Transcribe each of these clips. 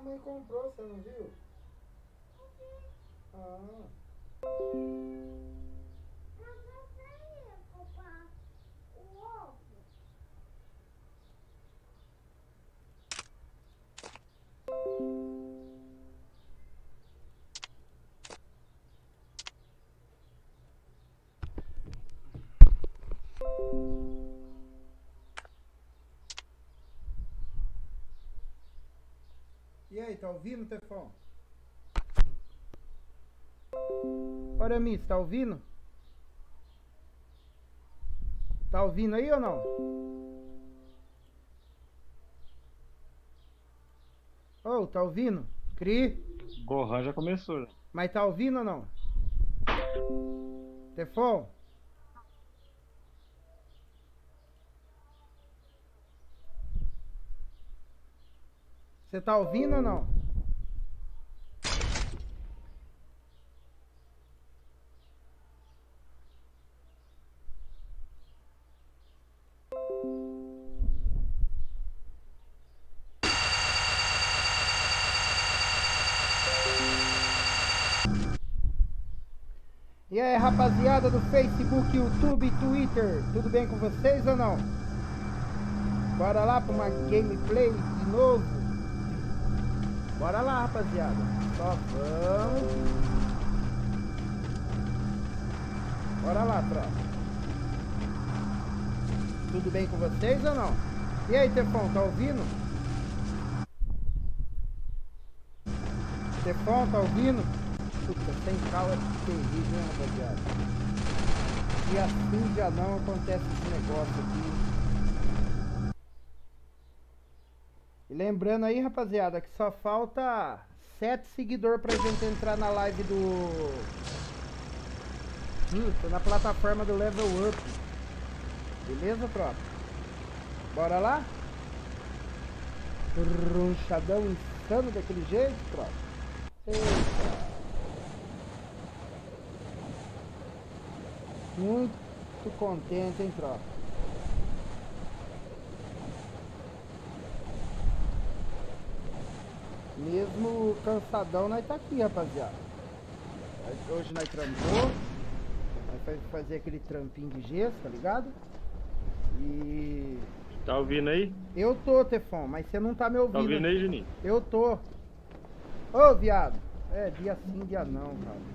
minha mãe comprou, você não viu? Ah. Mas você ia comprar o ovo? E aí, tá ouvindo, Tefão? Ora, Miss, tá ouvindo? Tá ouvindo aí ou não? Ô, tá ouvindo? Cri? Gohan já começou. Já. Mas tá ouvindo ou não? Tefão? Você tá ouvindo ou não? E aí, rapaziada do Facebook, YouTube e Twitter, tudo bem com vocês ou não? Bora lá pra uma gameplay de novo? Bora lá, rapaziada. Só vamos. Bora lá, tropa. Tudo bem com vocês ou não? E aí, Tefão, tá ouvindo? Tefão, tá ouvindo? Puta, sem cal é terrível, né, rapaziada? Dia sim, dia não acontece esse negócio aqui. E lembrando aí, rapaziada, que só falta 7 seguidores pra gente entrar na live do... Tô na plataforma do Level Up. Beleza, tropa? Bora lá? Runchadão insano daquele jeito, tropa? Eita! Muito contente, hein, tropa? Mesmo cansadão, nós tá aqui, rapaziada. Hoje nós trampou. Nós vai fazer aquele trampinho de gesso, tá ligado? E... Tá ouvindo aí? Eu tô, Tefão, mas você não tá me ouvindo. Tá ouvindo aí, Juninho? Eu tô. Ô, viado. É, dia sim, dia não, cara.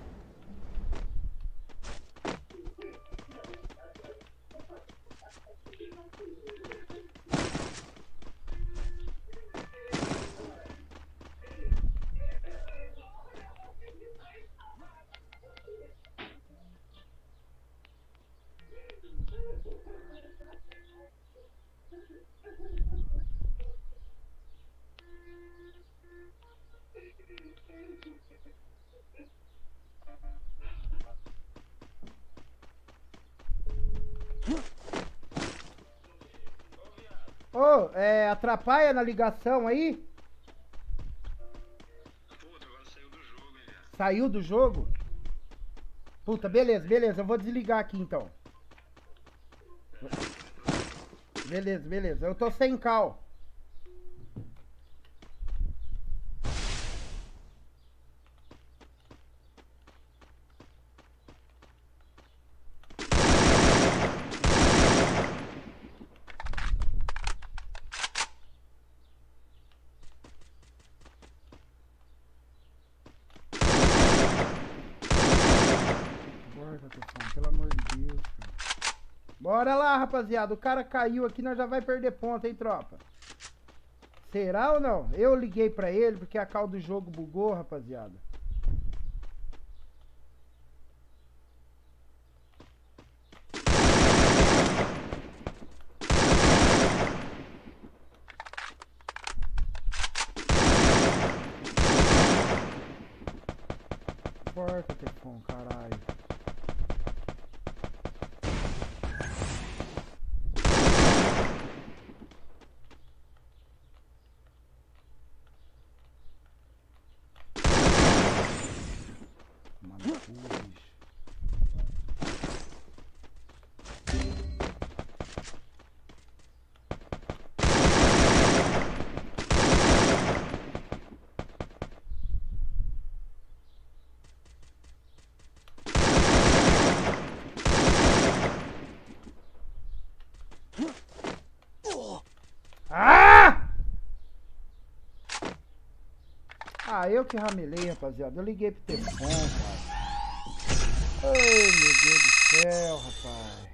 Ô, atrapalha na ligação aí? Puta, agora saiu do jogo, hein, velho. Saiu do jogo? Puta, beleza, beleza. Eu vou desligar aqui então. Beleza, beleza. Eu tô sem cal. Pelo amor de Deus, cara. Bora lá, rapaziada. O cara caiu aqui, nós já vai perder ponto, hein, tropa? Será ou não? Eu liguei pra ele porque a cal do jogo bugou, rapaziada. Porta, Tefão, caralho. Mano, bicho. Ah, eu que ramelei, rapaziada. Eu liguei pro telefone, cara. Ai, meu Deus do céu, rapaz.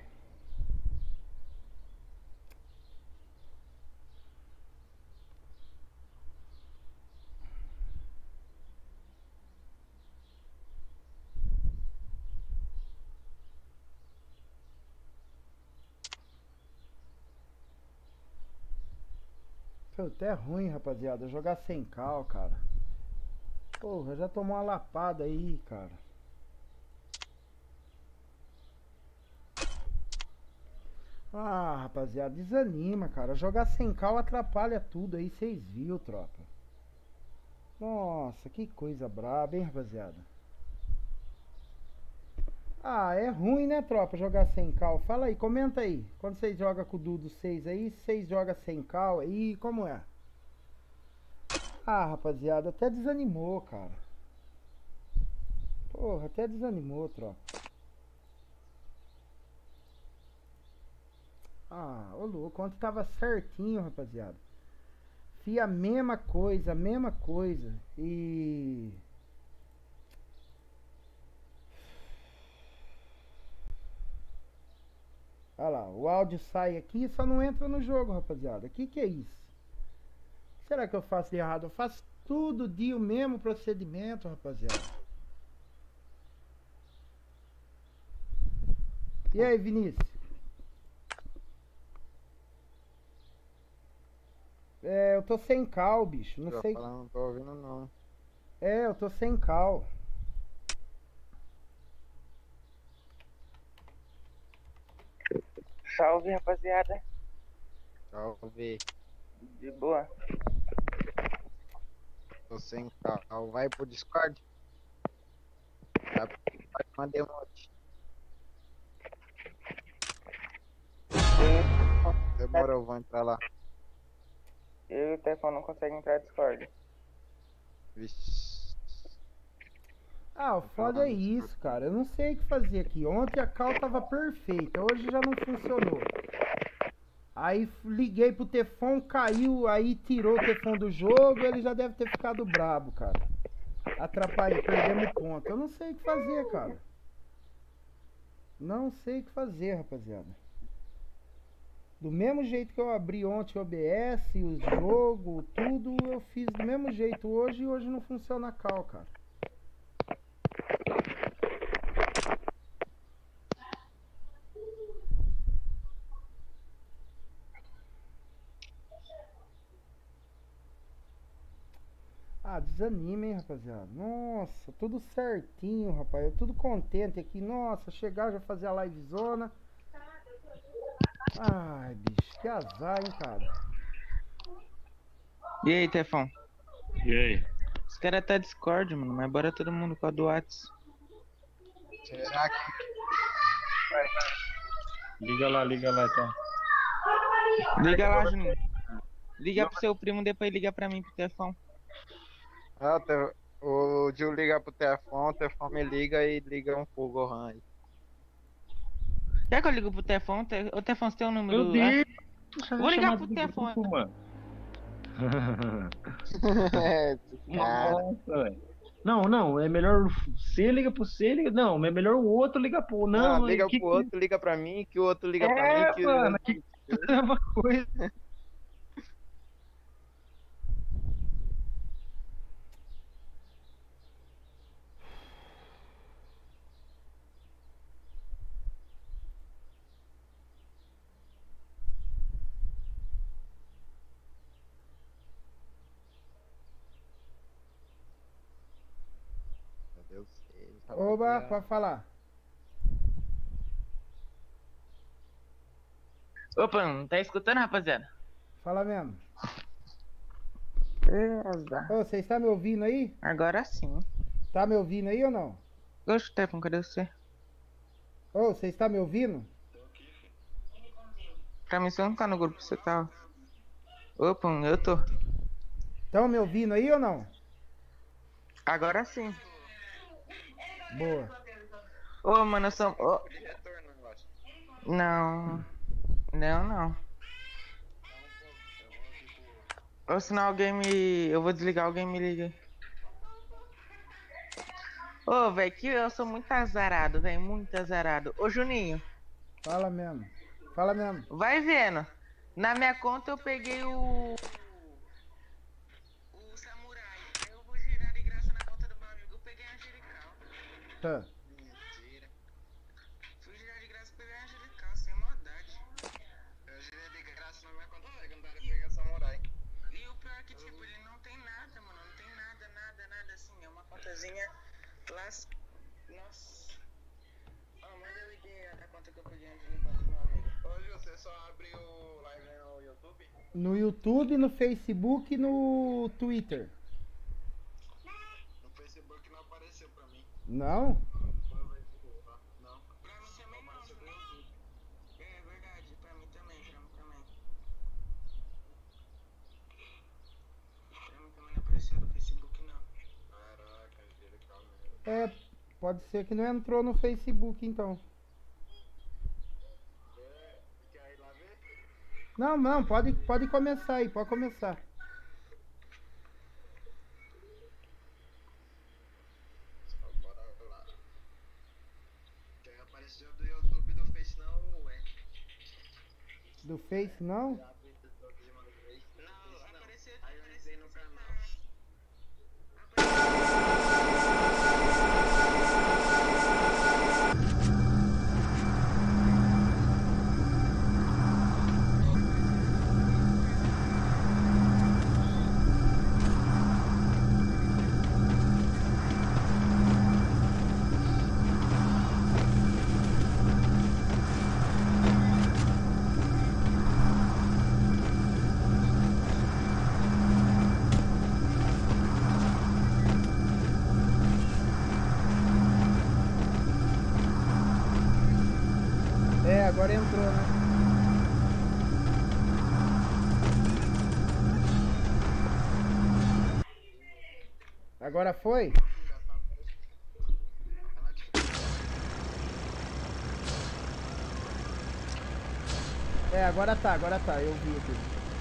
Puta, é ruim, rapaziada. Jogar sem cal, cara. Porra, já tomou uma lapada aí, cara. Ah, rapaziada, desanima, cara. Jogar sem cal atrapalha tudo aí, vocês viram, tropa. Nossa, que coisa braba, hein, rapaziada. Ah, é ruim, né, tropa, jogar sem cal. Fala aí, comenta aí. Quando vocês jogam com o Dudu 6 aí, vocês jogam sem cal aí, como é? Ah, rapaziada, até desanimou, cara. Porra, até desanimou, tropa. Ah, ô louco, ontem tava certinho, rapaziada. Fia a mesma coisa, a mesma coisa. E... olha lá, o áudio sai aqui e só não entra no jogo, rapaziada. Que é isso? Será que eu faço de errado? Eu faço tudo de o mesmo procedimento, rapaziada. E aí, Vinícius? É, eu tô sem cal, bicho. Não sei. Não tô ouvindo não. É, eu tô sem cal. Salve, rapaziada. Salve. De boa. Tô sem cal. Vai pro Discord. Mandei um monte. Demorou, vou entrar lá. Eu e o Tefão não conseguem entrar no Discord. Vixe. Ah, o foda é isso, cara. Eu não sei o que fazer aqui. Ontem a cal tava perfeita, hoje já não funcionou. Aí liguei pro Tefão, caiu, aí tirou o Tefão do jogo, ele já deve ter ficado brabo, cara. Atrapalhei, perdemos ponto. Eu não sei o que fazer, cara. Não sei o que fazer, rapaziada. Do mesmo jeito que eu abri ontem o OBS, o jogo, tudo, eu fiz do mesmo jeito hoje e hoje não funciona a cal, cara. Ah, desanima, hein, rapaziada. Nossa, tudo certinho, rapaz. Eu tudo contente aqui. Nossa, chegar já fazer a livezona. Ai, bicho, que azar, hein, cara. E aí, Tefão? E aí? Os caras tá Discord, mano, mas bora todo mundo com a do Whats. Será que Liga lá então. Liga lá, Juninho. Liga pro seu primo, depois liga pra mim, pro Tefão. o Gil liga pro Tefão, o Tefão me liga e liga um pro Gohan aí. Quer que eu ligo pro Tefão? Ô, Tefão, você tem um número? Meu Deus! Vou ligar pro Tefão. Mano. Cara, Nossa, velho. Não, é melhor você liga pro você, liga. Não, é melhor o outro ligar pro. Não, liga que pro outro, liga pra mim, que o outro liga pra é, mim, que mano, que é uma coisa. Meu Deus do céu, Oba, rapaziada. pode falar. Opa, não tá escutando, rapaziada? Fala mesmo. Beleza. Ô, vocês estão me ouvindo aí? Agora sim. Tá me ouvindo aí ou não? Oxe, Tefão, cadê você? Ô, vocês estão me ouvindo? Pra mim você não tá no grupo, você tá. Opa, eu tô. Estão me ouvindo aí ou não? Agora sim. Boa. Ô, mano, eu sou. Ô, Retorno, eu acho. não. Não. Ou senão alguém me. Eu vou desligar, alguém me liga aí. Ô, velho, que eu sou muito azarado, velho, muito azarado. Ô, Juninho, Fala mesmo. Fala mesmo. vai vendo. Na minha conta eu peguei o samurai. Aí eu vou girar de graça na conta do meu amigo. Eu peguei a angelical. Tá. Mentira. Fui girar de graça e peguei a angelical, sem maldade. Eu girei de graça na minha conta, que não dá pra pegar samurai. E o pior é que, tipo, ele não tem nada, mano. Não tem nada assim. É uma contazinha clássica. Nossa. Ó, manda eu ideia da conta que eu peguei a angelical do meu amigo. Hoje você só abre o live no YouTube? No YouTube, no Facebook e no Twitter. No Facebook não apareceu pra mim. Não? Não. Pra mim também não, Juninho. É verdade, pra mim também. Pra mim também não apareceu no Facebook, não. Caraca, angelical mesmo. É, pode ser que não entrou no Facebook então. Quer ir lá ver? Não, pode começar aí, pode começar. Bora lá. Quer aparecer do YouTube e do Face não, ué. Do Face não? Não, apareceu Aí eu entrei no canal. É, agora entrou, né? Agora foi? É, agora tá, eu vi aqui.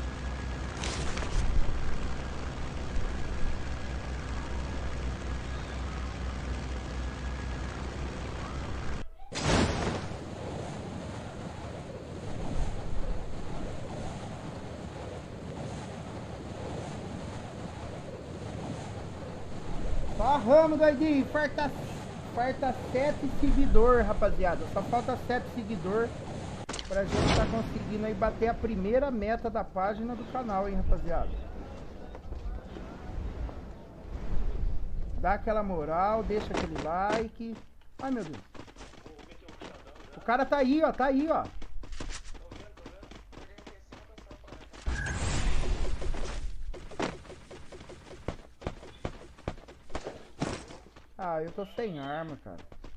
Só ramo, doidinho, farta 7 seguidor, rapaziada. Só falta 7 seguidor pra gente tá conseguindo aí bater a primeira meta da página do canal, hein, rapaziada. Dá aquela moral, deixa aquele like. Ai, meu Deus. O cara tá aí, ó, Ah, eu tô sem arma, cara.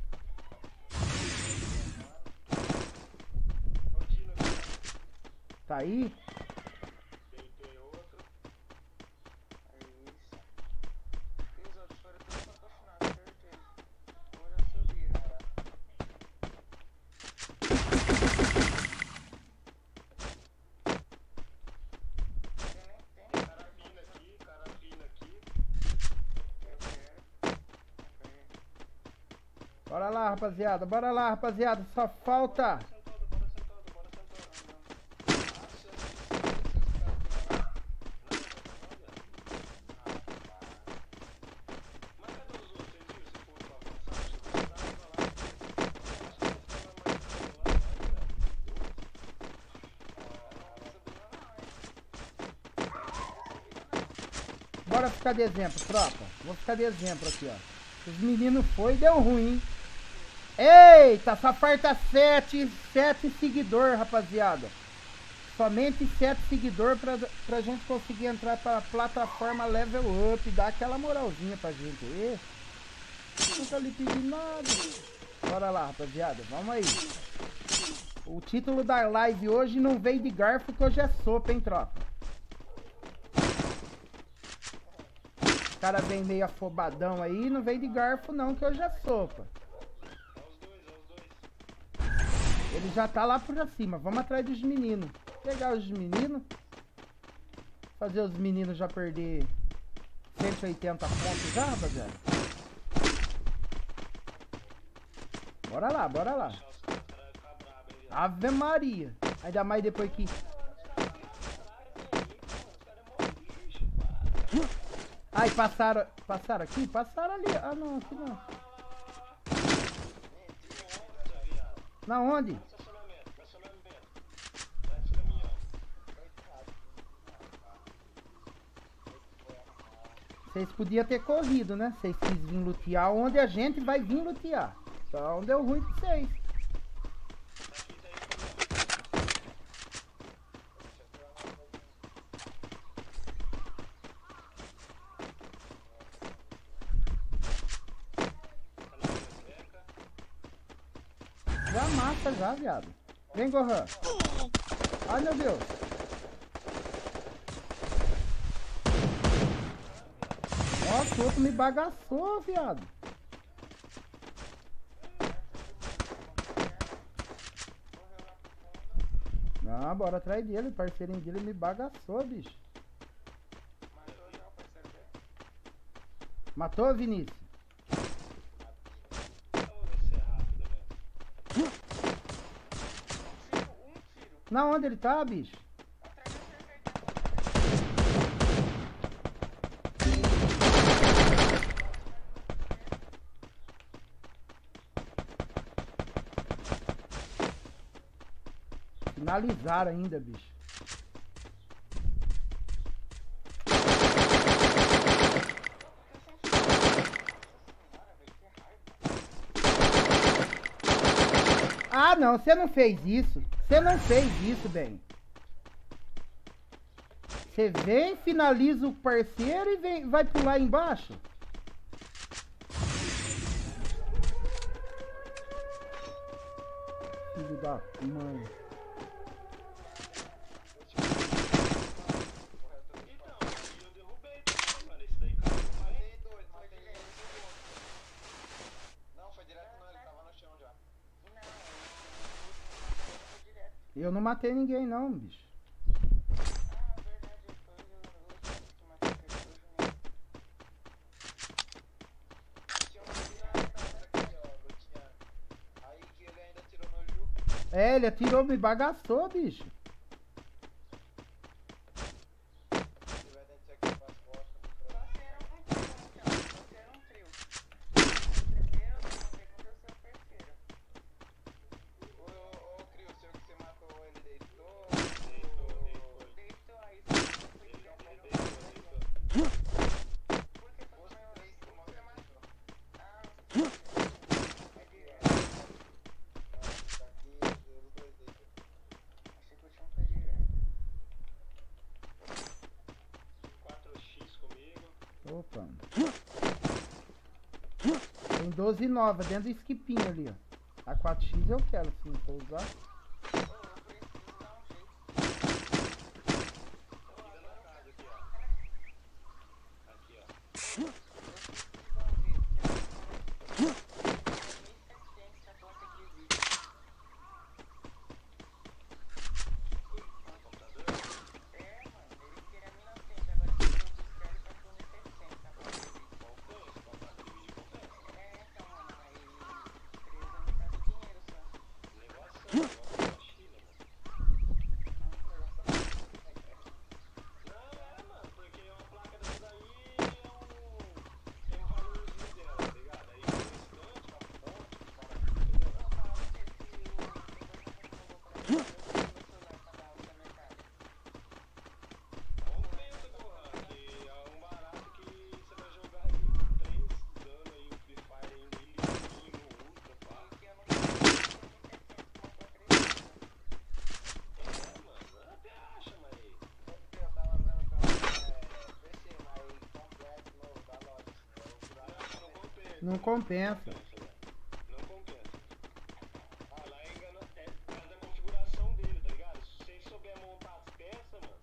Tá aí? Tem outro. É isso. E os outros foram todos patrocinados, certeza. Agora eu subi, cara. Carabina aqui. Bora lá, rapaziada. Só falta. Bora ficar de exemplo, tropa. Vou ficar de exemplo aqui, ó. Os meninos foi e deu ruim. Eita, só falta 7 seguidor, rapaziada. Somente 7 seguidor pra gente conseguir entrar pra plataforma Level Up. Dar aquela moralzinha pra gente aí. Não tá lhe pedindo nada. Bora lá, rapaziada, vamos aí. O título da live hoje não veio de garfo, que hoje é sopa, hein, tropa. O cara vem meio afobadão aí, não vem de garfo não, que hoje é sopa. Ele já tá lá pra cima, vamos atrás dos meninos. Pegar os meninos. Fazer os meninos já perder 180 pontos já, rapaziada. Bora lá, bora lá. Ave Maria. Ainda mais depois que... Ai, passaram aqui? Passaram ali. Ah, não, aqui não. Na onde? Vocês podiam ter corrido, né? Vocês quis vir lutear onde a gente vai vir lutear. Então deu ruim pra vocês. Já mata já, viado. Vem, Gohan. Ai, meu Deus. Nossa, o outro me bagaçou, viado. Não, bora atrás dele. O parceirinho dele me bagaçou, bicho. Matou, Vinícius? Na onde ele tá, bicho? Finalizaram ainda, bicho. Ah, não, você não fez isso. Você não fez isso, bem. Você vem, finaliza o parceiro e vem, vai pular embaixo. Filho da mãe. Eu não matei ninguém não, bicho. É, ele atirou, me bagaçou, bicho. Opa. Tem 12 novas dentro do esquipinho ali, ó. A 4x eu quero, se não for usar. Não compensa. Não compensa. Ah, lá engana, é por causa da configuração dele, tá ligado? Se você souber montar as peças, mano,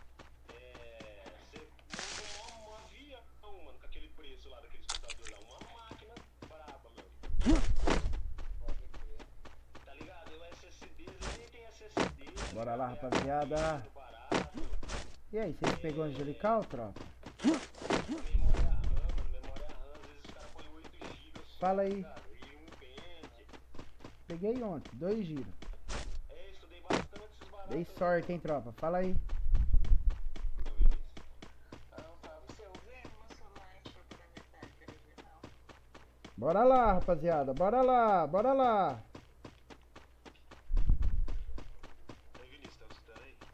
você monta um avião, mano, com aquele preço lá daqueles computadores lá. Uma máquina braba, mano. Tá ligado? O SSD, nem tem SSD. Bora lá, rapaziada. E aí, vocês pegou o Angelical, tropa? Memória RAM, às vezes os caras põem 8 GB. Fala aí. E um pente. Peguei ontem, 2 giros. É, estudei bastante esses baratos. Dei sorte, hein, tropa? Fala aí. Você ouviu? Meu celular encheu pela metade, peraí, não. Bora lá, rapaziada. Bora lá, bora lá. Aí, Vinícius, tá escutando aí?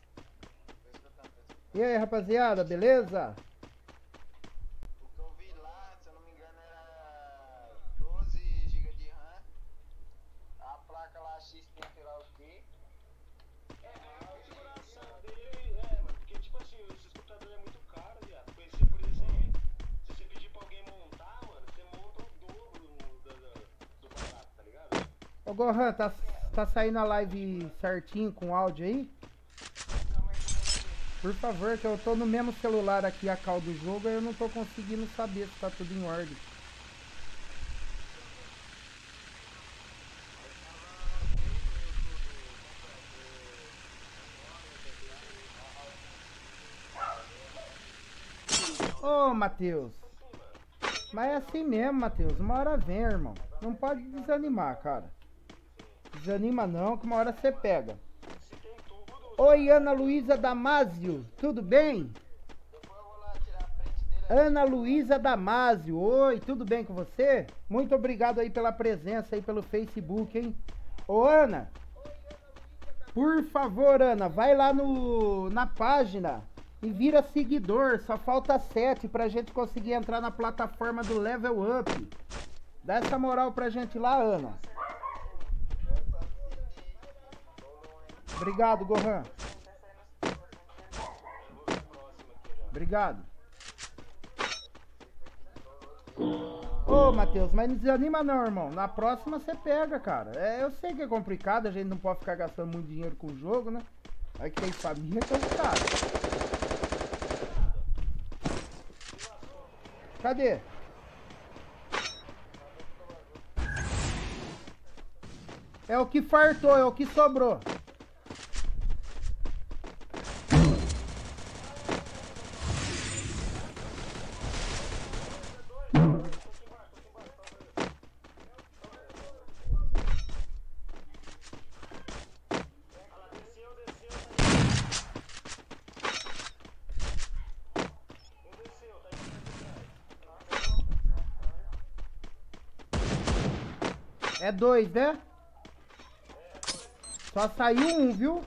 E aí, rapaziada, beleza? O que eu vi lá, se eu não me engano, era 12 GB de RAM. A placa lá X tem sei lá o que. A configuração dele, mano, porque tipo assim, esse computador é muito caro, viado. Por isso aí, se você pedir pra alguém montar, mano, você monta o dobro do barato, tá ligado? Ô, Gohan, tá saindo a live certinho com áudio aí? Calma aí que eu vou ver. Por favor, que eu tô no mesmo celular aqui a call do jogo, aí eu não tô conseguindo saber se tá tudo em ordem. Ô, Matheus. Mas é assim mesmo, Matheus. Uma hora vem, irmão. Não pode desanimar, cara. Desanima não, que uma hora você pega. Se tem tudo, Oi, Ana Luísa Damasio. Tudo bem? Depois eu vou lá tirar a frente dele. Ana Luísa Damasio. Oi, tudo bem com você? Muito obrigado aí pela presença aí pelo Facebook, hein? Ô, Ana. Por favor, Ana, vai lá na página e vira seguidor. Só falta 7 pra gente conseguir entrar na plataforma do Level Up. Dá essa moral pra gente lá, Ana. Obrigado, Gohan. Obrigado. Ô, Matheus, mas não desanima não, irmão. Na próxima você pega, cara. Eu sei que é complicado, a gente não pode ficar gastando muito dinheiro com o jogo, né? Aí que tem família, é complicado. Cadê? É o que fartou, é o que sobrou. É 2, né? Só saiu um, viu?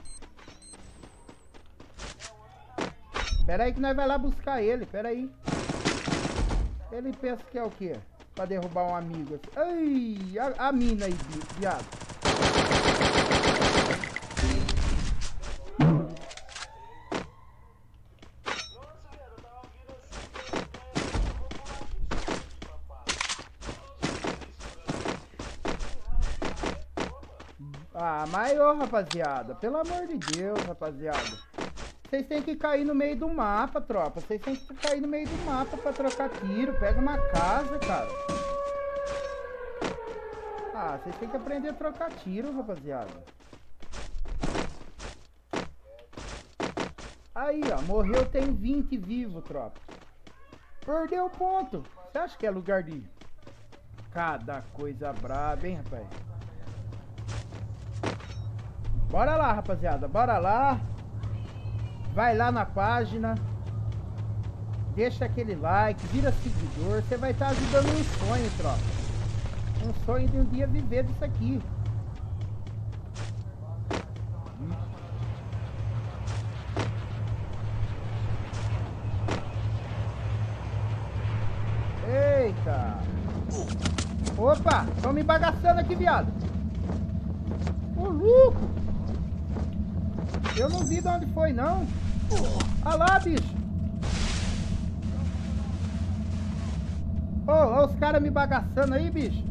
Pera aí que nós vai lá buscar ele, pera aí. Ele pensa que é o quê? Pra derrubar um amigo. Ai, a mina aí, viado. Ah, mas ô, rapaziada, pelo amor de Deus, rapaziada. Vocês têm que cair no meio do mapa, tropa. Vocês têm que cair no meio do mapa pra trocar tiro. Pega uma casa, cara. Ah, vocês têm que aprender a trocar tiro, rapaziada. Aí, ó, morreu, tem 20 vivos, tropa. Perdeu o ponto. Você acha que é lugar de... Cada coisa braba, hein, rapaz? Bora lá, rapaziada, bora lá. Vai lá na página. Deixa aquele like, vira seguidor. Você vai estar ajudando um sonho, tropa. Um sonho de um dia viver disso aqui. Eita. Opa, estão me bagaçando aqui, viado. Ô, louco. Eu não vi de onde foi, não. Olha lá, bicho. Ô, os caras me bagaçando aí, bicho.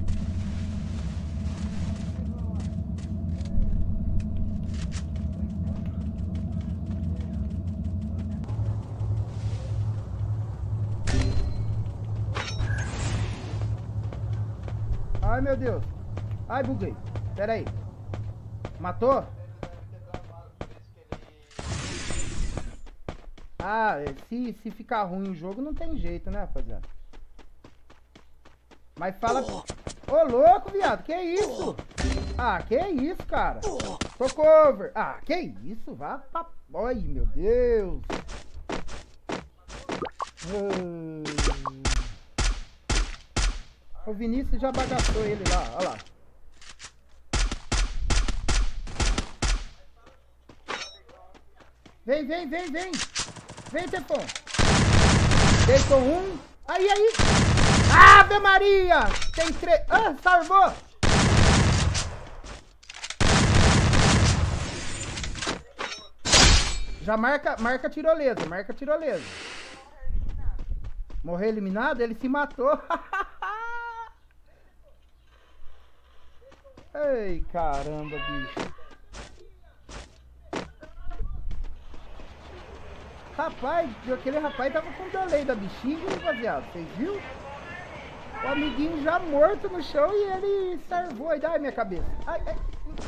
Ai, meu Deus. Ai, buguei. Pera aí. Matou? Ah, se ficar ruim o jogo, não tem jeito, né, rapaziada? Mas fala... Ô, louco, viado, que isso? Ah, que isso, cara? Tô cover. Ah, que isso? Vá pra... Ai, meu Deus. O Vinícius já bagaçou ele lá, olha lá. Vem, vem, vem, vem. Vem, Tefão. Deitou um. Aí, aí. Ave Maria. Tem 3. Ah, salvou. Já marca tirolesa, marca tirolesa. Morreu eliminado? Ele se matou. Ei, caramba, bicho. Rapaz, aquele rapaz tava com delay da bexiga, rapaziada. Vocês viram? O amiguinho já morto no chão e ele salvou. Ai, minha cabeça. Ai, ai.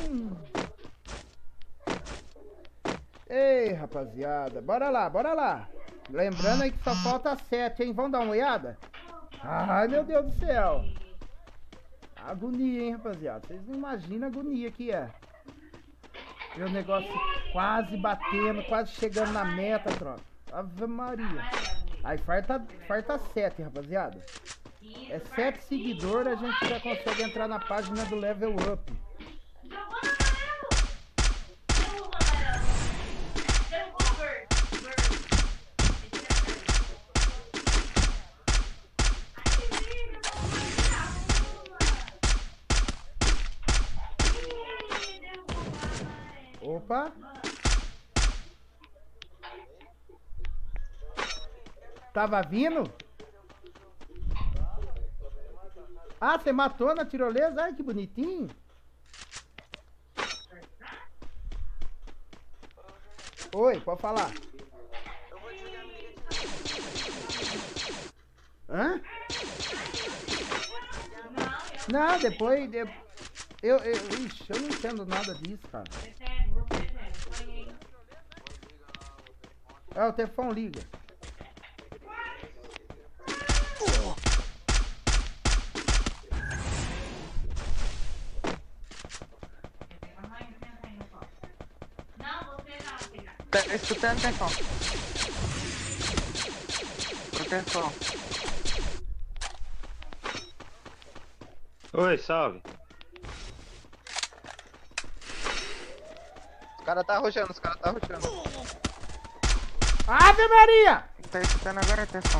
Ei, rapaziada. Bora lá, bora lá. Lembrando aí que só falta 7, hein? Vamos dar uma olhada? Ai, meu Deus do céu. Agonia, hein, rapaziada? Vocês não imaginam a agonia que é. Ver o negócio quase batendo, quase chegando na meta, troca. Ave Maria. Aí farta 7, rapaziada. É 7 seguidores, a gente já consegue entrar na página do Level Up. Opa! Tava vindo? Ah, você matou na tirolesa? Ai, que bonitinho! Oi, pode falar. Hã? Não, depois... Ixi, eu não entendo nada disso, cara. É, o telefone liga. Tá escutando, Tefão? O Tefão. Oi, salve. Os caras tá rushando, os caras tá rushando. Ave Maria! Tá escutando agora, Tefão?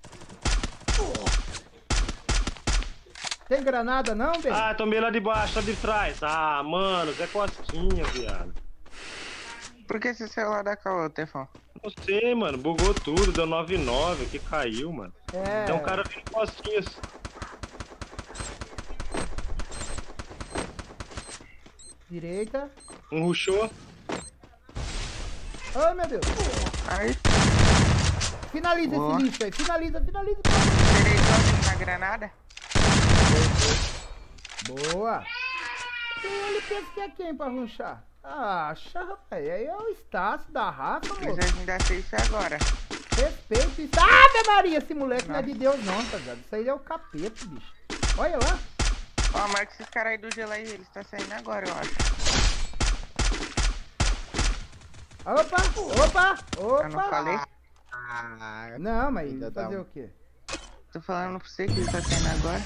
Tem granada não, velho? Ah, tomei lá de baixo, lá de trás. Ah, mano, Zé Costinha, viado. Por que esse celular dá caô, Tefão? Não sei, mano, bugou tudo, deu 99 aqui, caiu, mano. É. Tem um cara vindo costinhas. Direita. Um rushou. Ai, meu Deus. Aí, Finaliza Boa. esse lixo aí. Finaliza. tirei só na granada. Boa. E ele pensa que é quem pra runchar? Ah, rapaz. Aí é o Estácio da Rafa, moço. Precisa ainda ser isso agora. Respeito isso. Ave Maria, esse moleque não é de Deus não, rapaziada. Isso aí é o capeta, bicho. Olha lá. Ó, marca esses caras aí do gelo aí, eles tá saindo agora, eu acho. Opa. Eu não falei? Ah, Não, mas ainda dá fazer um. o quê? Tô falando pra você que ele tá saindo agora.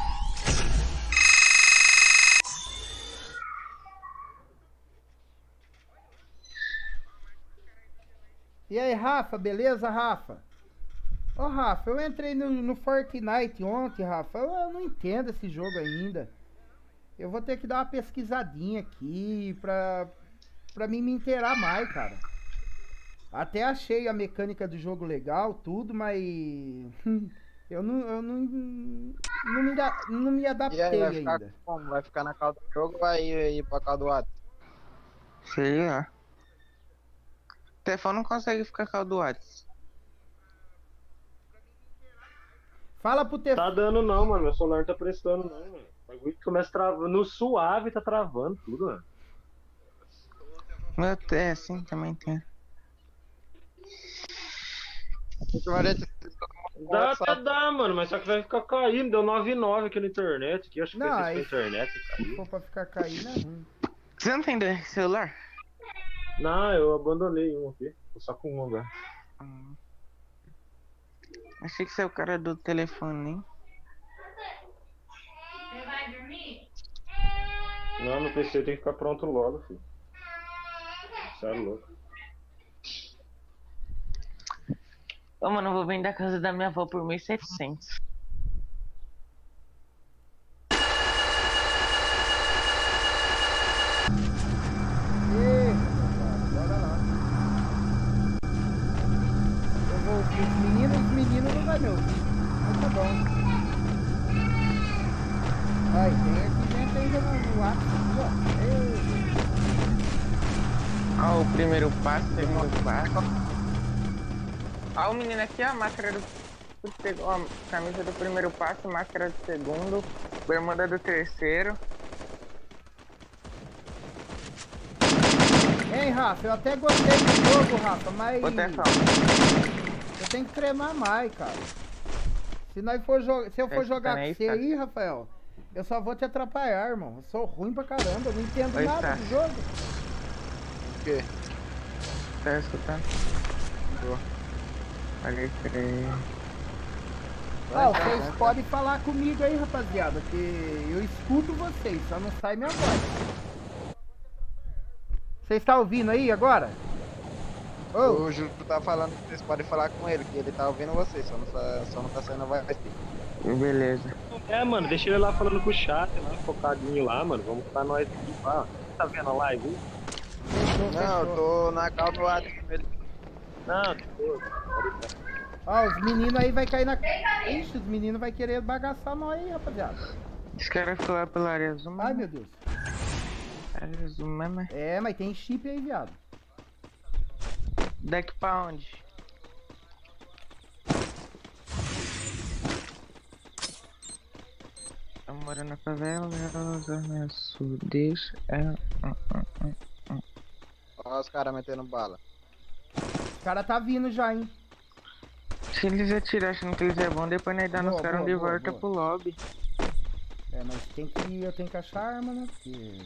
E aí, Rafa, beleza, Rafa? Ô, Rafa, eu entrei no Fortnite ontem, Rafa. Eu não entendo esse jogo ainda. Eu vou ter que dar uma pesquisadinha aqui pra mim me inteirar mais, cara. Até achei a mecânica do jogo legal, tudo, mas... eu não me E adaptei aí, vai ficar ainda. como? Vai ficar na calda do jogo ou vai ir pra calda do WhatsApp? Sei lá. O telefone não consegue ficar com o do WhatsApp. Fala pro teu... Tá dando não, mano. Meu celular não tá prestando não, mano. O bagulho começa travando. No suave tá travando tudo, mano. Meu, é assim também tem. A gente vai todo mundo Dá até dá, mano, mas só que vai ficar caindo. Deu 9,9 aqui na internet. Aqui, acho que Não, foi aí- na internet. Se Caiu. for pra ficar caindo, é ruim. Você não tem dois celular? Não, eu abandonei um aqui. Tô só com um agora. Achei que você é o cara do telefone, hein? Não, no PC tem que ficar pronto logo, filho. Você é louco. Ô, mano, eu vou vender a casa da minha avó por 1.700. Ê, bora lá. Eu vou ouvir os meninos não vai me ouvir. Mas tá bom. Ai, tem aqui dentro ainda no WhatsApp, ó. Ê. Ó, o primeiro passo, o segundo passo. Ó, o menino aqui, ó, a máscara do ó, a camisa do primeiro passo, máscara do segundo, bermuda do terceiro. Hein, Rafa, eu até gostei do jogo, Rafa, mas Proteção. eu tenho que treinar mais, cara. Se eu for jogar com você aí, Rafael, eu só vou te atrapalhar, irmão. Eu sou ruim pra caramba, eu não entendo Oi, nada tá. do jogo. O quê? Tá escutando? Tô. Olha aí. Ah, vocês podem falar comigo aí, rapaziada, que eu escuto vocês, só não sai minha voz. Vocês estão ouvindo aí agora? Ô, O Júlio tá falando que vocês podem falar com ele, que ele tá ouvindo vocês, só não tá saindo a voz dele. Beleza. É, mano, deixa ele lá falando com o chat, lá, focadinho lá, mano. Vamos ficar nós aqui, lá. Tá vendo a live? fechou, Não, eu fechou. tô na calma do WhatsApp dele. Não, depois. Ó, os meninos aí vai cair na... Ixi, os meninos vai querer bagaçar nós aí, rapaziada. Os caras foram lá pela área azul, Ai, meu Deus. área azul mesmo. É, mas tem chip aí, viado. Daqui pra onde? Eu moro na favela, Zona Sul, deixa. Olha os caras metendo bala. Os caras tá vindo já, hein. Se eles atirar achando que eles é bom, depois nós dá nos Boa, caras boa, de boa, volta boa. pro lobby. É, mas eu tenho que achar arma, né? Porque...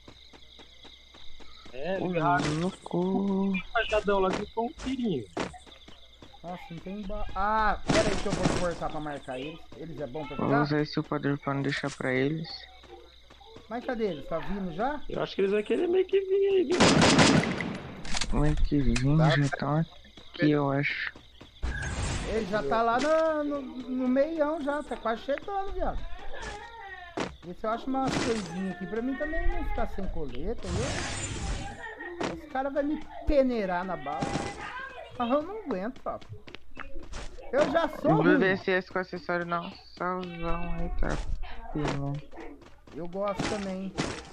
É, Ui, ele no cu. rajadão lá que foi um tirinho. Nossa, não tem bala. Ah, pera aí que eu vou forçar pra marcar eles. Eles é bom pra Vou jogar? usar esse poder pra não deixar pra eles. Mas cadê eles? Tá vindo já? Eu acho que eles vão querer meio que vir aí, viu? Como é que vim? Tá. Já estão aqui, eu acho. Ele já tá lá no meião já, tá quase chegando, viado. Vê se eu acho umas coisinhas aqui pra mim também não ficar sem coleta, viu? Os caras vão me peneirar na bala. Ah, eu não aguento, papo. Eu já sou Eu vou ruim. ver se esse com acessório não. Salvão aí, tá. Eu gosto também.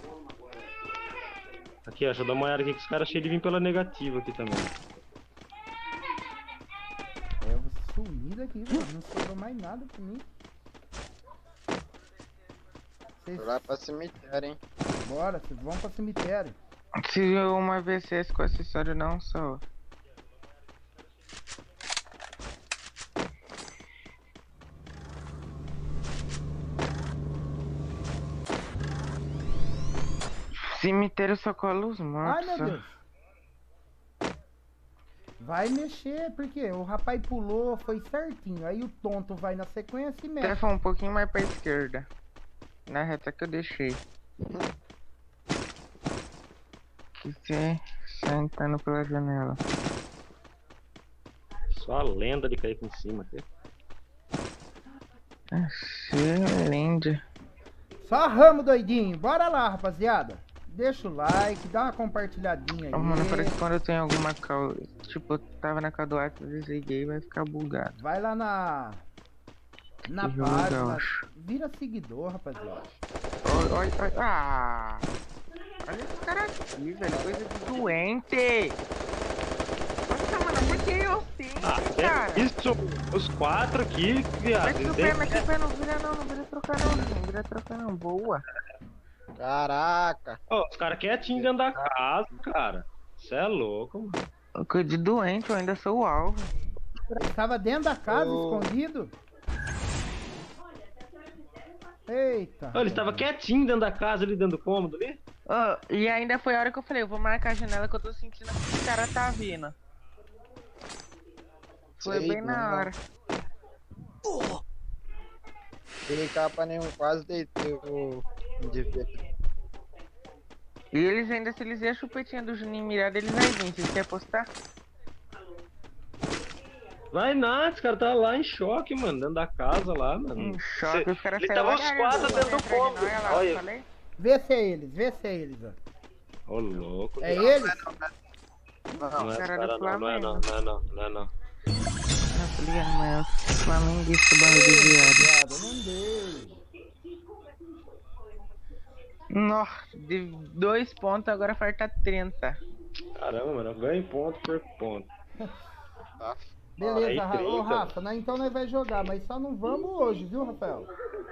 Aqui, ó, deixa eu dar uma olhada aqui que os caras cheios de vir pela negativa aqui também. É, eu vou sumir daqui, velho. Não sobrou mais nada pra mim. Vocês... Lá pra cemitério, hein? Bora, vocês vão pra cemitério. Se uma VCS com acessório não, só. Cemitério só cola os Ai, mortos. meu só. Deus. Vai mexer, porque o rapaz pulou, foi certinho. Aí o tonto vai na sequência e mexe. Até foi um pouquinho mais pra esquerda. Na reta que eu deixei. Que você entrando pela janela. Só a lenda de cair aqui em cima aqui. Excelente. Só ramo, doidinho. Bora lá, rapaziada. Deixa o like, dá uma compartilhadinha aí. Oh, mano, parece que quando eu tenho alguma cal... Tipo, eu tava na cal do WhatsApp, eu desliguei e vai ficar bugado. Vai lá na Que jogo página. gaúcho. Vira seguidor, rapaziada. Oi, oi, ah! Olha esse cara aqui, velho. Coisa de doente! Nossa, mano, por que eu sim, cara? É isso, os quatro aqui, viado. Mete o pé, mete o pé, não vira não, não vira trocar não, não vira trocar não, boa. Caraca! Ó, os caras quietinhos dentro da casa, cara. Você é louco, mano. Coisa de doente, eu ainda sou o alvo. Ele tava dentro da casa, escondido. Eita. Olha, ele estava quietinho dentro da casa, ali dentro do cômodo ali. Ó, e ainda foi a hora que eu falei, eu vou marcar a janela que eu tô sentindo que o cara tá vindo. Foi Sei, bem na não. hora. Ele capa nenhum, quase deitei o indivíduo. E eles ainda, se eles iam a chupetinha do Juninho Mirada, eles vai vir. Vocês querem apostar? Vai nada, esse cara tá lá em choque, mano, dentro da casa lá, mano. Um choque, os caras Ele saíram tava os olhando, quatro dentro do atrás de nós, cômodo. olha lá, eu Olha. falei. Vê se é eles, ó. Ô, louco. É eles? Não é cara esse do cara não, não é não, Flamengo. não é não, não é não. Não, tô ligado, mas é o flamenguista barro de viado. Viado, não deu. Nossa, de 2 pontos agora falta 30. Caramba, mano, eu ganho ponto por ponto. Tá? Beleza, Aí, Ô 30. Rafa, então nós vai jogar, mas só não vamos hoje, viu, Rafael?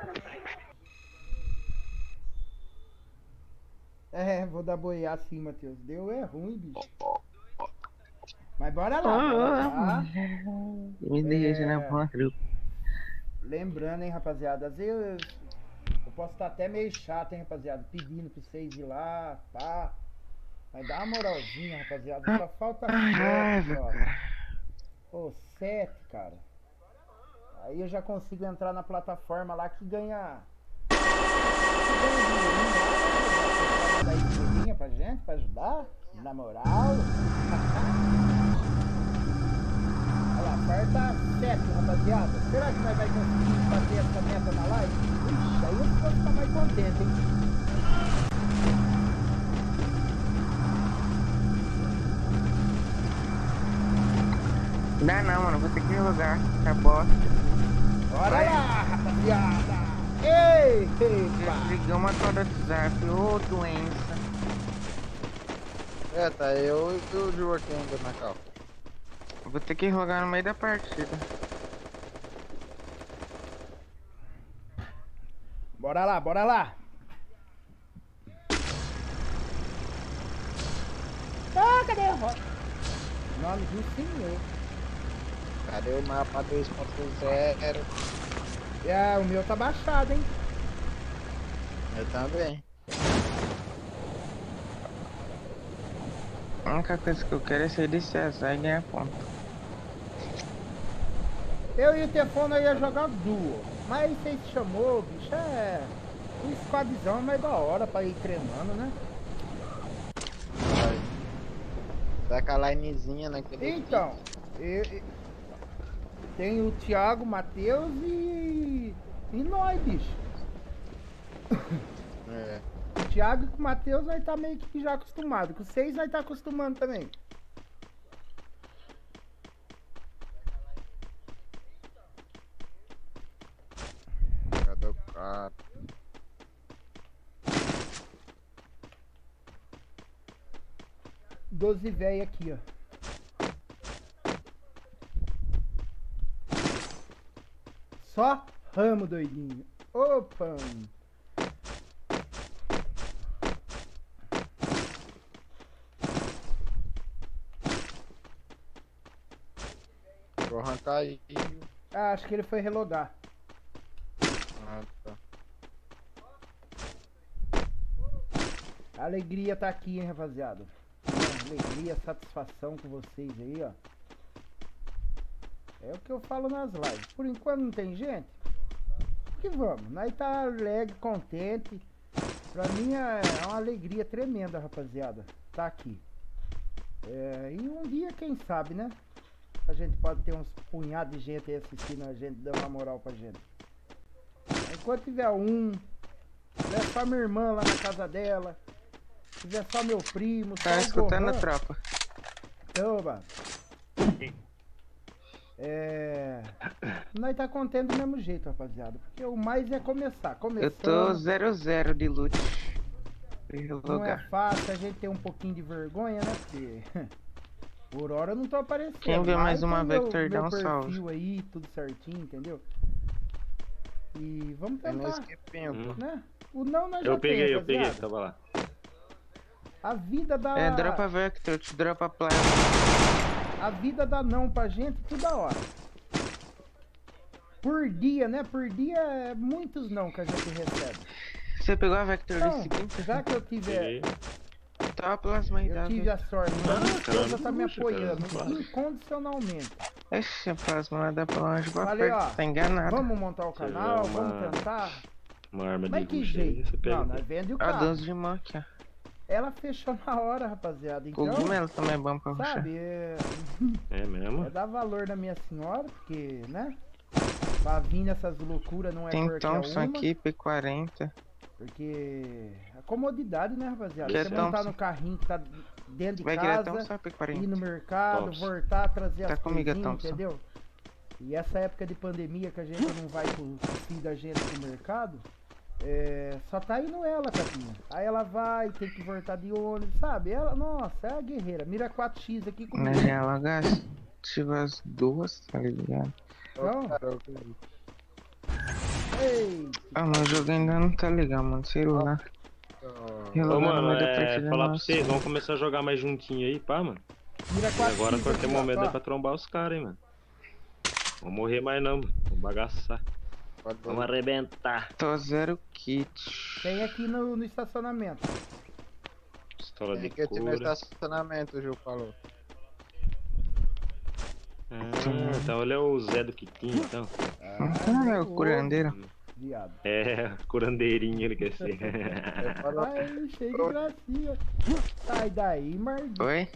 É, vou dar boiar assim, Matheus. Deu é ruim, bicho. Mas bora lá, bora lá. Me deixa na porta. Lembrando, hein, rapaziada, às vezes eu posso estar até meio chato, hein, rapaziada, pedindo pra vocês ir lá, pá. Mas dá uma moralzinha, rapaziada, só falta 7, ó. Pô, 7, cara. Aí eu já consigo entrar na plataforma lá que ganha... Dar estrelinha pra gente, pra ajudar, na moral. Olha lá, falta 7, rapaziada. Será que nós vai conseguir bater essa meta na live? Ixi, aí eu vou ficar mais contente, hein? Dá não, mano, vou ter que jogar. Tá bosta. Bora Vai. lá, rapaziada. Ei, Desligamos a toda do WhatsApp, ô doença. É, tá eu e o Ju aqui ainda na cal. Vou ter que jogar no meio da partida. Bora lá, bora lá. Ah, cadê a roda? Nome do senhor. Cadê o mapa 2.0? É, o meu tá baixado, hein? Eu também. A única coisa que eu quero é sair desse azar e ganhar ponto. Eu e o Tefone ia jogar duo. Mas você chamou, bicho, é... O squadzão é mais da hora pra ir treinando, né? Dá aquela linezinha naquele. Então, tem o Thiago, Matheus e nós, bicho. É. O Thiago e o Matheus vai estar meio que já acostumado. Com vocês vai estar acostumando também. Cadê o cara? Doze véia aqui, ó. Só ramo, doidinho. Opa! Vou arrancar aí. Ah, acho que ele foi relogar. Ah, tá. A alegria tá aqui, hein, rapaziada. Alegria, satisfação com vocês aí, ó. É o que eu falo nas lives. Por enquanto não tem gente. Que vamos, nós tá alegre, contente. Pra mim é uma alegria tremenda, rapaziada. Tá aqui. E um dia, quem sabe, né? A gente pode ter uns punhados de gente aí assistindo a gente, dando uma moral pra gente. Enquanto tiver tiver só minha irmã lá na casa dela, tiver só meu primo, Tá só o escutando a Gohan. tropa. Oba. Nós tá contente do mesmo jeito, rapaziada. Porque o mais é começar. Eu tô Começando. 0-0 de loot. Não é Relogar. fácil, a gente tem um pouquinho de vergonha, né? Porque por hora eu não tô aparecendo. Quem vê mais Mas uma tem meu Vector, dá um perfil salve. aí, tudo certinho, entendeu? E vamos É no tentar, esquipinho, pô. né? O não nós já Eu peguei, rapaziada. tava lá. A vida da... É, dropa Vector, te dropa placa. A vida dá não pra gente toda hora. Por dia, né? Por dia é muitos não que a gente recebe. Você pegou a Vector Então, desse seguinte? já que eu tive, Tá plasma aí, eu tive a sorte, minha cara, esposa tá me puxa, apoiando cara. incondicionalmente. Ixi, a plasma vai dar pra longe, pra Falei, perto, ó, tá enganado. vamos montar o canal, tiver uma- vamos tentar. Uma arma Mas de que ruxa aí, jeito? você pega. Não, nós vende o A carro. 12 de mão aqui, ó. Ela fechou na hora, rapaziada. Então, Cogumelo também é bom pra ruxar. sabe, É mesmo? é dar valor na minha senhora, porque, né? Pra vir nessas loucuras não é Tem porque é Thompson uma. aqui, P40. Porque a comodidade, né, rapaziada? Que é Você montar Thompson. no carrinho que tá dentro de Vai querer casa, Thompson ou ir P40? no mercado, Thompson. voltar, trazer Tá as comigo, coisinhas, Thompson. entendeu? E essa época de pandemia que a gente não vai com o filho da gente pro mercado, só tá indo ela, Capinha. Aí ela vai, tem que voltar de ônibus, sabe? Ela, nossa, é a guerreira. Mira 4x aqui Na comigo. GLH, tive as duas, tá ligado? Então, Carol, ei, Ah, mas o jogo ainda não tá legal, mano. Celular. Ô, Relogar no mano, meio da partida, falar pra nossa. vocês, vamos começar a jogar mais juntinho aí, pá, mano. mira E 4x agora qualquer aqui, momento ó. é pra trombar os caras, hein, mano. Vamos morrer mais não, mano. Vamos bagaçar. Vamos arrebentar. Tô 0 kit. Tem aqui no estacionamento. Pistola de Tem que ter no couro. estacionamento, o Gil falou. Ah, então ele é o Zé do Quitinho, então. Ah, é o curandeiro. Viado. É, curandeirinho ele quer ser. Ele falou, Ai, cheio de gracinha. Sai daí, Marguinhos. Oi?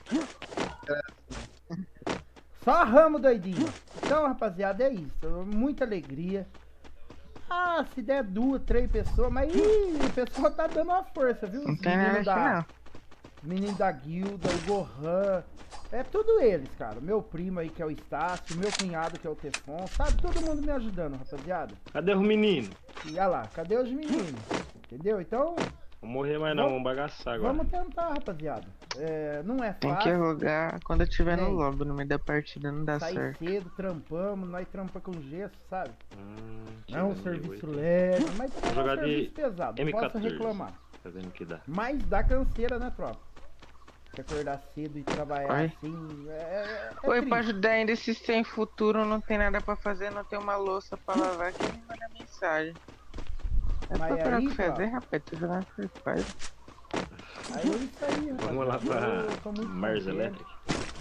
Só ramo, doidinho. Então, rapaziada, é isso. Muita alegria. Ah, se der 2, 3 pessoas, mas ih, o pessoal tá dando uma força, viu? Não Os tem nada meninos aqui não. Os meninos da guilda, o Gohan. É tudo eles, cara. Meu primo aí que é o Estácio, meu cunhado que é o Tefon, sabe? Todo mundo me ajudando, rapaziada. Cadê os meninos? E olha lá, cadê os meninos? Entendeu? Então, Vamos morrer mais não, vamos bagaçar agora. vamos tentar, rapaziada. Não é Tem que fácil. relogar quando eu tiver no Tem. lobby, no meio da partida não dá Sair certo. cedo, trampamos, nós trampa com gesso, sabe? Não é um tirando serviço nível, leve, mas também não é um jogar de serviço pesado, não posso M14. reclamar. Tá vendo que dá? Mas dá canseira, né, tropa? Que acordar cedo e trabalhar Oi? assim, é Oi, triste. pra ajudar ainda se tem futuro, não tem nada pra fazer, não tem uma louça pra lavar, quem me manda mensagem? É Mas procurar o aí, que fazer, Cláudio? rapaz, tô jogando Free Fire. Aí é isso aí, rapaz. Vamos lá Eu tô pra muito Mars contente. Electric.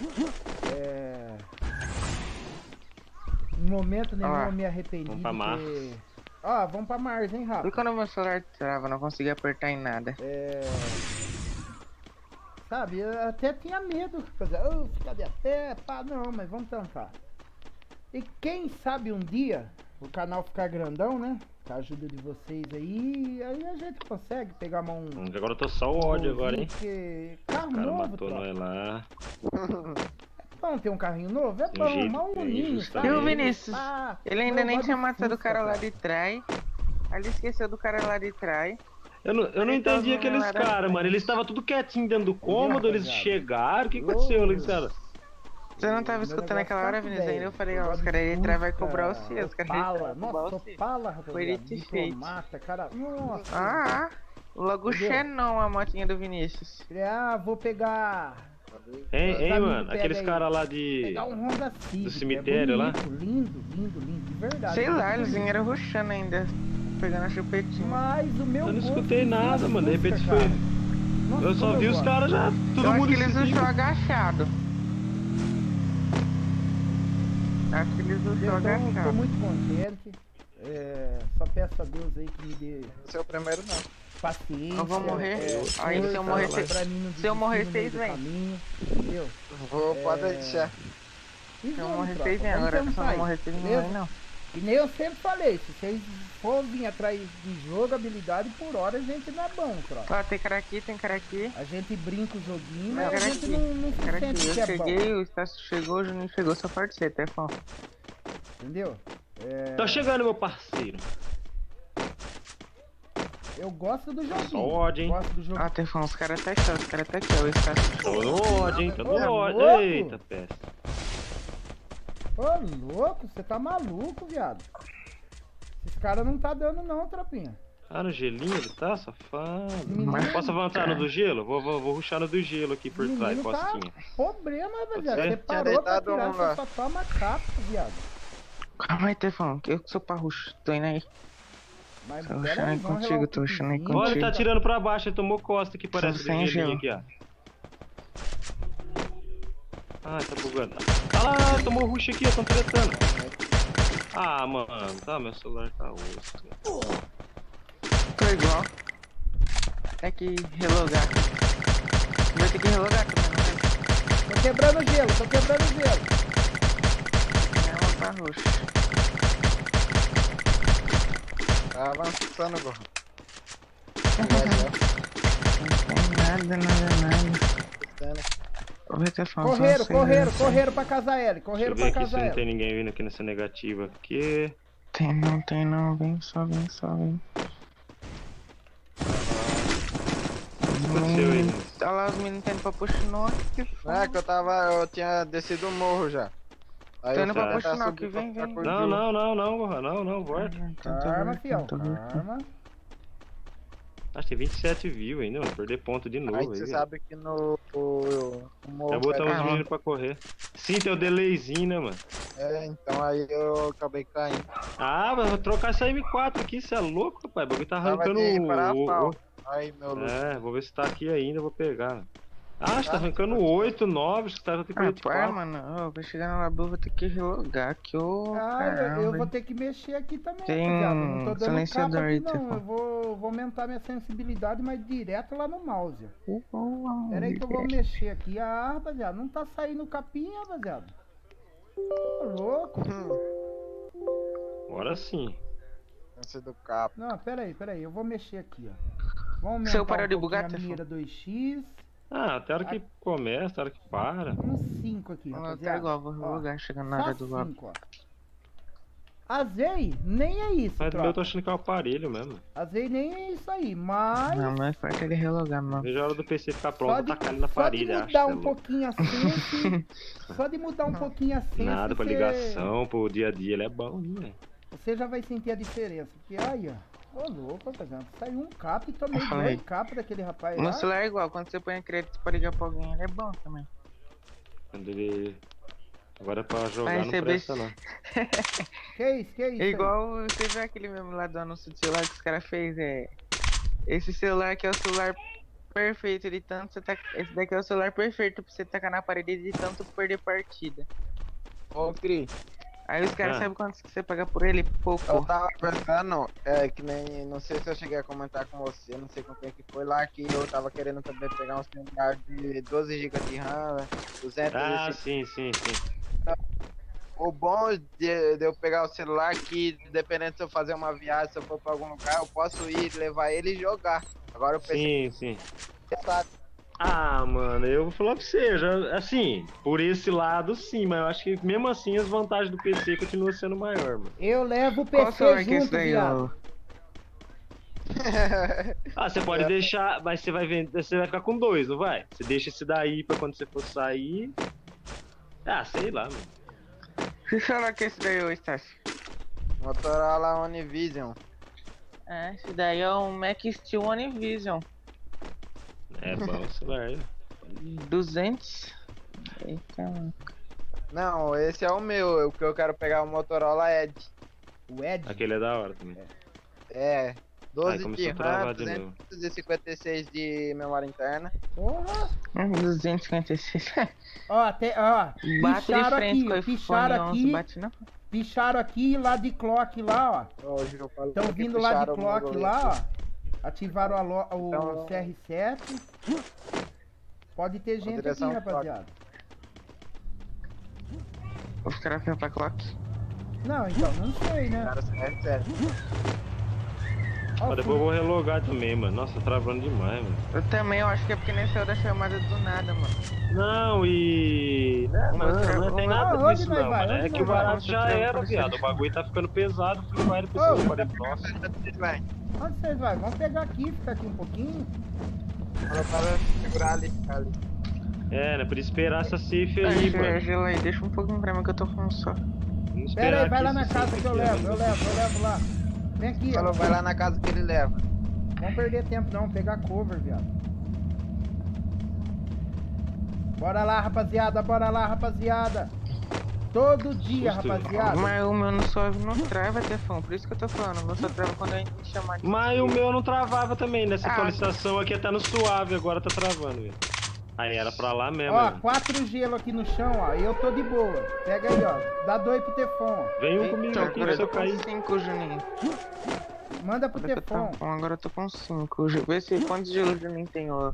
Em momento nenhum Ó, eu me arrependi vamos pra de Mars. ter... Ó, vamos pra Mars, hein, E Rafa? quando o meu celular trava, não consegui apertar em nada. Sabe, eu até tinha medo, fazer, ficar de a pé, pá, não, mas vamos tentar. E quem sabe um dia o canal ficar grandão, né? Com a ajuda de vocês aí a gente consegue pegar um. Agora eu tô só o ódio agora, hein? Porque carro O cara novo, matou tropa. nós lá. É bom ter um carrinho novo? É Tem bom, jeito, mas um tem, uninho, justamente. sabe? E o Vinícius? Ah, Ele ainda eu nem gosto tinha de matado o Fusca, cara lá cara. de trás. Aí ele esqueceu do cara lá de trás. Eu não Ele tava entendi aqueles lá da caras, frente. mano. Eles estavam tudo quietinho dentro do cômodo, eles rapaziada. chegaram. O que aconteceu ali, cara? Você não tava Meu escutando negócio aquela tá hora, com Vinícius? Ainda eu velho. falei, ó, Gosto os de caras aí de trás vai Fusca, cobrar os seus. Os caras aí de Opala, trás vai cobrar nossa, os seus. Opala, rapaziada. Foi dito e feito. Diplomata, cara. Nossa. Ah, logo o Entendeu? Xenon, a motinha do Vinícius. Vou pegar. Hein, Os hein, amigos mano? pega Aqueles aí. caras lá de. Pegar um Honda Civic. cemitério lá? Lindo, lindo, lindo. De verdade. Sei lá, muito eles bonito. vieram rushando ainda. Pegando a chupetinha. Mas o meu Eu não gosto escutei foi nada, a mano. De repente Fusca, foi. cara. Nossa, Eu só como vi os gosto. caras já. Todo Eu acho mundo que eles em usam cima. agachado. Acho que eles usam Eu tô agachado. muito contente. Só peço a Deus aí que me dê Não é o primeiro, não. paciência. Eu vou morrer. Aí se eu força morrer, pra mim não se eu morrer, desistir no meio vocês do vêm. caminho, entendeu? Pode deixar. E Se eu vamos, morrer, tropa, vocês vêm. vamos Agora se eu tentar não aí, morrer, vocês não beleza? vêm, não. E nem eu sempre falei, se vocês for vir atrás de jogabilidade, por hora a gente não é bom, tropa. Ó, tem cara aqui, tem cara aqui. A gente brinca o joguinho, Tem mas a cara gente aqui. não se Cara aqui, sente eu que é bom, cheguei, o Estácio chegou, o Juninho chegou, só pode ser, Tefão. entendeu? Tá chegando, meu parceiro. Eu gosto do joguinho. Só ódio, hein? Gosto do jogo. Ó, Tefão, os caras tá aqui, ó, os caras tá aqui, ó, o Estácio. Tô no ódio, hein? Tô no Ô, ódio. louco. Eita, peça. Ô, louco, você tá maluco, viado. Esses caras não tá dando não, tropinha. Ah, no gelinho ele tá, safado. Menino, Posso avançar no do gelo? Vou rushar no do gelo aqui por trás, menino tá costinha. problema, Pode rapaziada. ser? Você parou Tinha pra deitado tirar, um você lá. só toma capa, viado. Calma aí, Tefão, que eu sou parrucho. Tô indo aí. Mas Tô pera rushando aí vamos contigo, relar tô rushando aí piquezinho. Olha, ele tá contigo. tirando pra baixo, ele tomou costa aqui, parece do sem gelinho gelo. aqui, ó. Ah, tá bugando. Ah lá, tomou rush aqui, ó, tão tretando. Ah, mano, tá, meu celular tá osso. Tô igual. Tem que relogar. Vai ter que relogar também, não vai? Tô quebrando o gelo, tô quebrando o gelo. É uma parrucho. Tá avançando, Gorro. Não tem nada. Vai ter falta. Correram pra casa L, Deixa correram eu ver pra aqui se casa não tem L. ninguém vindo aqui nessa negativa aqui. Tem não. Vem só, vem. Aconteceu aí. Olha lá os meninos tendo pra puxar no que É que eu tinha descido o morro já. Aí Tô eu indo fui pra tentar puxar, subir que vem, pra vem. curtir. Não, volta. Calma, fiel, calma. Acho que tem 27 views ainda, mano. Perder ponto de novo Aí aí, você velho. sabe que no morro. Já botamos os Ah, meninos pra correr. Sim, tem o delayzinho, né, mano? É, então aí eu acabei caindo. Ah, mas vou trocar essa M4 aqui, você é louco, rapaz? O bagulho tá arrancando Tava de parafal. o... Aí, meu louco. É, vou ver se tá aqui ainda, vou pegar. Ah, você tá Tá. arrancando 8, 9, os caras tem Ah, 44. mano, ó, pra chegar na Labu eu vou ter que relogar aqui, ô. Eu vou ter que mexer aqui também, Tem rapaziada. Não tô dando silenciador capa aí, aqui não. Tefão. Eu vou aumentar minha sensibilidade, mas direto lá no mouse. Pera aí que eu vou mexer aqui. Ah, rapaziada, não tá saindo capinha, rapaziada. Ô, louco. Agora sim. Esse do capo. Não, pera aí, eu vou mexer aqui, ó. Vamos aumentar Seu parou de pouquinho bugar, a Tefão? mira 2x. Ah, até a hora que começa, até a hora que para. Uns 5 aqui, Tá rapaziada. igual, vou Ó, relogar chegando na só área do lado. 5, ó. Azei, nem é isso, Mas do meu eu tô tropa. achando que é o aparelho mesmo. Azei nem é isso aí, mas... Não, mais forte é ele relogar, mano. Veja a hora do PC ficar pronto, vou tacar ele na só de parede, acho. mudar cê é um louco. pouquinho a sense, só de mudar um pouquinho a sense, Nada pra ligação, pro dia a dia, ele é bom, né? você já vai sentir a diferença. Porque aí, ó, ô louco, rapaziada, saiu um cap e tomei Eu falei. 2 capas daquele rapaz No lá. celular é igual, quando você põe a crédito pra ligar pra alguém, ele é bom também. Quando ele... Agora pra Vai jogar não receber presta esse- não. Que isso É aí? igual, você viu aquele mesmo lá do anúncio de celular que os caras fez, esse celular aqui é o celular perfeito de tanto você tá... Esse daqui é o celular perfeito pra você tacar na parede de tanto perder partida. Ô, Cri, Aí os caras Ah. sabem quanto que você paga por ele? eu Pouco. tava pensando, que nem, não sei se eu cheguei a comentar com você, não sei com quem que foi lá, que eu tava querendo também pegar um celular de 12 GB de RAM, 200 Ah, esse- sim. O bom de eu pegar o celular que, dependendo se eu fazer uma viagem, se eu for pra algum lugar, eu posso ir, levar ele e jogar. Agora eu pensei, Sim. sabe? Ah, mano, eu vou falar pra você, já, assim, por esse lado sim, mas eu acho que mesmo assim as vantagens do PC continuam sendo maior, mano. Eu levo o Qual celular PC que é esse junto, daí, viado. ó? Ah, você pode deixar, mas você vai vender, você vai ficar com 2, não vai? Você deixa esse daí pra quando você for sair. Ah, sei lá, mano. Que celular que é esse daí, ô Estácio? Motorola Univision. É, esse daí é um Mac Steel One Vision. É bom o celular. 200. Eita, Não, esse é o meu, o que eu quero pegar é o Motorola Edge. O Ed. Aquele é da hora também. É, Ai, 12 começou de a travar RAM, de novo. 256 de memória interna. Porra. 256. Ó, Bate de picharam frente com o aqui, iPhone 11, bate não. picharam aqui lá de clock lá, ó. Hoje eu falei Estão que vindo lá de fecharam o clock bagulho. lá, ó. Ativaram o Então- CR7. Pode ter gente aqui, direção rapaziada. Os caras foram pra clock. Não, então, não sei, né? Cara, é sério. Ó, Mas depois eu vou relogar também, mano. Nossa, tá travando demais, mano. Eu também, eu acho que é porque nem saiu da chamada do nada, mano. Não, e... Não tem nada Onde disso nós não, vai? mano. É Onde que o nós vai? barato já era, viado. O bagulho tá ficando pesado, o Free Fire Ô, precisa fazer nossa. Vai, Onde vocês vão? Vamos pegar aqui, ficar aqui um pouquinho. fala para segurar ali, ali. É, né? Por esperar essa safe aí, mano. Gelo aí, deixa um pouquinho pra mim que eu tô com só. Vamos Pera esperar aí, vai aqui lá na essa casa safe que eu aqui, levo ó. lá. Vem aqui, ó. Falou, vai lá na casa que ele leva. Vamos perder tempo não, pegar cover, viado. Bora lá, rapaziada, bora lá, rapaziada. Todo dia, Susto, rapaziada. Mas o meu no suave não trava, Tefão. Por isso que eu tô falando. O meu só trava quando a gente chamar de. Mas o meu não travava também, nessa Ah. atualização aqui tá no suave, agora tá travando, velho. Aí era pra lá mesmo. Ó, velho. 4 gelo aqui no chão, ó. E eu tô de boa. Pega aí, ó. Dá 2 pro Tefon, ó. Vem um comigo Então, aqui, agora se eu eu tô cair. com 5, Juninho. Manda pro Tefon. Agora eu tô com 5. Vê se quantos gelos o Juninho tem, ó.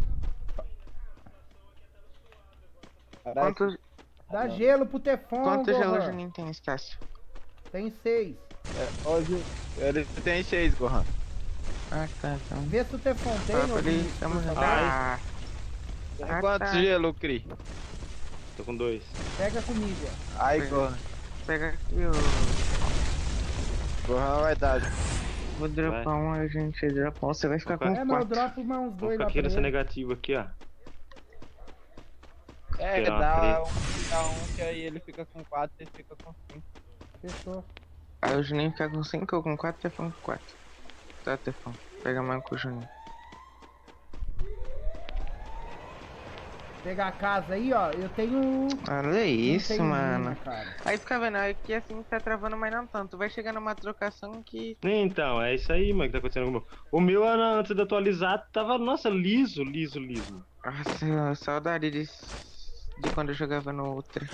Quantos, Dá gelo pro Tefon, quantos gelos o Gohan. Juninho tem, Estácio? Tem 6. Hoje ele tem 6, Gohan. Ah, tá, então. Vê se o Tefon tem, Tá, ô. peraí, Vinícius, tamo por junto. favor. Ah, Tem Ah, quantos tá. gelo, Cri? Tô com 2. Pega comigo, ó. Aí, Gohan. pega aqui, ó. Gohan vai dar. Vou dropar um, a gente dropa um. Você vai ficar com Opa. É, mas eu 4. dropo mais uns Vou 2 ficar lá aqui pra nessa ele. negativa aqui, ó. É, Esperar uma dá treta. um que aí ele fica com 4 e ele fica com 5. Fechou. Aí o Juninho fica com 5 ou com 4, Tefão com 4. Tá, Tefão. Pega mais com o Juninho. Pegar a casa aí, ó. Eu tenho. Olha não isso, tenho mano. mina, cara. Aí fica vendo, aqui assim tá travando, mas não tanto. Vai chegar numa trocação que. Então, é isso aí, mano, que tá acontecendo com o meu. O meu, antes de atualizar, tava, nossa, liso. Nossa, saudade de quando eu jogava no Ultra.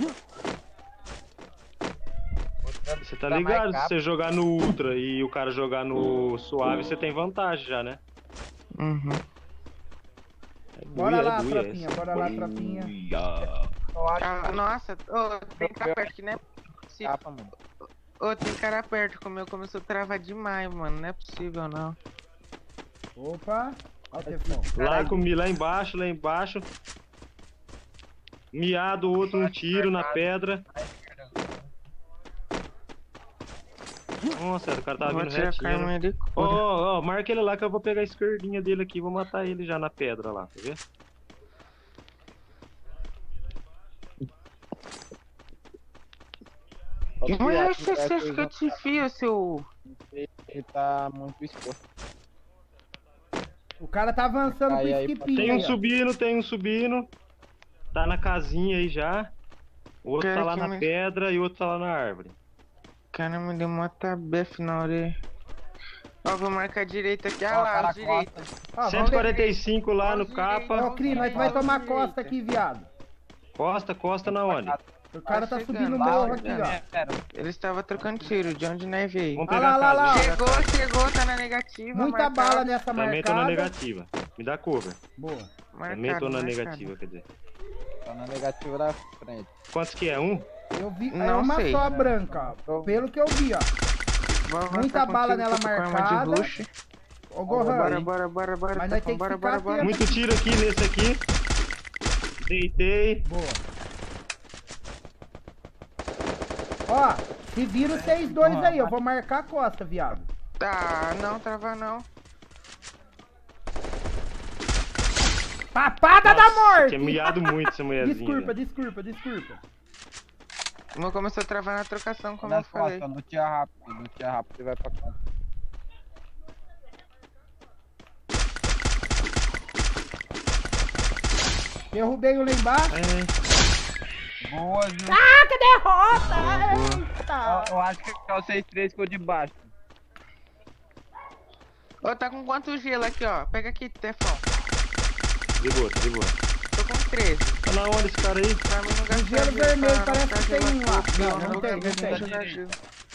Você tá Dá mais ligado? Se capa. você jogar no Ultra e o cara jogar no suave, você tem vantagem já, né? Uhum. É Bora lá, buia tropinha, essa. bora lá, tropinha. Buia. Eu acho Ah, nossa, tem cara perto que não é que possível. capa, mano. Tem cara perto que o meu começou a travar demais, mano. Não é possível, não. Opa. Ó o Tefon. Lá embaixo. Miado, outro um tiro na pedra. Nossa, o cara tá Vou vindo tirar a retinho. arma de Ó, cura. ó, marca ele lá que eu vou pegar a esquerdinha dele aqui e vou matar ele já na pedra lá, tá vendo? Não é esse que eu te fio, seu. Ele tá muito exposto. O cara tá avançando Aí, pro aí, skipinho. Tem um aí, ó. subindo. Tá na casinha aí já. O outro tá lá na pedra e o outro tá lá na árvore. Cara, me deu uma tabef na orelha. Ó, vou marcar a direita aqui. Ah Ó, lá, cara, a direita. Ó, vamos ver. 145 lá no capa. Ô, Cri, nós vai tomar Direita. costa aqui, viado. Costa na onde? O cara tá chegando, subindo o lá, morro aqui, chegando. ó. Ele estava trocando tiro, de onde nós veio. Vamos Ah pegar lá, a lá, casa. lá. Chegou, tá na negativa. Muita marcado. bala nessa Também tô na marcada. negativa. Me dá cover. Boa. Também tô na marcado. negativa, quer dizer. Tá na negativa da frente. Quantos que é? Um? Eu vi. É Não uma sei. só branca, ó. Pelo que eu vi, ó. Vou avançar Muita bala contigo, nela tô com arma de marcada. rush. Ô, Bora, Gohan. bora. Mas nós Tefão, tem que bora, ficar bora. atento. Muito tiro aqui nesse aqui. Deitei. Boa. Ó, se vira os 6-2 aí, eu vou marcar a costa, viado. Tá, não trava não. Papada da morte! Tinha miado muito essa mulherzinha. Desculpa. O meu começou a travar na trocação, como eu Nas falei. costas, no tia rápido, ele vai pra cá. Derrubei o lá embaixo. Boa, Ju. Ah, que derrota! Eita! Eu acho que é o 6-3 ficou de baixo. Ô, tá com quanto gelo aqui, ó? Pega aqui, Tefão. De boa. Tô com 13. Tá na onde esse cara aí? Pra mim não gastar gelo vermelho, pra parece que tem um lá. gelo. Não, não tem, não tem. jogar gelo.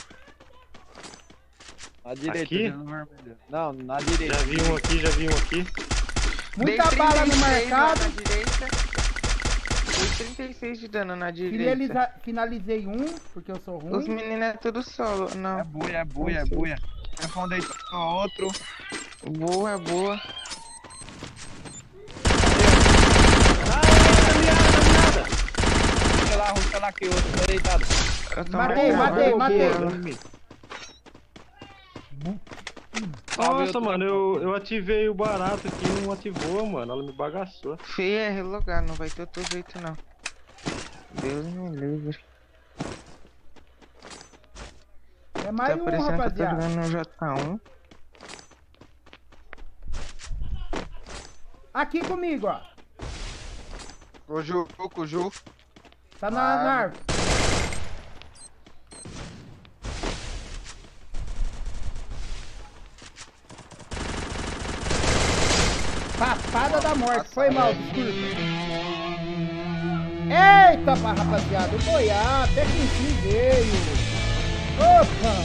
Na direita, Aqui? gelo vermelho. Não, na direita. Já vi um aqui. Muita Dei bala no 36 lá marcado. Na direita. Dei 36 de dano na direita. Finalizei um, porque eu sou Os ruim. meninos é tudo solo. Não. É buia. Responde aí outro. Boa. Ruxa lá que o outro tá deitado. Eu tô Matei. marcando. Nossa, mano, eu ativei o barato aqui e não ativou, mano. Ela me bagaçou. Feio é relogar, não vai ter outro jeito não. Deus me livre. É mais Tá um, parecendo que eu tô rapaziada. jogando no J1. Aqui comigo, ó. O Ju, o Ju. Tá na árvore. Papada da morte. Foi mal, desculpa. Eita, rapaziada. O Goiás até que enfim veio. Opa.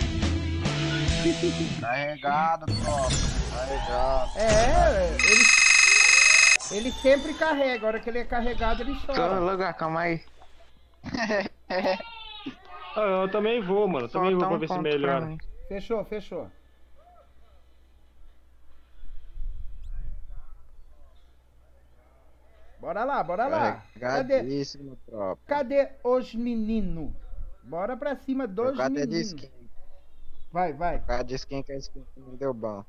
Carregado, tropa. Carregado. É, ele sempre carrega. A hora que ele é carregado, ele Tô chora. lugar, calma aí. Ah, eu também vou, mano. Também vou Falta pra ver se ponto pra melhora. mim. Fechou, fechou. Bora lá, bora lá. Cadê, Carregadíssimo, tropa. cadê os meninos? Bora pra cima dos O cara até de meninos. skin. Vai, vai. O cara de skin que a skin não deu bom.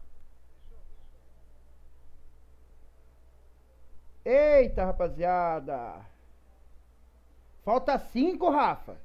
Eita, rapaziada. Falta 5, Rafa.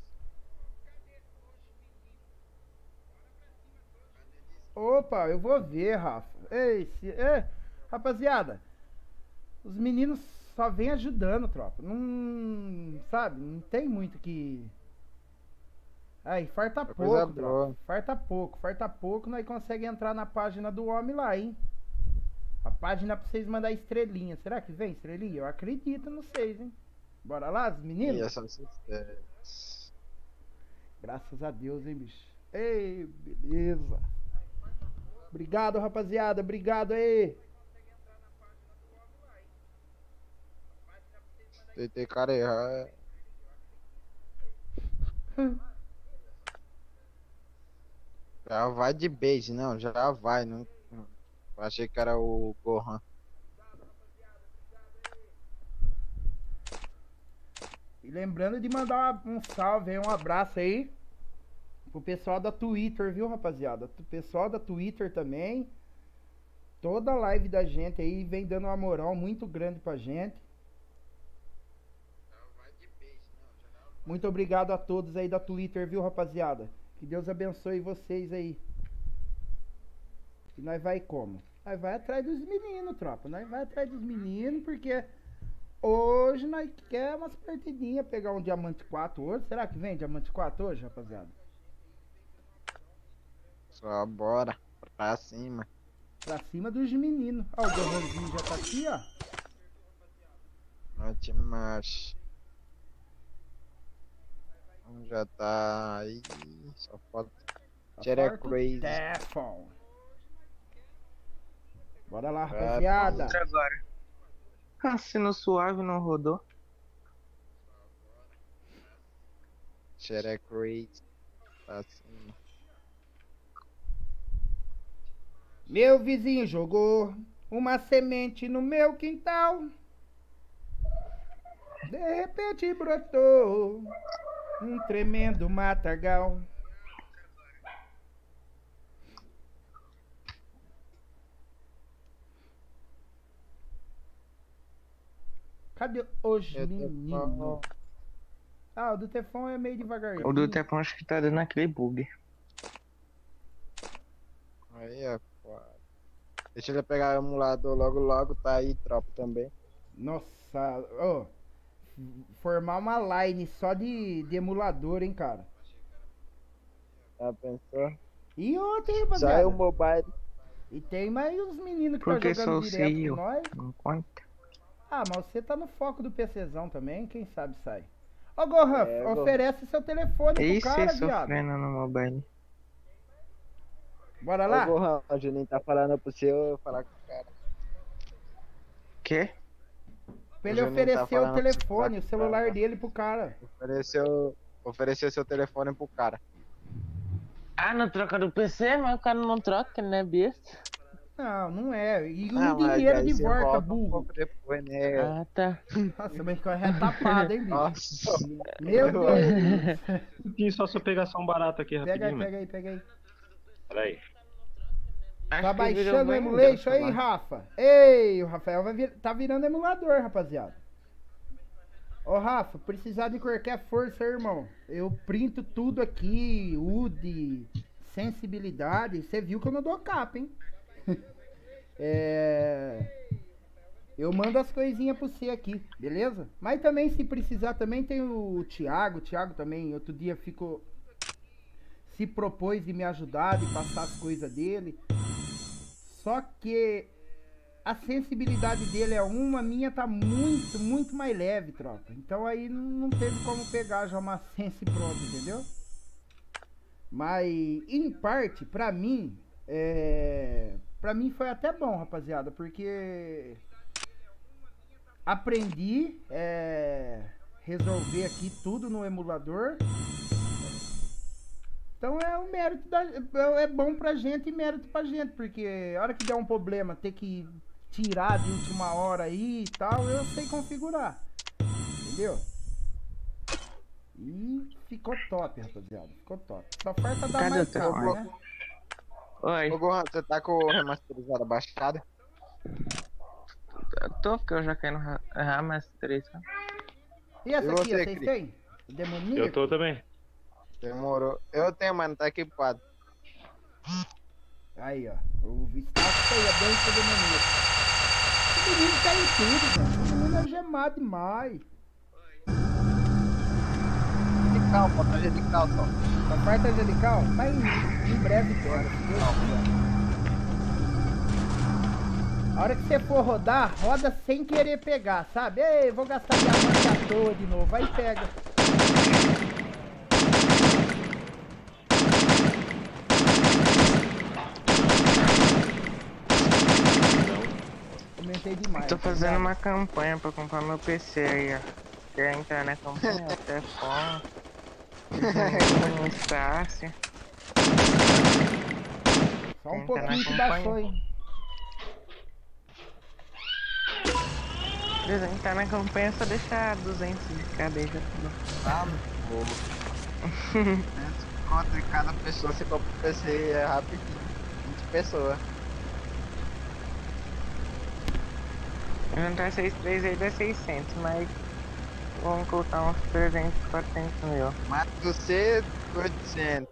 Opa, eu vou ver, Rafa. Rapaziada, os meninos só vêm ajudando, tropa. Não, sabe, não tem muito que... Aí, farta Coisa pouco, boa. tropa. Farta pouco, nós conseguimos entrar na página do homem lá, hein? A página pra vocês mandar estrelinha. Será que vem estrelinha? Eu acredito nos vocês, hein? Bora lá, os E meninos? essa sucesso. Graças a Deus, hein, bicho? Ei, beleza. Obrigado, rapaziada. Obrigado aí. TT cara errar. Já vai de base, não, já vai. Não, eu achei que era o Gohan. E lembrando de mandar um salve aí, um abraço aí pro pessoal da Twitter, viu, rapaziada? O pessoal da Twitter também. Toda a live da gente aí vem dando uma moral muito grande pra gente. Muito obrigado a todos aí da Twitter, viu, rapaziada? Que Deus abençoe vocês aí. E nós vai como? Nós vai atrás dos meninos, tropa. Nós vai atrás dos meninos, porque hoje nós quer umas partidinhas, pegar um diamante 4 hoje. Será que vem diamante 4 hoje, rapaziada? Só bora pra cima. Pra cima dos meninos. Ó, o Gohanzinho já tá aqui, ó. Norte marcha. Já tá aí. Só falta. Tá Jere farto Crazy. Teflon. Bora lá, É, rapaziada. Outra agora. Ah, sino suave não rodou. Jere Crazy. Pra cima. Meu vizinho jogou uma semente no meu quintal. De repente brotou um tremendo matagal. Cadê os Eu tô meninos? falando. Ah, o do Tefão é meio devagarzinho. O do Tepão acho que tá dando aquele bug. Aí, ó. Pô. Deixa ele pegar o emulador logo, logo. Tá aí, tropa também. Nossa, ó. Formar uma line só de emulador, hein, cara. Já pensou? E ontem, Já rapaziada. é o mobile. E tem mais uns meninos que Porque tá sou jogando o direto CEO. com nós. Não conta. Ah, mas você tá no foco do PCzão também, quem sabe sai. Ô, Gohan, É, Gohan. oferece seu telefone pro Esse cara, viado. sofrendo no mobile. Bora lá? Ô, Gohan, o Juninho tá falando pro seu falar com o cara. Quê? Pra ele o Juninho tá oferecer o falando telefone, pro o celular cara. dele pro cara. Ofereceu seu telefone pro cara. Ah, não troca do PC, mas o cara não troca, né, besta? Não, não é. E um Ah, mas dinheiro aí de você volta, volta um burro. pouco depois, né? Ah, tá. Nossa, mas que é tapado, hein, bicho? Nossa. Meu Deus. Rapidinho, só se eu pegar só um barato aqui Pega aí, rapidinho, mano. pega aí, pega aí. Peraí. Acho Tá que virou baixando o Windows, emulation aí, lá. Rafa? Ei, o Rafael tá virando emulador, rapaziada. Ô Rafa, precisar de qualquer força, irmão. Eu printo tudo aqui, UD, sensibilidade. Você viu que eu não dou capa, hein? Eu mando as coisinhas pra você aqui, beleza? Mas também, se precisar, também tem o Thiago. O Thiago também, outro dia se propôs de me ajudar, de passar as coisas dele. Só que a sensibilidade dele é uma, a minha tá muito, muito mais leve, tropa. Então aí não teve como pegar já uma sense pronta, entendeu? Mas, em parte, pra mim foi até bom, rapaziada, porque aprendi resolver aqui tudo no emulador. Então é um mérito é bom pra gente e mérito pra gente, porque a hora que der um problema, ter que tirar de última hora aí e tal, eu sei configurar. Entendeu? E ficou top, rapaziada. Ficou top. Só falta dar Cadê mais o teu calma, né? Oi. Ô Gohan, você tá com o remasterizado baixado? Tô, porque eu já caí no remasterização. E essa E aqui, você, vocês Cris? têm? O demoníaco? Eu tô também. Demorou. Eu tenho, mas não tá equipado. Aí, ó. O Vistaço aí, a dança demoníaca. Esse menino caiu tudo, velho. Esse menino é gemado demais. Angelical, bota angelical só. A parte angelical, mas em breve pega. Se Deus quiser. A hora que você for rodar, roda sem querer pegar, sabe? Ei, vou gastar diamante à toa de novo. Aí pega. Comentei demais. Tô fazendo uma campanha pra comprar meu PC aí, ó. Quer entrar na campanha? Até fome. Fácil. Só um Entra pouquinho na que campanha. baixou, hein? Beleza, entrar na campanha é só deixar 200 de cada aí, já tudo. Tá bom. 200 conto em cada pessoa, você compra o PC é rapidinho. 20 pessoas. Inventar 6.3 aí dá 600, mas vamos colocar uns 300, 400 mil. Mas você, 800.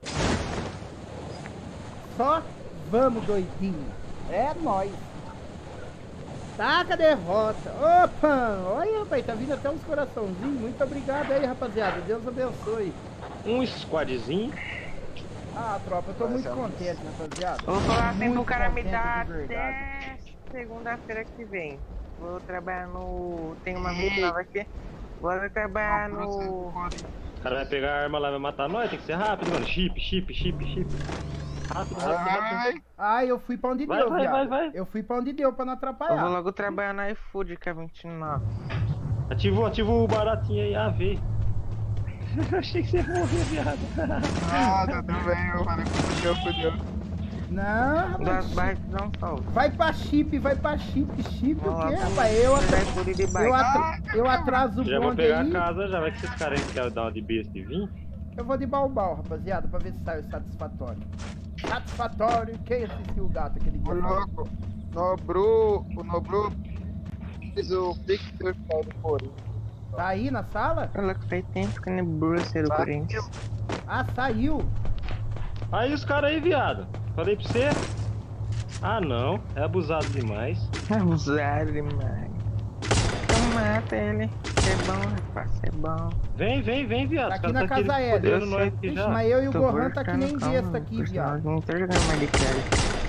Só vamos, doidinho. É nóis. Taca a derrota. Opa! Olha, rapaz, tá vindo até uns coraçãozinhos. Muito obrigado aí, rapaziada. Deus abençoe. Um squadzinho. Ah, tropa, eu tô muito contente, rapaziada. Vou falar assim pro Muito cara me contente dar de verdade. até segunda-feira que vem. Vou trabalhar no... Tem uma vez nova aqui. Vou trabalhar no... O cara vai pegar a arma lá e vai matar nós. Tem que ser rápido, mano. Chip. Rápido. Ah, eu fui pra onde Vai, deu, vai, viado. vai. Eu fui pra onde deu pra não Eu vou atrapalhar. logo trabalhar na iFood, que é 29. Ativa o baratinho aí, AV. Eu achei que você ia morrer, viado. Ah, tudo bem, eu falei fudeu. Não, Das rapaz. barras não salvo. Vai pra chip. Chip o quê, rapaz? iFood de bike. Eu atraso o Já vou bonde pegar aí. a casa, já vai que esses caras aí querem dar uma de besta e vir. Eu vou de balbal, rapaziada, pra ver se sai o satisfatório. Satisfatório? Quem assistiu o gato aquele dia? Ô louco, o Nobru fez o Victor do Corinthians. Tá aí na sala? Olha que faz tempo que nem Bruce do Tá. Corinthians. Ah, saiu. Aí os caras aí, viado. Falei pra você. Ah, não. É abusado demais. Abusado demais. Então mata ele. É bom, rapaz, é bom. Vem, viado. Tá Os aqui caras na tá casa aqui aérea. fodendo nós aqui Ixi, já. mas eu e o Tô Gohan tá que buscando nem calma, besta aqui, porque viado. senão Não tô jogando mais de cara.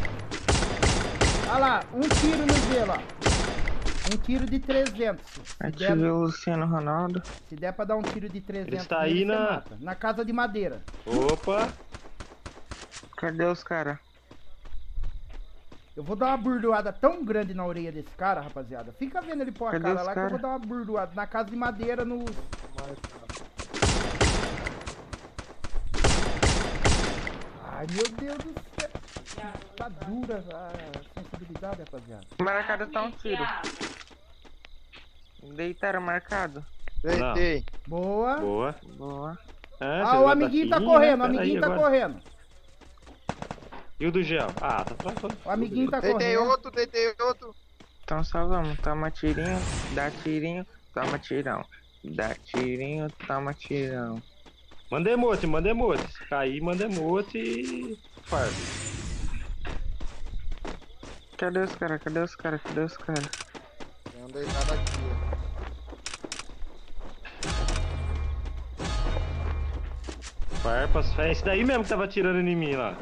Olha lá, um tiro no gelo, ó. Um tiro de 300. Ativei o Luciano Ronaldo. Se der pra dar um tiro de 300 Ele está nele, aí você na- mata. Na casa de madeira. Opa. Cadê os caras? Eu vou dar uma burdoada tão grande na orelha desse cara, rapaziada. Fica vendo ele pôr a Cadê cara os lá que eu cara? vou dar uma burdoada. Na casa de madeira, no... Ai, meu Deus do céu. Tá dura a sensibilidade, rapaziada. Marcado tá um tiro. Deitaram marcado. Deitei. Boa. Boa. Boa. Ah, o amiguinho tá correndo, o amiguinho tá correndo. E o do gel? Ah, tá pra... O amiguinho tá Deitei correndo. outro. Então salvamos. Toma tirinho, dá tirinho, toma tirão. Dá tirinho, toma tirão. Manda emote, manda emote. Se cair, manda emote e farm. Cadê os caras? Cadê os caras? Cadê os caras? Tem um deitado aqui, ó. Farpas, é esse daí mesmo que tava atirando em mim lá.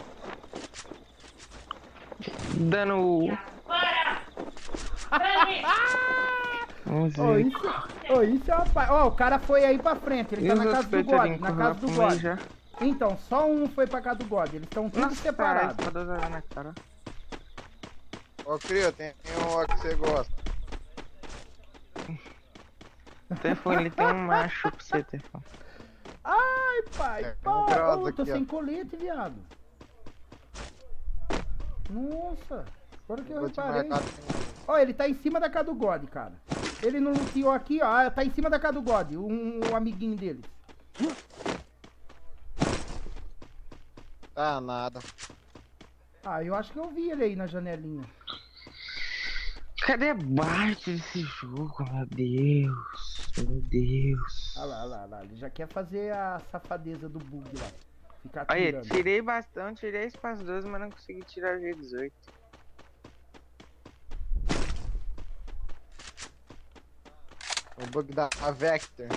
Dando. Vamos Ô, ver. isso é uma pa... Ó, o cara foi aí pra frente, ele E tá os na casa outros do God, feitadinhos na que eu casa já do fumei God. já? Então, só um foi pra casa do God, eles estão tudo Nossa, para, separados. espada usada na cara. Ô, Crio, tem uma que você gosta. Telefone, ele tem um macho pra você, telefone. Ai, pai, É, para. grossa Ô, tô aqui, ó. sem colete, viado. Nossa, agora que eu Vou te reparei. marcar. Ó, ele tá em cima da casa do God, cara. Ele não luteou aqui, ó. Ah, tá em cima da casa do God, um amiguinho dele. Tá nada. Ah, eu acho que eu vi ele aí na janelinha. Cadê a Bart desse jogo, meu Deus? Meu Deus. Olha lá, olha lá, olha lá. Ele já quer fazer a safadeza do bug lá. Ficar Aí, tirando. tirei bastante, tirei espaço 12, mas não consegui tirar o G18. O bug da Vector.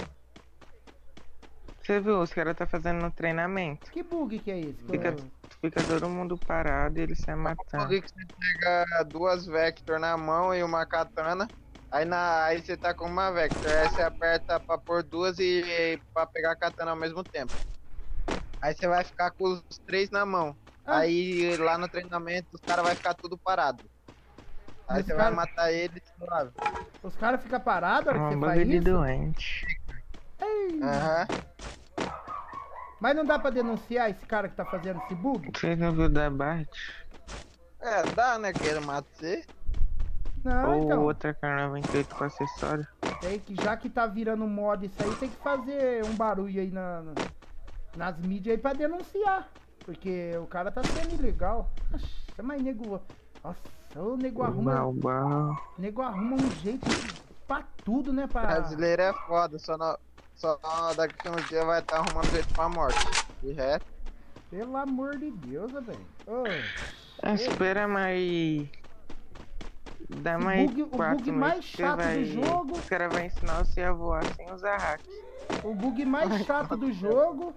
Você viu, os caras tá fazendo no treinamento. Que bug que é esse? Fica todo mundo parado e eles saem O matando. bug que você pega duas Vector na mão e uma katana. Aí você tá com uma Vector. Aí você aperta pra pôr duas e pra pegar a katana ao mesmo tempo. Aí você vai ficar com os três na mão. Ah. Aí lá no treinamento os caras vão ficar tudo parado. Aí Mas você cara- vai matar eles suave. Os caras ficam parados na hora que Um você faz bagulho de isso? doente. Aham. Mas não dá pra denunciar esse cara que tá fazendo esse bug? Vocês não viram da Bart? É, dá, né? Que ele mata você. Não, Ou então. outra carne 28 com acessório? Tem que, já que tá virando moda isso aí, tem que fazer um barulho aí nas mídias aí pra denunciar. Porque o cara tá sendo ilegal. Nossa, mas nego. Nossa, o nego arruma. Bal. Nego arruma um jeito pra tudo, né? Pra... Brasileiro é foda, só daqui a uns dias vai estar arrumando jeito pra morte. De resto, Pelo amor de Deus, velho. Ô, Espera mais. Dá O mais bug- o 4 bug mais meses que você chato do vai... jogo- Os caras vão ensinar você a voar sem usar hack. o bug mais chato do jogo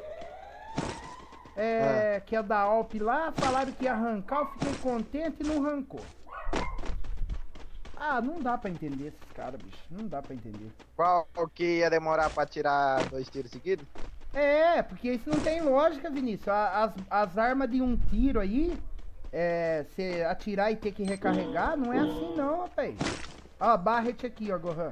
que é da Alp lá, falaram que ia arrancar, eu fiquei contente e não arrancou. Ah, não dá pra entender esses caras, bicho. Não dá pra entender. qual que ia demorar pra tirar 2 tiros seguidos? É, porque isso não tem lógica, Vinícius. As armas de um tiro aí, você atirar e ter que recarregar, não é assim não, rapaz. Ó, Barret aqui, ó, Gohan.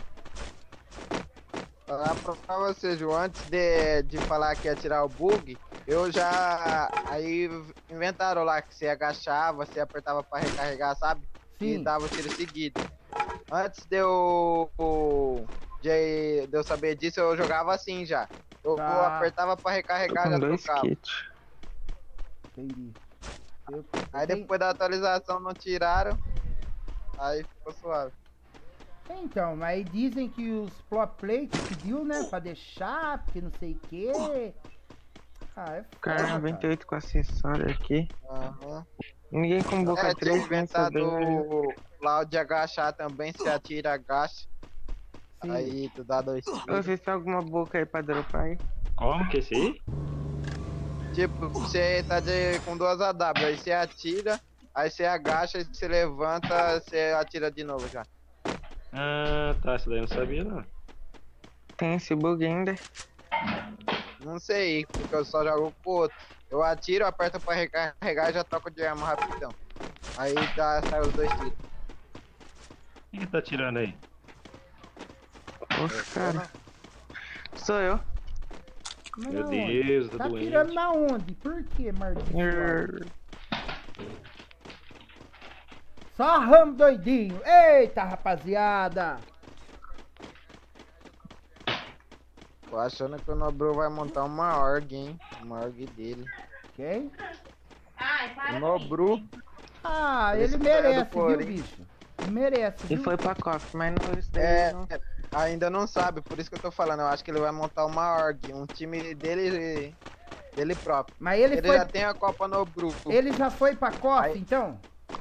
Falar pra você, João, antes de falar que ia tirar o bug, eu já. Aí inventaram lá que você agachava, você apertava pra recarregar, sabe? E Sim. dava o tiro seguido. Antes de eu saber disso, eu jogava assim já. Eu Tá. apertava pra Tô recarregar, já com 2 trocava. kits. Entendi. Aí depois da atualização não tiraram, aí ficou suave. Então, mas aí dizem que os pro play que pediu, né, pra deixar, porque não sei o que. Ah, é foda, Carne cara. 28 com acessório aqui. Aham. Ninguém com boca Tinha 3 inventado bem. lá o de agachar também, se atira, agacha. Sim. Aí tu dá 2 tiros. Vocês têm alguma boca aí pra dropar aí? Como que é esse aí? Tipo, você tá com 2 AW, aí você atira, aí você agacha, você levanta, você atira de novo já. Ah, tá. Essa daí eu não sabia, não. Tem esse bug ainda? Não sei, porque eu só jogo com o outro. Eu atiro, aperto pra recarregar e já troco de arma rapidão. Aí sai os 2 tiros. Quem que tá atirando aí? Oxe, cara. Sou eu. Mas Meu na onde? Deus, tá Tá doente. tirando na onde? Por que, Marquinhos? Só ramo doidinho. Eita, rapaziada. Tô achando que o Nobru vai montar uma org, hein? Uma org dele. Quem? O Nobru. Ah, Esse ele cara é do merece, viu, Corinthians. bicho? Merece, E viu? foi pra cofre, mas não isso daí É, não. Ainda não sabe, por isso que eu tô falando. Eu acho que ele vai montar uma org, um time dele próprio. Mas ele foi. já tem a Copa no grupo. Ele já foi pra KOF, Aí- então?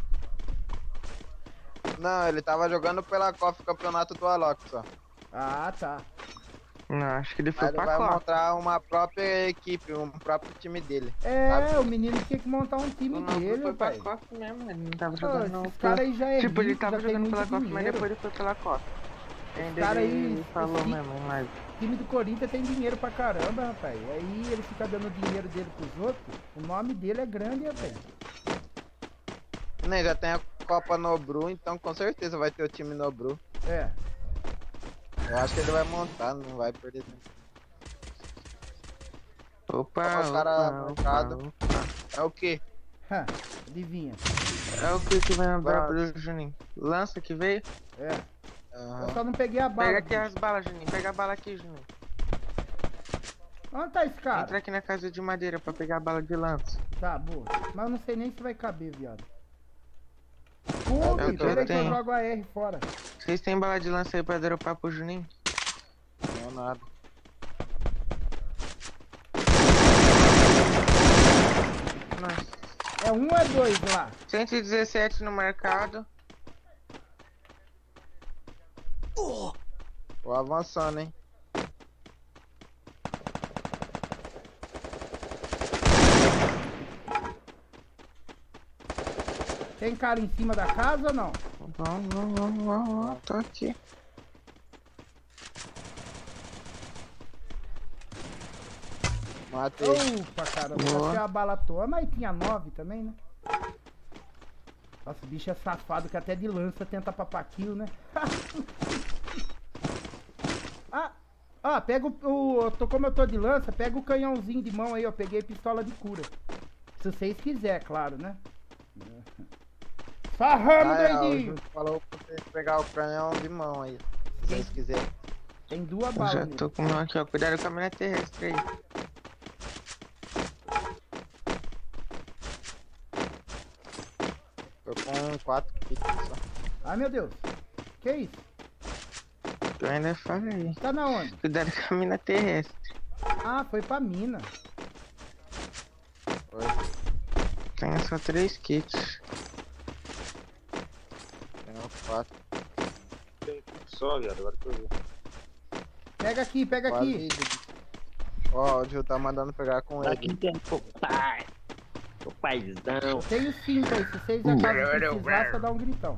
Não, ele tava jogando pela KOF Campeonato do Alok só. Ah, tá. Não, acho que ele foi Aí ele pra vai Copa. montar uma própria equipe, um próprio time dele. É, Sabe? o menino tinha que montar um time O Nobru dele, foi pra pai. Copa mesmo, ele não tava Pô, jogando esses caras aí já é Tipo, ele rico, tava já tem jogando pela muito Copa, mas dinheiro. depois ele foi pela Copa. Ainda cara aí, ele falou esse- mesmo em live. O time do Corinthians tem dinheiro pra caramba, rapaz. Aí ele fica dando dinheiro dele pros outros. O nome dele é grande, rapaz. Né, já tem a Copa Nobru, então com certeza vai ter o time Nobru. É. Eu acho que ele vai montar, não vai perder tempo. Opa, Ó, o cara opa, marcado. opa. É o quê? Ha, adivinha. É o que vai andar Vai. pro Juninho? Lança que veio? É. Aham. Eu só não peguei a bala. Pega aqui bicho. as balas, Juninho. Pega a bala aqui, Juninho. Onde tá esse cara? Entra aqui na casa de madeira pra pegar a bala de lança. Tá, boa. Mas eu não sei nem se vai caber, viado. Pô, Eu bicho, pera aí que eu tenho. jogo a R fora. Vocês têm bala de lança aí pra dropar pro Juninho? Não, nada. Nossa. É um ou é dois lá? 117 no mercado. Tô avançando, hein? Tem cara em cima da casa ou não? Vamos. Tô aqui. Matei. Opa, caramba, Boa. gastei a bala à toa. Mas tinha 9 também, né? Nossa, o bicho é safado que até de lança tenta papar kill, né? Ah, pega como eu tô de lança, pega o canhãozinho de mão aí, ó. Peguei pistola de cura. Se vocês quiserem, claro, né? Farramos, O doidinho! Júlio falou pra vocês pegar o canhão de mão aí. Se vocês quiserem. Tem duas Eu balas já nele. tô com uma aqui, ó. Cuidado com a mina terrestre aí. Tô com 4 kits só. Ai, meu Deus. Que isso? Tu ainda falei. Tá na onde? Cuidado com a mina terrestre. Ah, foi pra mina. Tenho só 3 kits. Tenho 4. Tem só, viado, agora que eu vi. Pega aqui, pega aqui. Ó, o Gil tá mandando pegar com ele. Aqui tem papai. O paizão. Tenho 5 aí, se vocês acaso precisar, só dá um gritão.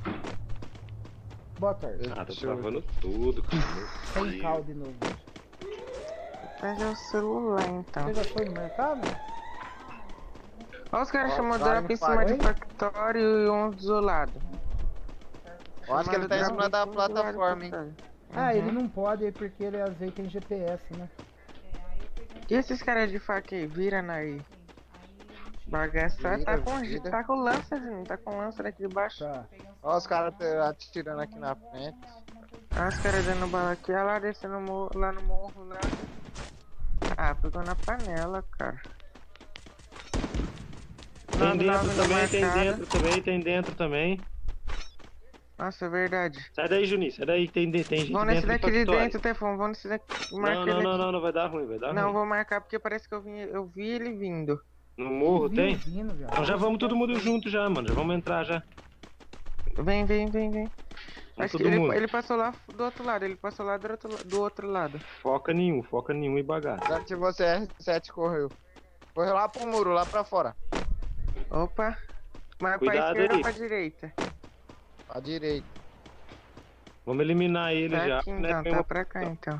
Boa tarde. Ah, tô travando tudo, cara. Sem caldo de novo. Pega o celular então. Você já foi no mercado? Olha os caras Ó, chamando vai drop no em cima pai. de Factório e um desolado. Eu acho que ele tá em cima da plataforma, hein? Ah, ele não pode porque ele azeita em GPS, né? E esses caras de faca aí? Vira aí. Bagaçar Vira, tá com vira. tá com lança, gente. Tá com lança daqui de baixo. Tá. Ó, os caras atirando aqui na frente. Olha os caras dando bala aqui. Olha lá descendo lá no morro lá. Ah, pegou na panela, cara. Tem dentro 99 no também, tem mercado. dentro também, tem dentro também. Nossa, é verdade. Sai daí, Juninho, sai daí, tem gente Vamos nesse dentro do daqui de Factory. dentro, Tefão. Vamos nesse daqui. Não, Marca não, ele não, aqui. não, vai dar ruim, vai dar Não, ruim. vou marcar porque parece que eu vi ele vindo. No morro Viu tem? vindo, viado. Então já vamos todo mundo junto já, mano. Já vamos entrar já. Vem. Vamos Acho que todo mundo. ele passou lá do outro lado, ele passou lá do outro lado. Foca nenhum e bagaço. Desativou CR7 correu. Correu lá pro muro, lá pra fora. Opa. Mas pra Cuidado esquerda aí. ou pra direita? Pra direita. Vamos eliminar ele Tá já. aqui né? então, tá pra cá então.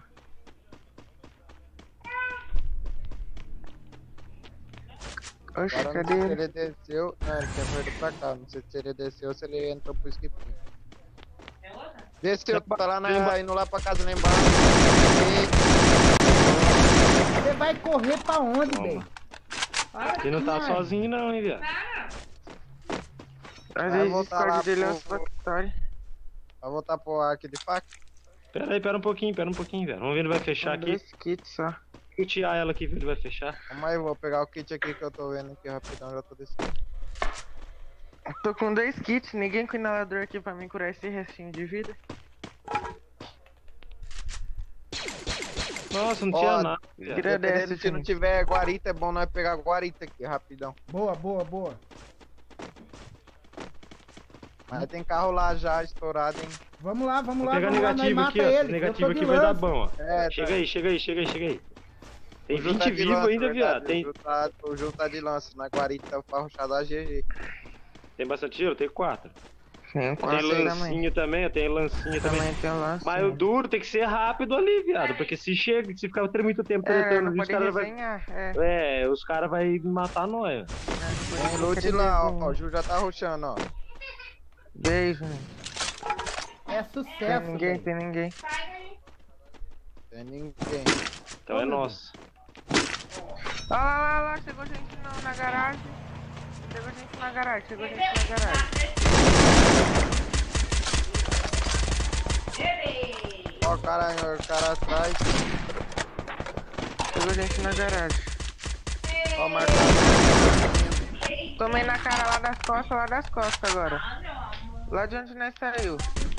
Oxe, Agora cadê não sei se ele? ele desceu. Não, ele tinha corrido pra cá. Não sei se ele desceu ou se ele entrou pro skipinho. Desceu, tá lá indo lá pra casa lá embaixo. Você vai correr pra onde, Toma. bem? Ele não tá sozinho não, hein, viado. Às Vai vezes o voltar lá Discord dele é o pro- Factory. Vai voltar pro arco de faca. Pera um pouquinho, velho. Vamos ver ele vai fechar Com aqui. 2 kits só. Cutear ela aqui, ver ele vai fechar. Calma aí, vou pegar o kit aqui que eu tô vendo aqui rapidão, já tô descendo. Tô com 2 kits, ninguém com inalador aqui pra me curar esse restinho de vida. Nossa, não tinha Ó, nada. viado. Dependendo, se não tiver guarita, é bom nós pegar guarita aqui, rapidão. Boa, boa, boa. Mas tem carro lá já estourado, hein? Vamos lá, vamos Vou lá, pegar vamos lá, nós negativo mata aqui, ó. Esse eles. negativo Eu tô aqui de vai dar lança. bom, ó. É, Chega aí, chega aí, chega aí, chega aí. Tem O Ju 20 tá de vivos lança, ainda, verdade, viado. Tem, O Ju tá de lança, na guarita pra ruxar da GG. tem bastante tiro? Tem 4. Sim, Tem quase também. lancinho também, tem lancinho também. Também tem lance. Mas o duro tem que ser rápido ali, viado. Porque se chega, se ficar muito tempo É, tretando, não os pode caras vai. resenhar. É, Os caras vão matar nós. Tem loot lá, ó. O Ju já tá ruxando, ó. Beijo. É Tem sucesso. ninguém, velho. tem ninguém. Tem ninguém. Então é nosso. Olha lá, chegou gente na garagem. Chegou gente na garagem. Ó, o cara atrás. Chegou gente na garagem. Ó, marcado. Tomei na cara lá das costas agora. Lá de onde nós saiu.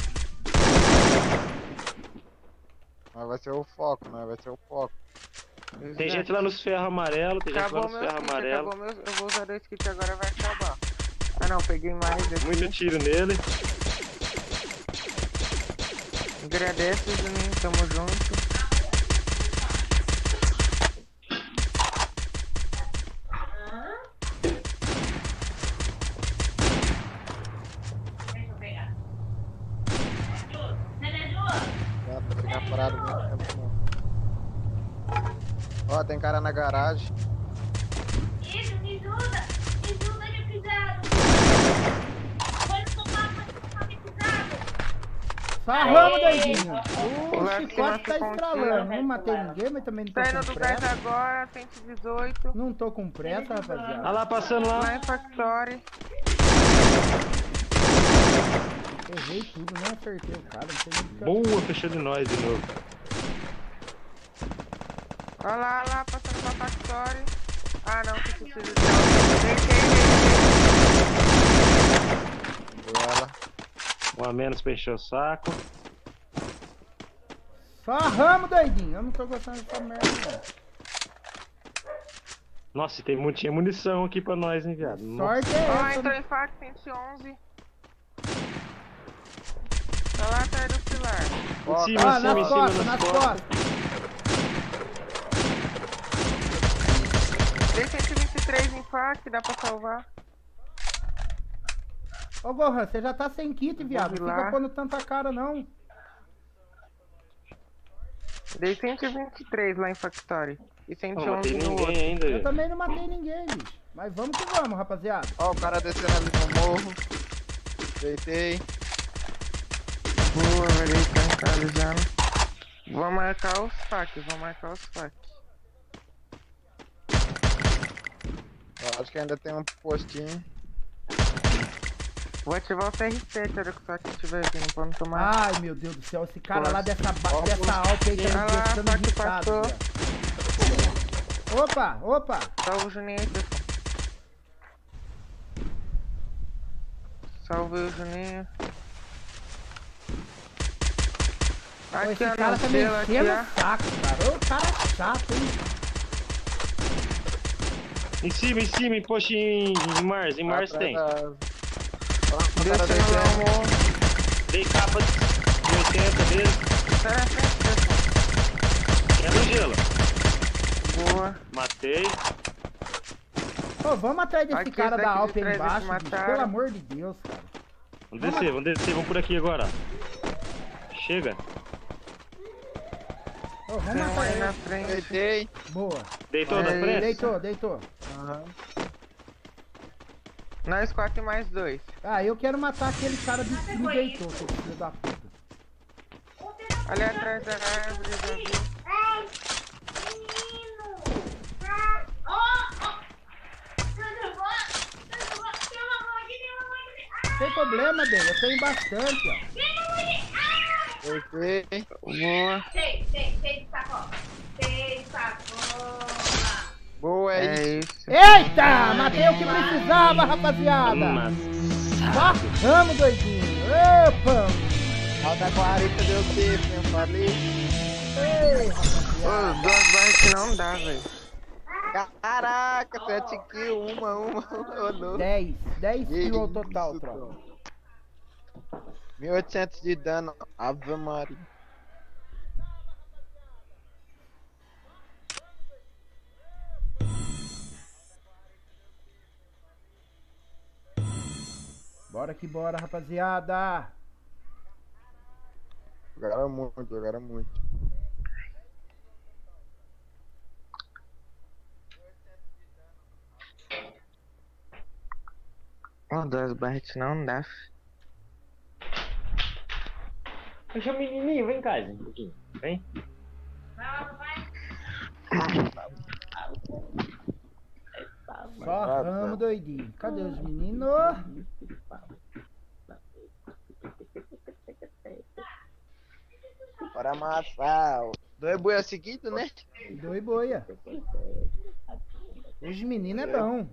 Mas vai ser o foco, né? Vai ser o foco. Tem gente lá nos ferros amarelos, tem gente lá Acabou nos meu ferros kit, amarelos. eu vou usar 2 kits agora, vai acabar. Ah não, peguei mais aqui. Muito tiro nele. Agradece, Juninho, tamo junto. Já pra ficar parado muito tempo, não. Ó, tem cara na garagem. Isso, me ajuda de pisado. Pode tomar pisado. Sarramos, doidinho. O O Left chicote tá Left estralando. Não matei ninguém, mas também não tô Saindo com do gás pressa. agora, 118. Não tô com pressa, rapaziada. Olha lá, passando lá. Lá em Factory. Errei tudo, não acertei o cara. Não sei nem o que Boa, fechando em nós de novo. Olha lá, passando pra Factory. Ah não, que precisa de Ela. Um a menos pra encher o saco. Sarramos, doidinho. Eu não tô gostando dessa merda, não. Nossa, e tem tinha munição aqui pra nós, hein, viado. Nossa. Sorte é Ó, essa. entrou em fac 111. Tá lá atrás do pilar. Ó, Em cima, Ah, em cima, nas em cima, costas, nas costas. Dei 123 em fac, dá pra salvar. Ô, Gohan, você já tá sem kit, viado. Vamos Fica lá. pondo tanta cara, não. Dei 123 lá em Factory. E Não matei 111 no outro. ninguém ainda, Eu velho. também não matei ninguém, bicho. Mas vamos que vamos, rapaziada. Ó, o cara descendo ali no morro. Deitei. Boa, velho, tá centralizando. Vou marcar os fac, Eu acho que ainda tem um postinho. Vou ativar o CR7 a hora que o fac estiver vindo pra não tomar. Ai, meu Deus do céu. Esse cara lá Nossa. dessa Ó, dessa Alp aí tá Olha me lá, deixando fac irritado, passou. viado. Opa, opa. Salve o Juninho aí, pessoal. Salve o Juninho. Pô, Aqui, esse ó, cara no tá me selo aqui, enchendo ó. o saco, cara. Ô, cara chato, hein? Em cima, poxa, em Mars Atrás tem. da- Ó, o cara Descendo lá o descendo. morro. Dei capa de 80 dele. Sai na frente, pessoal. Quebra o gelo. Boa. Matei. Ô, vamos atrás desse Aqui, cara esse da daqui Alp de aí trás embaixo, eles bicho. mataram. Pelo amor de Deus, cara. Vamos descer, vamos por aqui agora. Chega. Ô, vamos Tem um matar aí na ele. frente. Deitei. Boa. Deitou na Aí, frente? Deitou, deitou. Aham. Nós 4 e mais 2. Ah, eu quero matar aquele cara que me deitou, seu filho da puta. Ali atrás da árvore, já vi. Ai, menino. Ah, ó, ó. Tudo bom? Tudo bom? Tem uma mão aqui, tem uma mão aqui. Ah, Sem problema, bem, eu tenho bastante, ó. tem uma mão aqui. Ah! Deitei. Boa. Cheio de sacola. Cheio de sacola. Boa, é isso. É isso. Eita! Matei o que precisava, rapaziada! Nossa. Vamos, doidinho! Opa! A da guarita deu tempo, eu falei. Ei, rapaziada! rapaziada. 2 barras não dá, velho. Caraca, 7 kills, uma, ô louco. 10 Que kills ao isso, total, tropa. 1800 de dano, Ave Maria. Bora que bora, rapaziada. Jogaram muito, jogaram muito. Ó, 2 barras não dá. Deixa o menininho, vem cá, gente, um pouquinho. Vem. Só ramo doidinho. Cadê os meninos? Bora amassar. 2 boias seguidos, né? Doi boia. Os meninos é bom.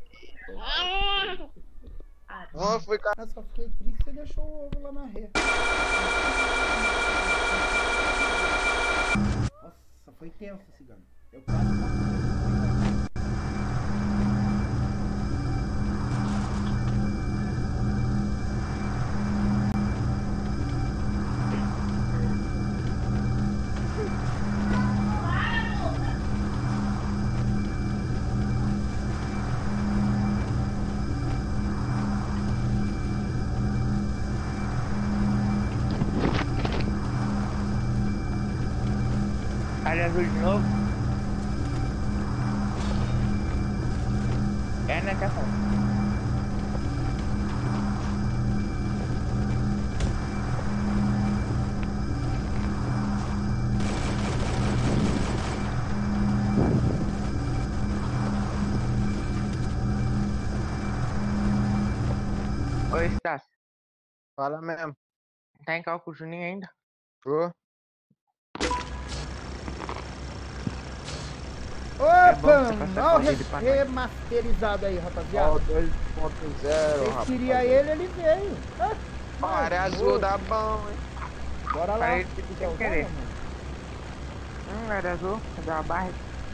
Uma foi com a... Eu só fiquei triste que você deixou o ovo lá na rede. Nossa, foi tenso esse cigano. Eu quase matei. Área azul de novo. É, né, Café? Oi, Estácio. Fala mesmo. Tá em cálculo Juninho ainda? Tô. Opa, você passar olha o corrida pra nós. remasterizado aí, Ó, rapaziada. o 2.0, Vocês rapaz. queriam ele veio. Ó, a área azul dá bom, hein? Bora lá. Parei de Quer usar, querer. mano? Área azul. Cadê a barra?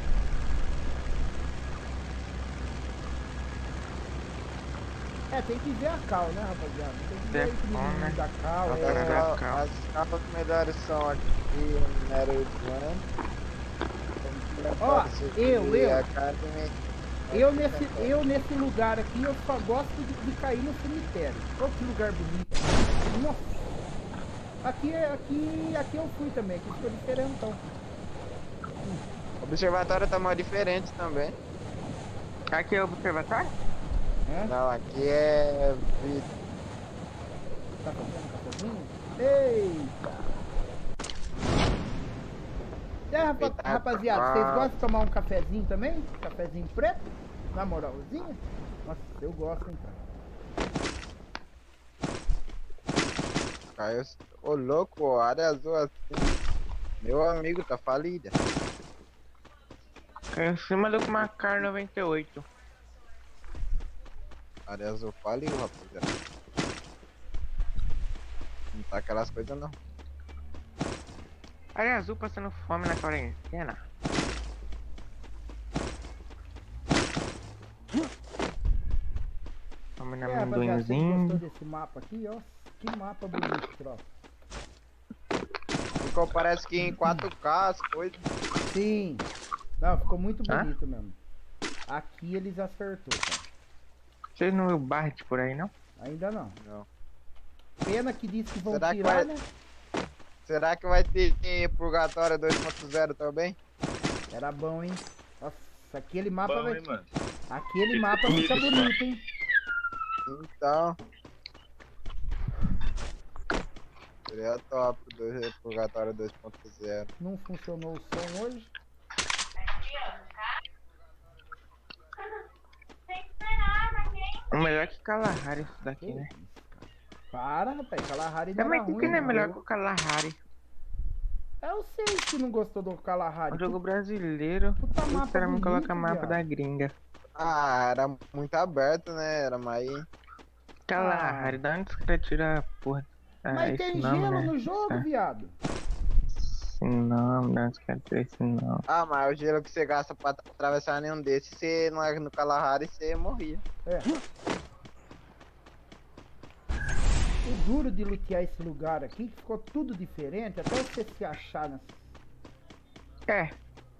É, tem que ver a cal, né, rapaziada? Tem que ver aí que Defone, menino da cal. Tá É... pegando a cal. As capas melhores são aqui no Metal Plant. Ó, eu. Academy. Eu nesse lugar aqui, eu só gosto de cair no cemitério. Olha que lugar bonito. Nossa. Aqui eu fui também, aqui ficou diferentão. O observatório tá mais diferente também. Aqui é o observatório? Hã? Não, aqui é vidro. Tá fazendo cafezinho? Eita! É, Eita, rapaziada, vocês gostam de tomar um cafezinho também? Cafezinho preto? Na moralzinha? Nossa, eu gosto, hein, cara. Caiu. Ô louco, área azul assim. Meu amigo tá falida. Caiu em cima do Macar 98. Área azul faliu, rapaziada. Não tá aquelas coisas não. Área azul passando fome na quarentena. Vamos na É, rapaziada, vocês amendoinzinho. gostou desse mapa aqui, ó? Que mapa bonito, tropa. Ficou parece que em 4K as coisas. Sim. Não, ficou muito Hã? bonito mesmo. Aqui eles acertou, cara. Vocês não viram o Bart por aí, não? Ainda não. Não. Pena que diz que vão Será que tirar, vai- né? Será que vai ter Purgatório 2.0 também? Era bom, hein? Nossa, aquele mapa Bom, vai... hein, mano? Aquele mapa fica bonito, hein? Então. Seria top do Purgatório 2.0. Não funcionou o som hoje. Tem que esperar, mas quem? O melhor que Kalahari isso daqui, né? Para, rapaz. Kalahari não Também era tem ruim, que não é não. melhor que o Kalahari. Eu sei que não gostou do Kalahari. Um jogo brasileiro. Puta Os mapa caras me bonito, colocam mapa viado. da gringa. Ah, era muito aberto, né? Era mais. Kalahari, da onde os caras tiram a porra? Mas esse tem nome, gelo né? no jogo, Tá. viado. esse não, não quero ter esse não. Ah, mas o gelo que você gasta pra atravessar nenhum desses, você no Kalahari você morria. É. O duro de lutear esse lugar aqui, que ficou tudo diferente, até você se achar nessa... É.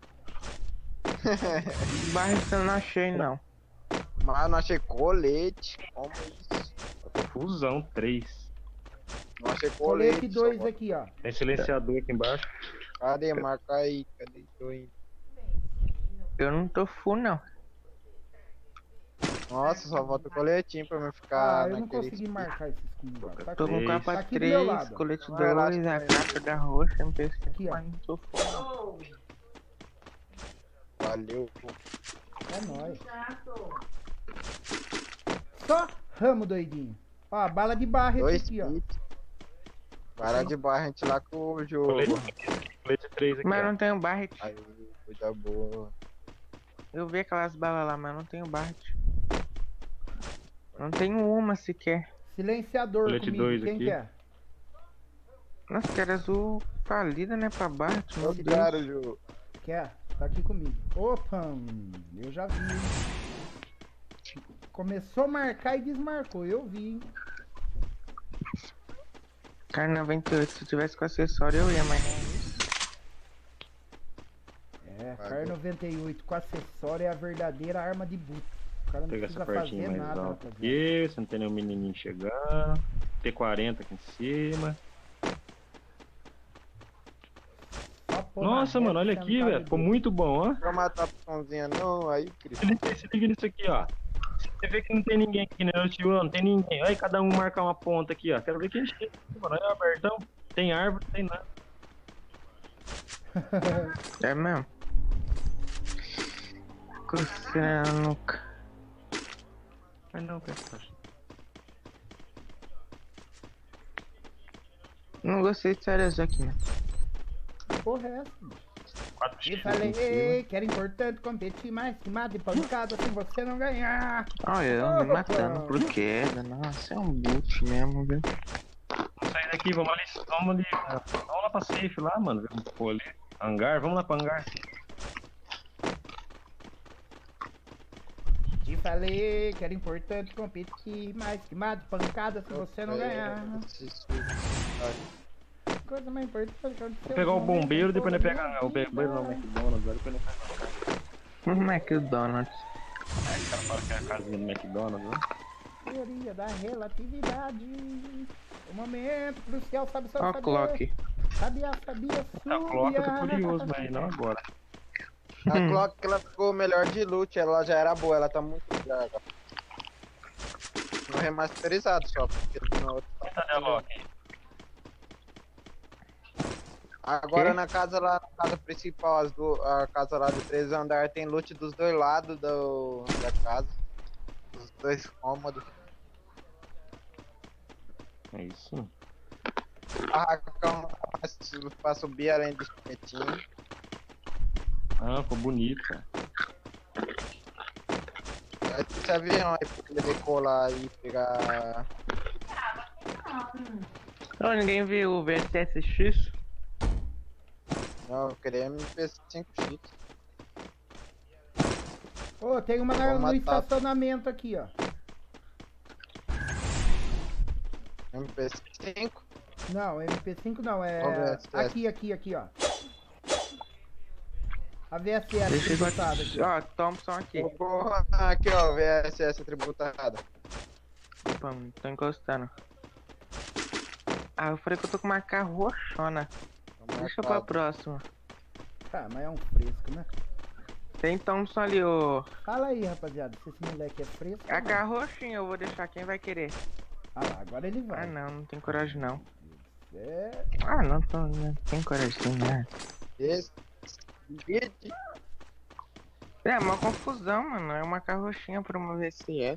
Barrista eu não achei não. Mas eu não achei colete. Como isso? Fusão 3. Não achei colete. Colete 2 só. aqui, ó. Tem silenciador aqui embaixo. Cadê? Marca aí. Cadê? Tô indo. Eu não tô full não. Nossa, só falta o coletinho pra eu ficar Ah, eu não naquele... consegui marcar esse skin agora. Tá Tô com aqui. capa Tá aqui do meu 3, lado. colete Não, relaxa, 2, a né? capa da roxa, MP5, Aqui, ó. mas não tô full não. Valeu. É nóis. Só ramo, doidinho. Ó, bala de barra esse 2 aqui, ó. kits. Para de barra, a gente lá com o jogo. Colete 3 aqui. Mas ó. não tenho barret. Aí, coisa boa. Eu vi aquelas balas lá, mas não tenho barret. Não tenho uma sequer. Silenciador Colete comigo, 2 quem aqui. quer? Nossa, que era azul falida, né, pra barret, meu Eu Deus. quero o jogo. Quer? Tá aqui comigo. Opa, eu já vi, hein? Começou a marcar e desmarcou, eu vi, hein? Cara, 98, se tivesse com acessório eu ia, mas nem isso. É, Vai, Kar vai. 98 com acessório é a verdadeira arma de boot. O cara não Pega essa precisa partinha fazer mais nada, alta rapaziada. aqui. Você não tem nenhum menininho chegando. T40 aqui em cima. Só pôr na Nossa, reta mano, olha e aqui, sentar velho. no Ficou dedo. muito bom, ó. Não vou matar a pãozinha não, aí, Cris. Se liga nisso aqui, ó. Você vê que não tem ninguém aqui, né? Não tem ninguém. Olha cada um marcar uma ponta aqui, ó. Quero ver quem chega, mano. Olha o abertão. Tem árvore, tem nada. É mesmo? Coceira na nuca. Mas não, pessoal. Não gostei de séries aqui, né? Porra, é essa? 4 E x falei, ei, que era importante competir mais que mata de pancada se você não ganhar. Olha, eu me matando por queda. Nossa, é um boot mesmo, viu? Vamos sair daqui, vamos ali. Vamos lá pra safe lá, mano. Vamos pôr ali. Hangar, vamos lá pra hangar. Te falei que era importante competir mais que mata de pancada se você não ganhar. Coisa mais importante que aconteceu. Vou pegar o no bombeiro, momento depois nós da pegar minha o bombeiro não, vida. McDonald's. Depois nós pega o McDonald's. Aí o cara fala que é a casinha do McDonald's, né? Teoria da relatividade. O momento crucial, sabe só Ó o saber. clock. Sabia, A Clock eu tô curioso, mas não agora. A Clock ela ficou melhor de loot, ela já era boa, ela tá muito fraca. No remasterizado só, porque no outro tá... Cadê a Loki? Agora Quê? na casa lá, na casa principal, a casa lá de 3 andares tem loot dos dois lados da casa. Dos dois cômodos. É isso. Barracão pra subir além do espetinho. Ah, ficou bonito, cara. Esse avião aí pra ele decolar e pegar. Não, ninguém viu o VSSX? Não, eu queria MP5X. Ô, tem uma Vou no matar. estacionamento aqui, ó. MP5? Não, MP5 não, é. Ó, VSS. Aqui, ó. A VSS Deixa eu tributada aqui, ó. Ó, Thompson aqui. Porra, aqui ó, VSS tributada. Opa, tô encostando. Ah, eu falei que eu tô com uma carro roxona. Deixa pra próxima. Tá, mas é um fresco, né? Tem Thompson ali, ô. Fala aí, rapaziada, se esse moleque é fresco. A ou não. carro roxinha eu vou deixar, quem vai querer? Ah lá, agora ele vai. Ah não tem coragem não. É. Ah não, não tem coragem né? Esse. É uma confusão, mano. É uma carro roxinha pra uma VSS.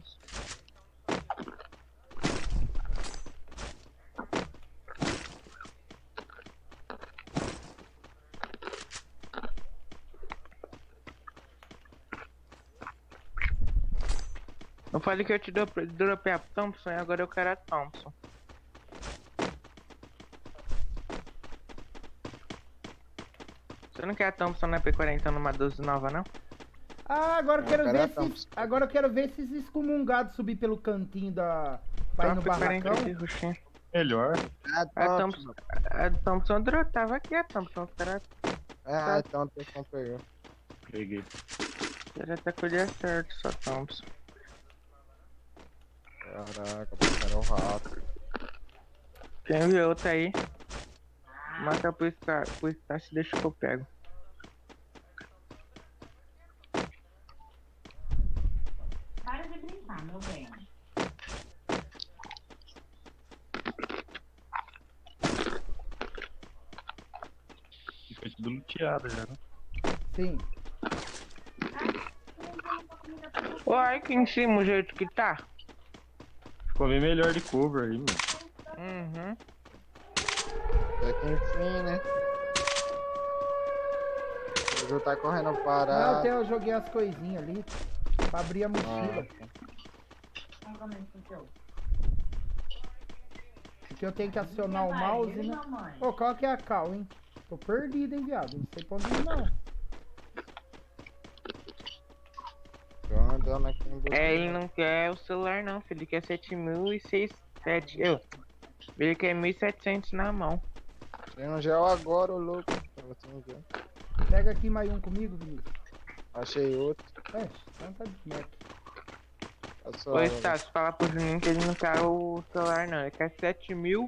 Eu falei que eu te dropei a Thompson e agora eu quero a Thompson. Você não quer a Thompson na P40 numa 12 nova, não? Ah, agora eu quero Não, ver cara, esses. Agora eu quero ver esses excomungados subir pelo cantinho da. Pra ir no Top 40 barracão. aqui, roxinha. Melhor. A Thompson tava aqui, a Thompson. Os caras Então tem como pegar. Peguei. até colher certo, só Thompson. Caraca, pegaram o rato. Quem viu outra aí? Mata pro Star, se deixa que eu pego. Para de brincar, meu bem. E foi tudo luteado já, né? Sim. Olha aqui em cima o jeito que tá. Ficou bem melhor de cover aí, mano. Uhum. Aqui enfim, né? O Ju tá correndo Não, parado. até eu joguei as coisinhas ali. Pra abrir a mochila. Porque eu tenho que acionar o mouse, né? Pô, qual que é a cal, hein? Tô perdido, hein, viado? Não sei pra onde ir, não. Tô andando aqui em busca. Ele não quer o celular não, filho. Ele quer 7.600. Ele quer 1.700 na mão. Tem um gel agora, ô louco. Você não viu? Pega aqui mais um comigo, Vinícius. Achei outro. É, tanta merda. Passou Ô, a Stassi, fala pro Juninho que ele não quer o celular não. Ele quer 7.000.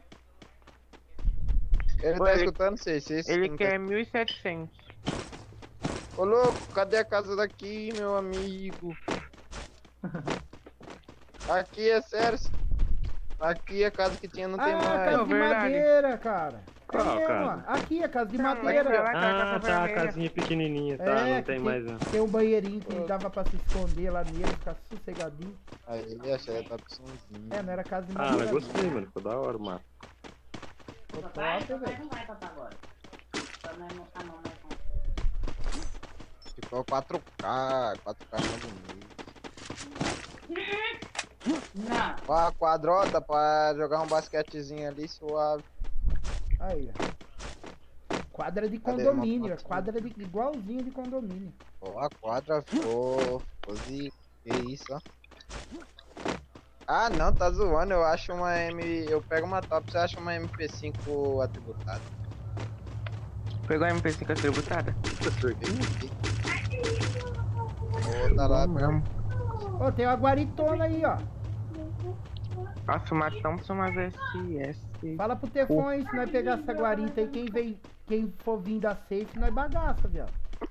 Ele Ô, tá ele- escutando, vocês? Ele não quer 1.700. Ô louco, cadê a casa daqui, meu amigo? Aqui é sério. Aqui a casa que tinha não tem Ah, mais. casa de verdade. madeira, cara. Qual mesmo, casa? ó. Aqui, a casa de Não, madeira. aqui, ó. Ah, casa tá, a vermelha. casinha pequenininha, tá, É, não tem que mais não. Tem um banheirinho que dava pra se esconder lá nele, ficar sossegadinho. Aí, achei a opçãozinha. É, não era casa de Ah, madeira. mas gostei, mano. Ficou da hora o mapa. Ficou Papai, top, papai velho. não vai papar agora. Só não é a mão mais Ficou 4K mais bonito. Não. Ó, a quadrota pra jogar um basquetezinho ali suave. Aí, ó. Quadra de Cadê? condomínio, Uma ó. Quadra de, igualzinho de condomínio. Ó, a quadra ficou. Que isso, ó. Ah, não, tá zoando. Eu acho uma M. Eu pego uma top, você acha uma MP5 atributada. Pegou a MP5 atributada? Vou botar lá. Vamos. Ó, tem uma guaritona aí, ó. Nossa, uma Thompson, uma VSS. Fala pro Tefon aí, se nós pegar essa guarita aí, quem for vir da safe, nós bagaça, viado.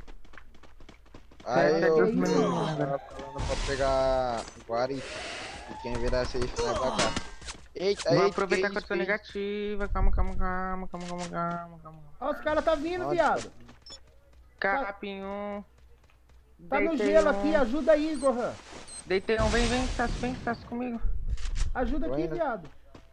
Aí Pega eu Deus me livre, tava falando pra pegar guarita. E quem virar safe vai pra cá. Eita, Vou eita, aproveitar que eu tô negativa. Calma. Ó, os caras tá vindo, Nossa. viado. Capinho. Tá no Deitei gelo um. aqui, ajuda aí, Gohan. Deitei um, vem, Stassi comigo. Ajuda aqui, Vai, né? viado.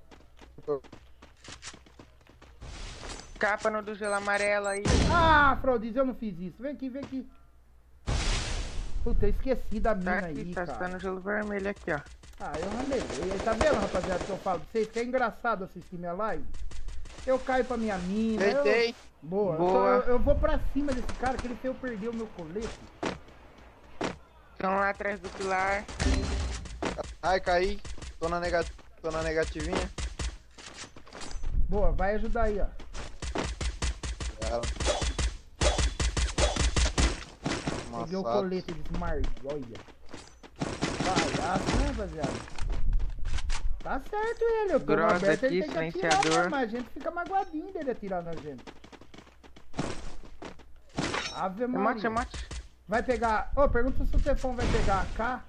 Capa no do gelo amarelo aí. Ah, Frodiz, eu não fiz isso. Vem aqui. Puta, eu esqueci da Tá mina aqui, aí, tá cara. no gelo vermelho aqui, ó. Ah, eu ralei. E aí, tá vendo, rapaziada, que eu falo pra vocês? Que é engraçado assistir minha live. Eu caio pra minha mina. Deitei. Boa. Boa. Eu vou pra cima desse cara, que ele fez eu perder o meu colete. Estão lá atrás do pilar. Ai, caí. Tô na negativinha. Boa, vai ajudar aí, ó. Ela. Peguei o Amassado. colete de Smart, olha. Palhaço, né, rapaziada? Tá certo ele, eu tô Grossa aberto, ele aqui, tem que atirar, silenciador. né? Mas a gente fica magoadinho dele atirar na gente. Ave Maria. Mate. Vai pegar... Ô, pergunta se o Tefon vai pegar a K.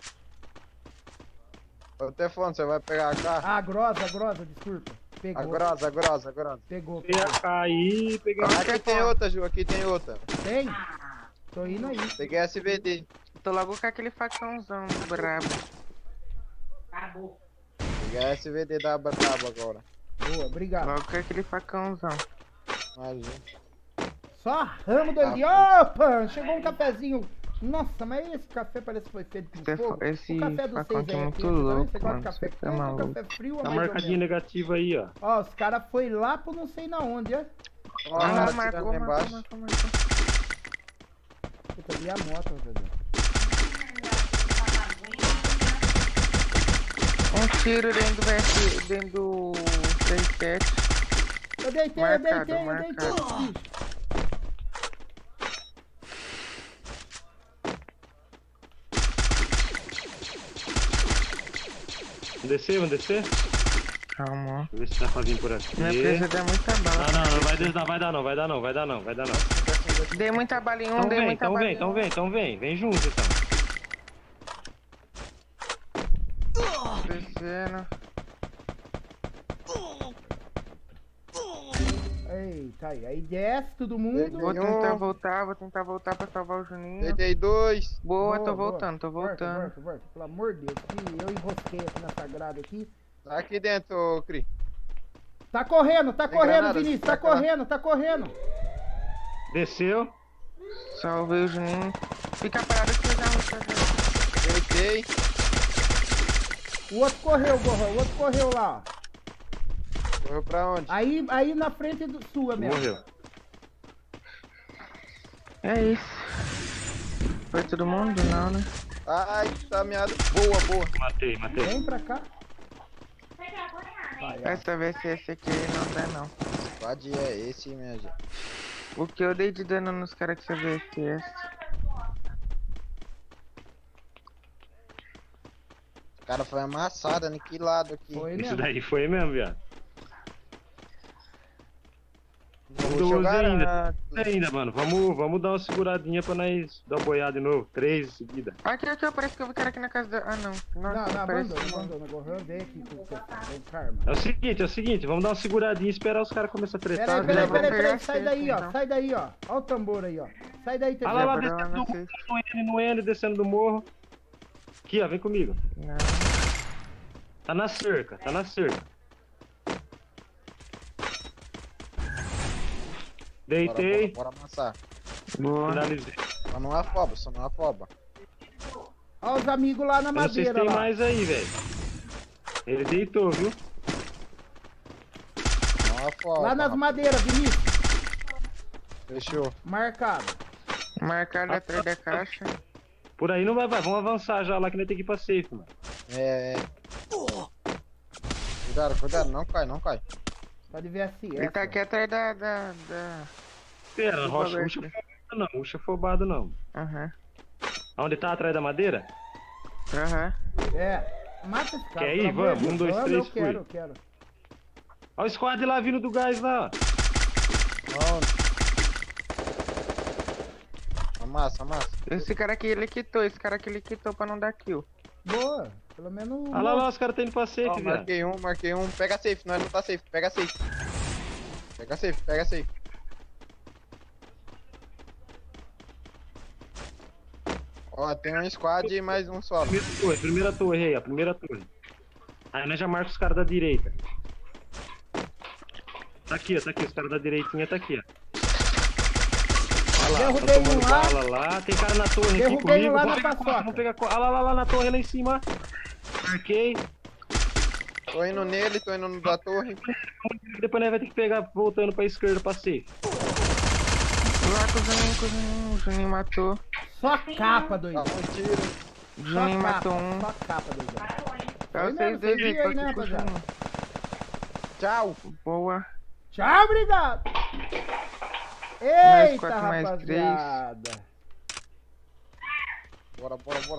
Ô, Tefone, você vai pegar a K? Ah, a grossa, desculpa. Pegou. A grossa. Pegou. Peguei a K aí, peguei a Aqui tem outra, Ju, aqui tem outra. Tem? Tô indo aí. Peguei SVD. Tô logo com aquele facãozão brabo. Acabou. Peguei a SVD da braba agora. Boa, obrigado. Logo com aquele facãozão. Imagina. Só ramo doidinho. Opa, chegou um cafezinho. Nossa, mas esse café parece que foi feito com fogo. Esse O café do facão 6 aqui é é muito quente, também? louco, Você gosta de mano. café Você tá quente ou maluco. café frio? ou Tá mais ou marcadinho menos? negativo aí, ó. Ó, os caras foi lá por não sei na onde, é? Ó, o cara marcou, tirando lá embaixo. marcou. Puta, vi a moto, velho. Um tiro dentro do VS, dentro do 37. Eu deitei, Marcado, eu deitei, marcado. bicho. Vamos descer, vamos descer? Calma. Deixa eu ver se dá pra vir por aqui. Minha presa dá muita bala. Não, vai dar não. Dei muita bala em um, dei muita bala em um. Então vem. Vem junto, então. Descendo. Eita, aí desce todo mundo. Vou tentar voltar pra salvar o Juninho. Deitei 2. Boa, tô Boa. voltando. Volta. Pelo amor de Deus, que eu enrosquei aqui na sagrada aqui. Tá aqui dentro, Cri. Tá correndo, Tem granada, Vinícius, tá tá correndo. Desceu. Salvei o Juninho. Fica parado que eu já vou fazer. Deitei. O outro correu, Gorrão, o outro correu lá, ó. Correu pra onde? Aí na frente do sua mesmo. Morreu. É isso. Foi todo mundo? Não, né? Ai, tá meado. Boa. Matei. Vem pra cá. Vai, ó. Essa VSS aqui não dá não. Squad é esse, minha gente. O que eu dei de dano nos caras que essa VSS. O cara foi amassado, aniquilado aqui. Foi Isso mesmo. daí foi mesmo, viado. Vou 12 jogar ainda, mano. Vamos dar uma seguradinha pra nós dar uma boiada de novo. 3 em seguida. Aqui, parece que eu vi cara aqui na casa da... Ah, não. Não, parece abandona, Gorrão, vem aqui com o karma. É o seguinte, vamos dar uma seguradinha e esperar os caras começar a tretar. Peraí, sai safe, daí, ó, então. sai daí, ó. Olha o tambor aí, ó. Sai daí, Olha lá, TG. descendo do não morro, sei. no N, descendo do morro. Aqui, ó, vem comigo. Não. Tá na cerca. Deitei, Bora amassar. Boa. finalizei. Só não afoba. Olha os amigos lá na Eu não sei se madeira tem lá. mais aí, velho. Ele deitou, viu? Não afoba. Lá nas rapaz. madeiras, Vinícius. Fechou. Marcado. Marcado atrás da caixa. Por aí não vai. Vamos avançar já lá que nós tem que ir pra safe, mano. É. Cuidado, não cai. Tá de VSS. Ele tá aqui atrás da... Pera, Tudo rocha, aberto. ruxa afobado não. Aham. Aonde tá atrás da madeira? Aham. É. Mata esse cara. Quer pelo ir? amor de Vamos, 1, 2, Deus. 3, Eu fui. quero. Olha o squad lá vindo do gás lá, ó. Amassa. Esse cara aqui ele quitou pra não dar kill. Boa. Pelo menos. Olha lá, os caras tá indo pra safe, Ó, viado. marquei um. Pega safe, nós não tá safe. Pega safe. Ó, tem um squad e mais um solo. Primeira torre aí, ó. Primeira torre. Aí nós já marca os caras da direita. Tá aqui, os caras da direitinha tá aqui, ó. Olha lá, tá Derrubei um tomando lá. bala lá. Tem cara na torre aqui Derrubei comigo. um lá Vamos na pegar paçoca. vamos pegar Olha lá na torre lá em cima. Marquei. Tô indo nele, tô indo no da torre. Depois nós vai ter que pegar voltando pra esquerda pra safe. Lá com o Juninho matou. Só capa, doidão. Dá um tiro. O Juninho matou um. Só capa, doidão. Tá Foi vocês mesmo, dois vocês aí, viram aí, tô né, aqui com o rapaziada? Juninho. Tchau. Boa. Tchau, obrigado. Mais Eita, 4 mais rapaziada. Bora.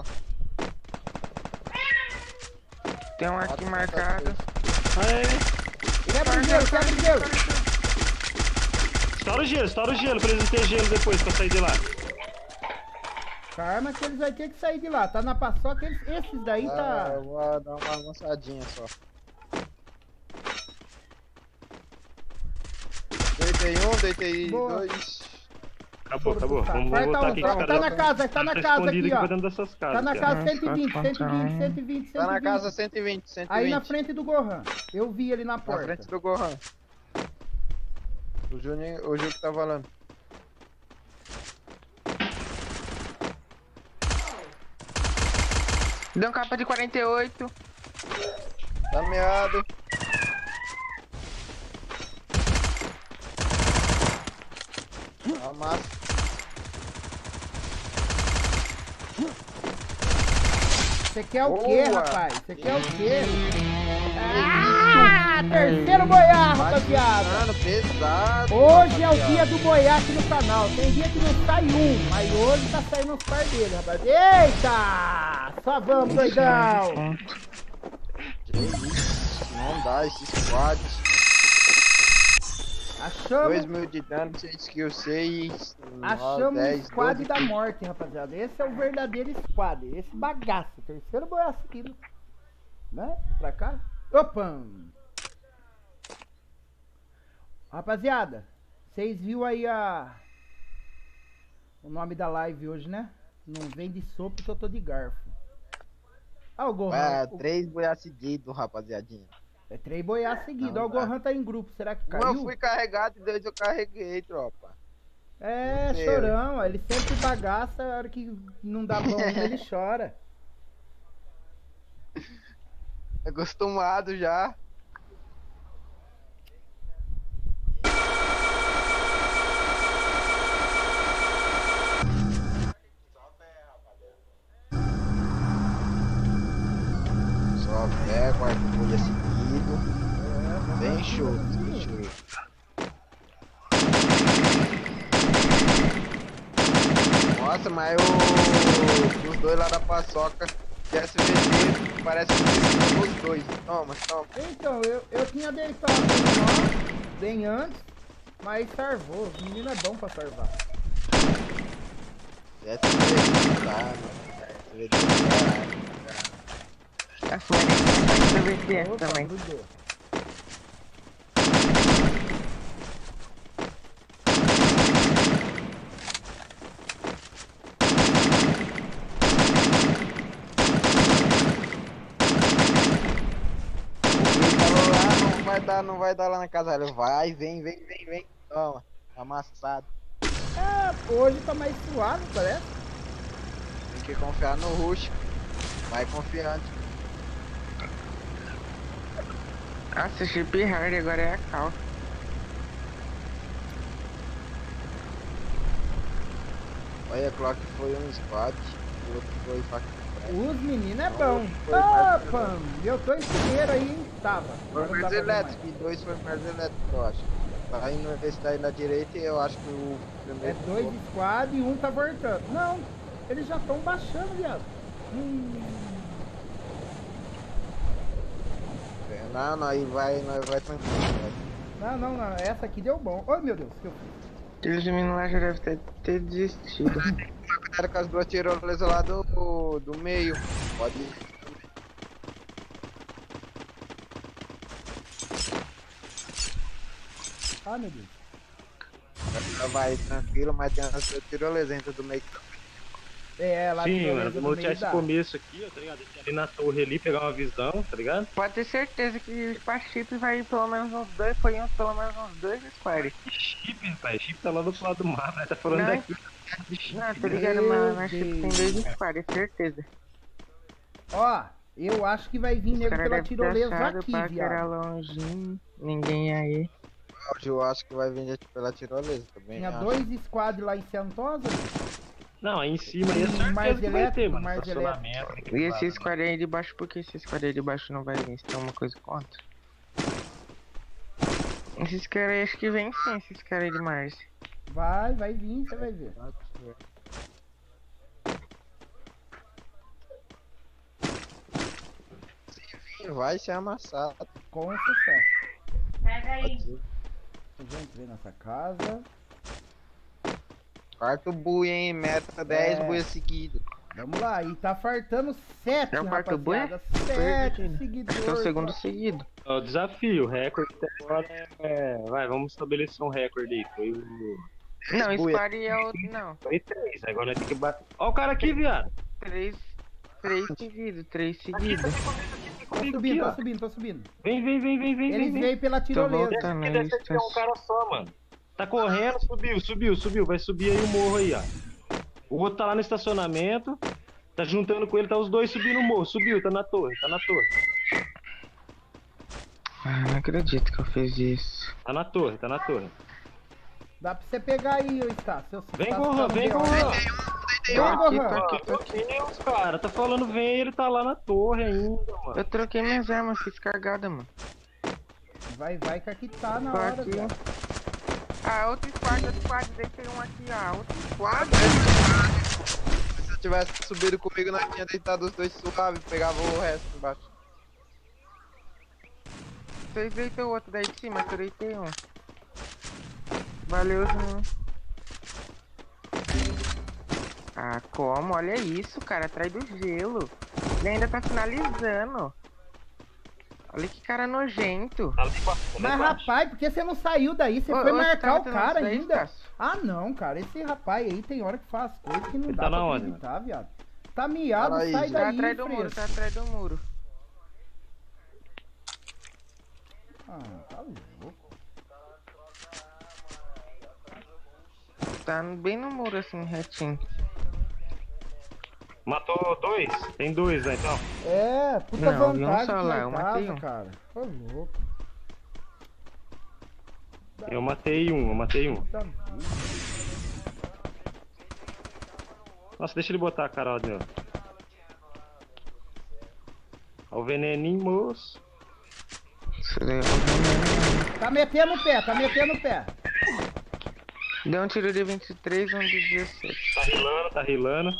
Tem um aqui marcado. Aê. Quebra o gelo. Estoura o gelo pra eles não ter gelo depois pra sair de lá. Karma que eles vão ter que sair de lá. Tá na paçoca, esses daí tá. Eu vou dar uma avançadinha só. Deitei um, deitei Boa. 2. Acabou. Vamos Vai, voltar aqui. que os tá caras na casa, tá na casa escondido aqui, ó. pra dentro dessas casas. Tá na aqui, ó. casa Nossa, 120. Tá na casa 120. Aí na frente do Gohan. Eu vi ele na Na porta. frente do Gohan. O Gil que tá falando. Deu um capa de 48. Tá meado. Só massa. Você quer o quê, Boa. rapaz? Você quer o quê? Ah, terceiro boiá, rapaziada. Mano, pesado. Hoje é o rapaziada. dia do boiá aqui no canal. Tem dia que não sai um, mas hoje tá saindo uns par dele, rapaz. Eita! Só vamos, doidão. Que isso, não dá esse squad. Achamos, 2.000 de dano, 6 kills, 6. achamos o 10, squad 12 da kills. morte, rapaziada. Esse é o verdadeiro squad. Esse bagaço. Terceiro boiá seguido. Né? Pra cá. Opa! Rapaziada, vocês viram aí o nome da live hoje, né? Não vem de sopa que eu tô de garfo. Ah, o Gohan. É, 3 boias seguidos, rapaziadinha. É 3 boiás seguidos. Não Ó, o dá. Gohan tá em grupo. Será que Um caiu? eu fui carregado e 2 eu carreguei, tropa. É, Não sei, chorão. Ó, ele sempre bagaça. A hora que não dá bom, ele chora. Acostumado já. Só pé, quarto bolha seguido. Bem show, bem show. Nossa, mas os dois lá da paçoca de SVD parece que são os dois. Toma, toma. Então, eu tinha deitado bem antes, mas sarvou. O menino é bom pra sarvar. SVD, tá, mano. SVD, caralho. A sua é VTS Opa, também. grudou. Não vai dar lá na casa. Ele vai, vem. Toma, amassado. É, hoje tá mais suave, parece. Tem que confiar no rush. Vai confiante. Nossa, chip hard agora é a cal. Olha, a Clock foi um squad. O outro foi faca. Os meninos é bom. Foi mais Opa, eu tô em primeiro aí, tava. Foi Agora não dá mais pra ver mais. elétrico. E 2 foi mais elétrico, eu acho. Tá indo esse daí na direita e eu acho que o É primeiro. 2 squad e um tá voltando. Não, eles já estão baixando, viado. Não, aí vai tranquilo. Não, essa aqui deu bom. Oi, meu Deus, o que eu fiz? Aqueles meninos lá já devem ter desistido. Cuidado com as duas tirolesas lá do meio. Pode ir. Ah, meu Deus. Vai tranquilo, mas tem as duas tirolesas dentro do meio. É, lá Sim, de mano, beleza vou no montar meio esse dá. começo aqui, ó, tá ligado? Deixa ali na torre ali, pegar uma visão, tá ligado? Pode ter certeza que pra chip vai ir pelo menos uns dois, pelo menos uns dois squads. Que chip, rapaz? Chip tá lá do outro lado do mapa, né? Tá falando Não. daqui. De chip. Não, tô ligado, Meu na chip tem Deus. dois squads, certeza. Ó, eu acho que vai vir Os nego caras pela devem ter tirolesa achado aqui, pra que era viado. longinho, ninguém aí. Hoje eu acho que vai vir pela tirolesa também. Tinha acho. 2 squad lá em Santosa. Não, aí em cima aí é certeza Mais que vai ter, elétrico, mano. mais Estacionamento, tem que E parar, esse né? squad aí de baixo, por que esse squad aí de baixo não vai vir? Você tem alguma coisa contra? Esses caras aí acho que vem sim, esses caras aí de Mars. Vai vir, você vai ver. Vai ser amassado. Com sucesso. Pega aí. Gente, vem nessa casa. Quarto buia, hein? Meta 10 É. buia seguido. Vamos lá, e tá fartando 7, É o quarto buia? rapaziada. 7 Perdido. seguidores. Acho que é o segundo seguido. Ó, o desafio, o recorde até agora vai, vamos estabelecer um recorde aí. Foi o. Não, buia. squad é o. Não, Foi 3, agora nós temos que bater. Ó o cara aqui, viado. três seguidos, 3 seguidos. Tô subindo. Vem. Eles veio pela Tô tirolesa. voltando Que aí, deve ser um cara só, mano. Tá correndo, subiu. Vai subir aí o morro aí, ó. O outro tá lá no estacionamento. Tá juntando com ele, tá os dois subindo o morro. Subiu, tá na torre. Ah, não acredito que eu fiz isso. Tá na torre. Dá pra você pegar aí, ô Estácio. Vem, Gohan, vem, Gohan. Vem, Tô aqui, Gohan. tô aqui. Deus, cara, tá falando vem, ele tá lá na torre ainda, mano. Eu troquei minhas armas, fiz cagada, mano. Vai que aqui tá na Tô hora, aqui. velho. Ah, outro squad, deitei um aqui, ó. Outro squad. Se eu tivesse subido comigo, nós tinha deitado os dois suave, pegava o resto embaixo. Vocês deitam o outro daí de cima, que eu deitei um. Valeu, Juninho. Ah, como? Olha isso, cara, atrás do gelo. Ele ainda tá finalizando. Olha que cara nojento. Tá lá embaixo, tá lá Mas embaixo. rapaz, por que você não saiu daí? Você Ô, foi ô, marcar você tá o metendo cara isso daí, ainda. Cássio? Ah não, cara, esse rapaz aí tem hora que faz coisas que não Ele dá tá pra na onde, acreditar, viado. Tá miado, Fala aí, sai Zé. Tá daí, atrás do muro, fresco. tá atrás do muro. Ah, tá louco. Tá bem no muro, assim, retinho. Matou dois? Tem dois, né, então? É, puta Não, vi um vantagem só que lá, nós eu matei tava, um. cara. Ô louco. Eu matei um. Puta vida. Nossa, deixa ele botar a cara lá dentro. Olha o veneninho, moço. Isso daí é um veneno. Tá metendo o pé, tá metendo o pé. Deu um tiro de 23, um de 17. Tá rilando.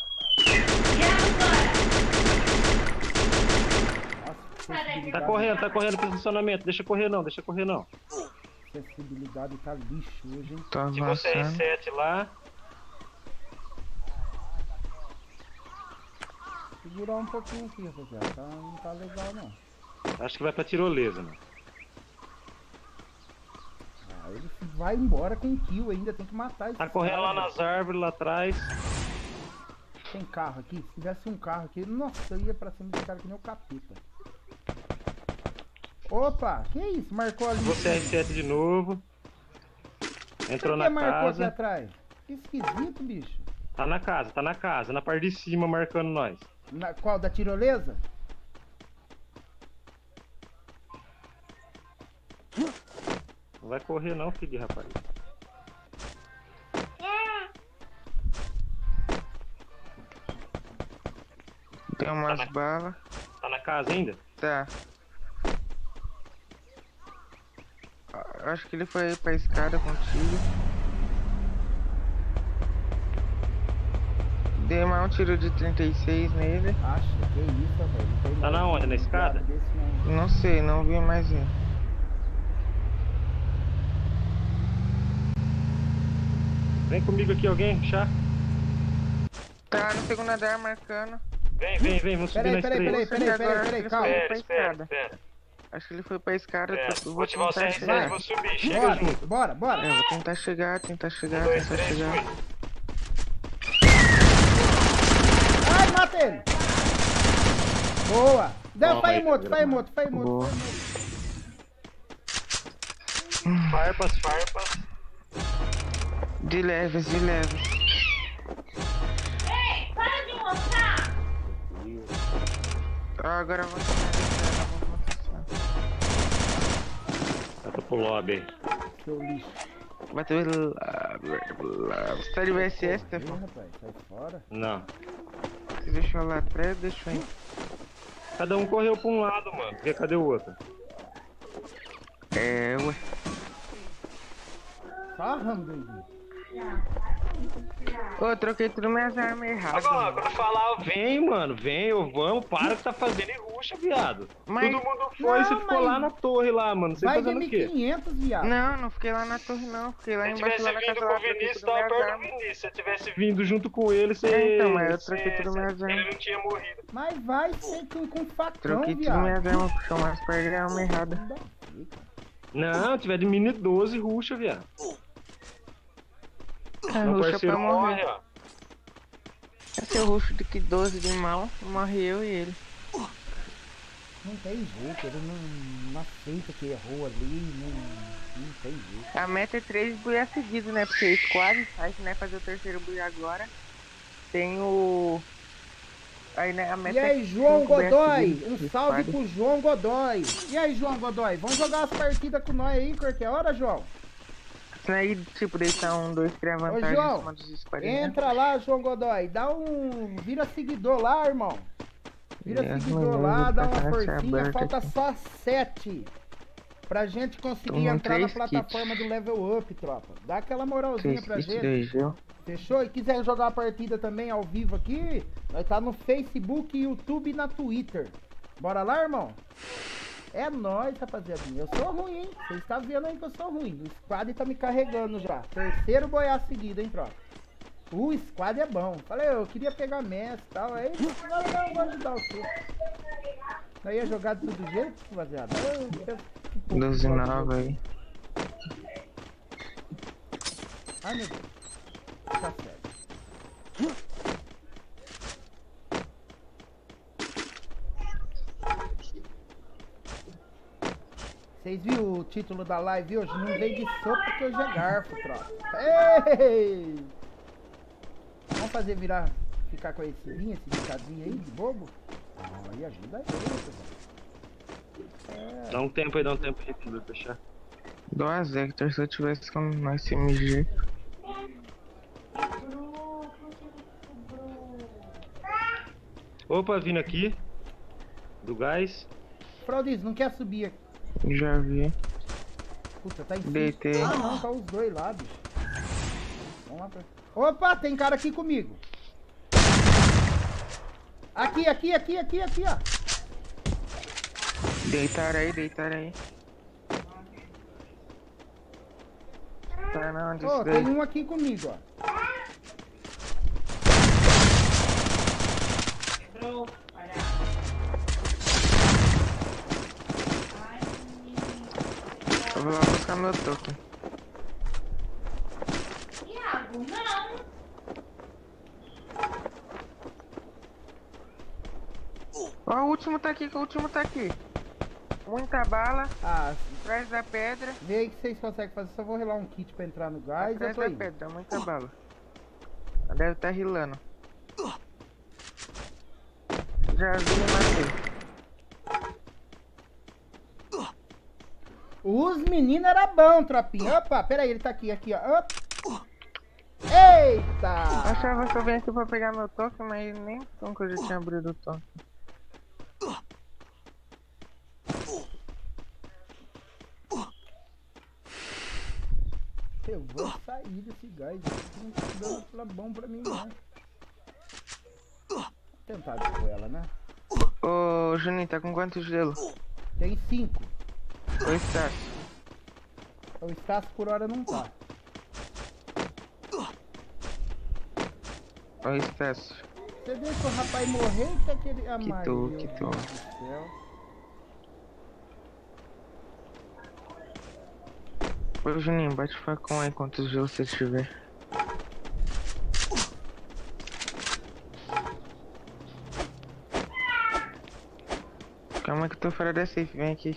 Nossa, acessibilidade, Tá correndo pro estacionamento. Deixa correr não. acessibilidade tá lixo hoje, hein. Tô Tipo o avançando. CR7 lá. Segurar um pouquinho aqui, rapaziada. Não tá legal não. Acho que vai pra tirolesa, mano. Ah, ele vai embora com kill ainda, tem que matar esse Tá correndo lá nas árvores, lá atrás. Tem carro aqui? Se tivesse um carro aqui, nossa, eu ia pra cima desse cara que nem o capeta. Opa, que isso? Marcou ali. Vou CR7 de novo. Entrou Por que na marcou aqui casa. atrás? Que esquisito, bicho. Tá na casa, na parte de cima marcando nós. Qual? Da tirolesa? Não vai correr não, filho de rapaz. Tem umas Tá na- balas. Tá na casa ainda? Tá. Ah, acho que ele foi pra escada contigo. Dei mais um tiro de 36 nele. Acha, que isso, velho. Não tem Tá mais na onde? Na um escada? desse, não. Não sei, não vi mais ele. Vem comigo aqui alguém, chá. Tá no segundo andar marcando. Vem, vamos subir na Peraí, estrela. calma. Espera. Acho que ele foi pra escada. É, Eu vou ativar o tentar CR7 e chegar. vou subir. Chega junto. Bora. Eu vou tentar chegar. 1, 2, 3, fui. Ai, mata ele. Boa. Dá, Toma aí, vai Pedro. moto. Boa. Farpas. De leves. Ei, para de mostrar! Ah, agora eu vou tentar. Eu tô pro lobby. Seu lixo. Bateu lá. Você tá de VSS, Ih, Stefan? rapaz, sai fora. Não. Você deixou lá atrás, deixou aí. Cada um correu pra um lado, mano. Porque cadê o outro? É, ué. Sarrando, doidinho. Ô, eu troquei tudo minhas armas erradas. Agora, mano. quando falar, vem, mano. Vem, vamos. Para que tá fazendo e ruxa, viado. Mas- Todo mundo foi, Não, você ficou mas- lá na torre lá, mano. Você Vai de fazendo o quê? 1500, viado. Não fiquei lá na torre não. Fiquei lá Se embaixo tivesse lá na vindo casa com lá, o troquei Vinícius, tudo tava minhas perto do armas. Vinícius. Se tivesse vindo junto com ele, você. É, então, mas eu troquei tudo minhas Ele armas. não tinha morrido. Mas vai ser com facão, Troquei tudo viado. minhas armas, porque eu mais perdi a arma errada. Não dá pra ver, cara. Não, tiver de mini 12, ruxa, viado. Meu Ruxa parceiro pra morre, morrer. ó. Esse é o ruxo de que 12 de mal, morre eu e ele. Não tem jeito, ele não aceita que errou ali, não tem jeito. A meta é 3 buias seguidos, né? Porque squad, aí né, fazer o terceiro buia agora. Tem o... Aí, né, a meta E aí, João 5 buias Godoy, seguidos um de salve squad. pro João Godoy. E aí, João Godoy, vamos jogar as partidas com nós aí, qualquer hora, João? Isso aí, tipo, deixar 1, 2, criar vantagem João, em cima dos squad, né? entra lá, João Godoy. Dá um... Vira seguidor lá, irmão. Vira Yes, seguidor meu lá, Deus, dá tá uma sendo forcinha. aberto Falta aqui. só 7. Pra gente conseguir Tomou entrar na 3 plataforma do Level Up, tropa. Dá aquela moralzinha 3 pra kits, gente. 2 gel. Fechou? E quiser jogar a partida também ao vivo aqui, nós tá no Facebook, YouTube e na Twitter. Bora lá, irmão? É nóis, rapaziadinha. Eu sou ruim, hein? Vocês estão vendo aí que eu sou ruim. O squad tá me carregando já. Terceiro boiar seguido, hein, tropa? O squad é bom. Falei, eu queria pegar mestre e tal. Aí, não, eu vou ajudar você. Não ia jogar de todo jeito, rapaziada. 12,9 aí. Ai, meu Deus. Tá certo. Vocês viram o título da live hoje? Não veio de sopa que hoje é garfo, tropa. Ei! Vamos fazer virar, ficar com esse bicadinho aí de bobo? Ah, aí ajuda aí, pessoal. Dá um tempo aí pra fechar. 2 Hector, se eu tivesse com nós CMG. Opa, vindo aqui. Do gás. Fraudiz, não quer subir aqui? Já vi. Puta, tá em cima. Deitei. Ah, não, tá os dois lá, bicho. Vamos lá pra... Opa, tem cara aqui comigo. Aqui, ó. Deitar aí. Tá não, onde Ô, isso tem daí? um aqui comigo, ó. Eu vou lá buscar meu token. Iago, não. Ó, o último tá aqui, Muita bala, Ah, atrás da pedra. vê aí que vocês conseguem fazer. Só vou relar um kit pra entrar no gás. Eu Atrás tô da indo. pedra, muita bala. Ela deve estar rilando. Já vi e matei. Os meninos era bom, tropinha. Opa, pera aí, ele tá aqui, ó. Opa. Eita! Achava que eu vim aqui pra pegar meu token, mas nem tão que eu já tinha abrido o token. Eu vou sair desse gás. Não tá dando bom pra mim, não. Vou tentar com ela, né? Ô, Juninho, tá com quanto gelo? Tem 5. Ô, Estácio. O Estácio por hora não tá. Ô, Estácio. Você deixa o rapaz morrer e quer que ele... Ah, Quitou, meu quitou. Deus do céu. Ô, Juninho, bate facão aí quantos gelos você tiver. Calma que eu tô fora da safe, vem aqui.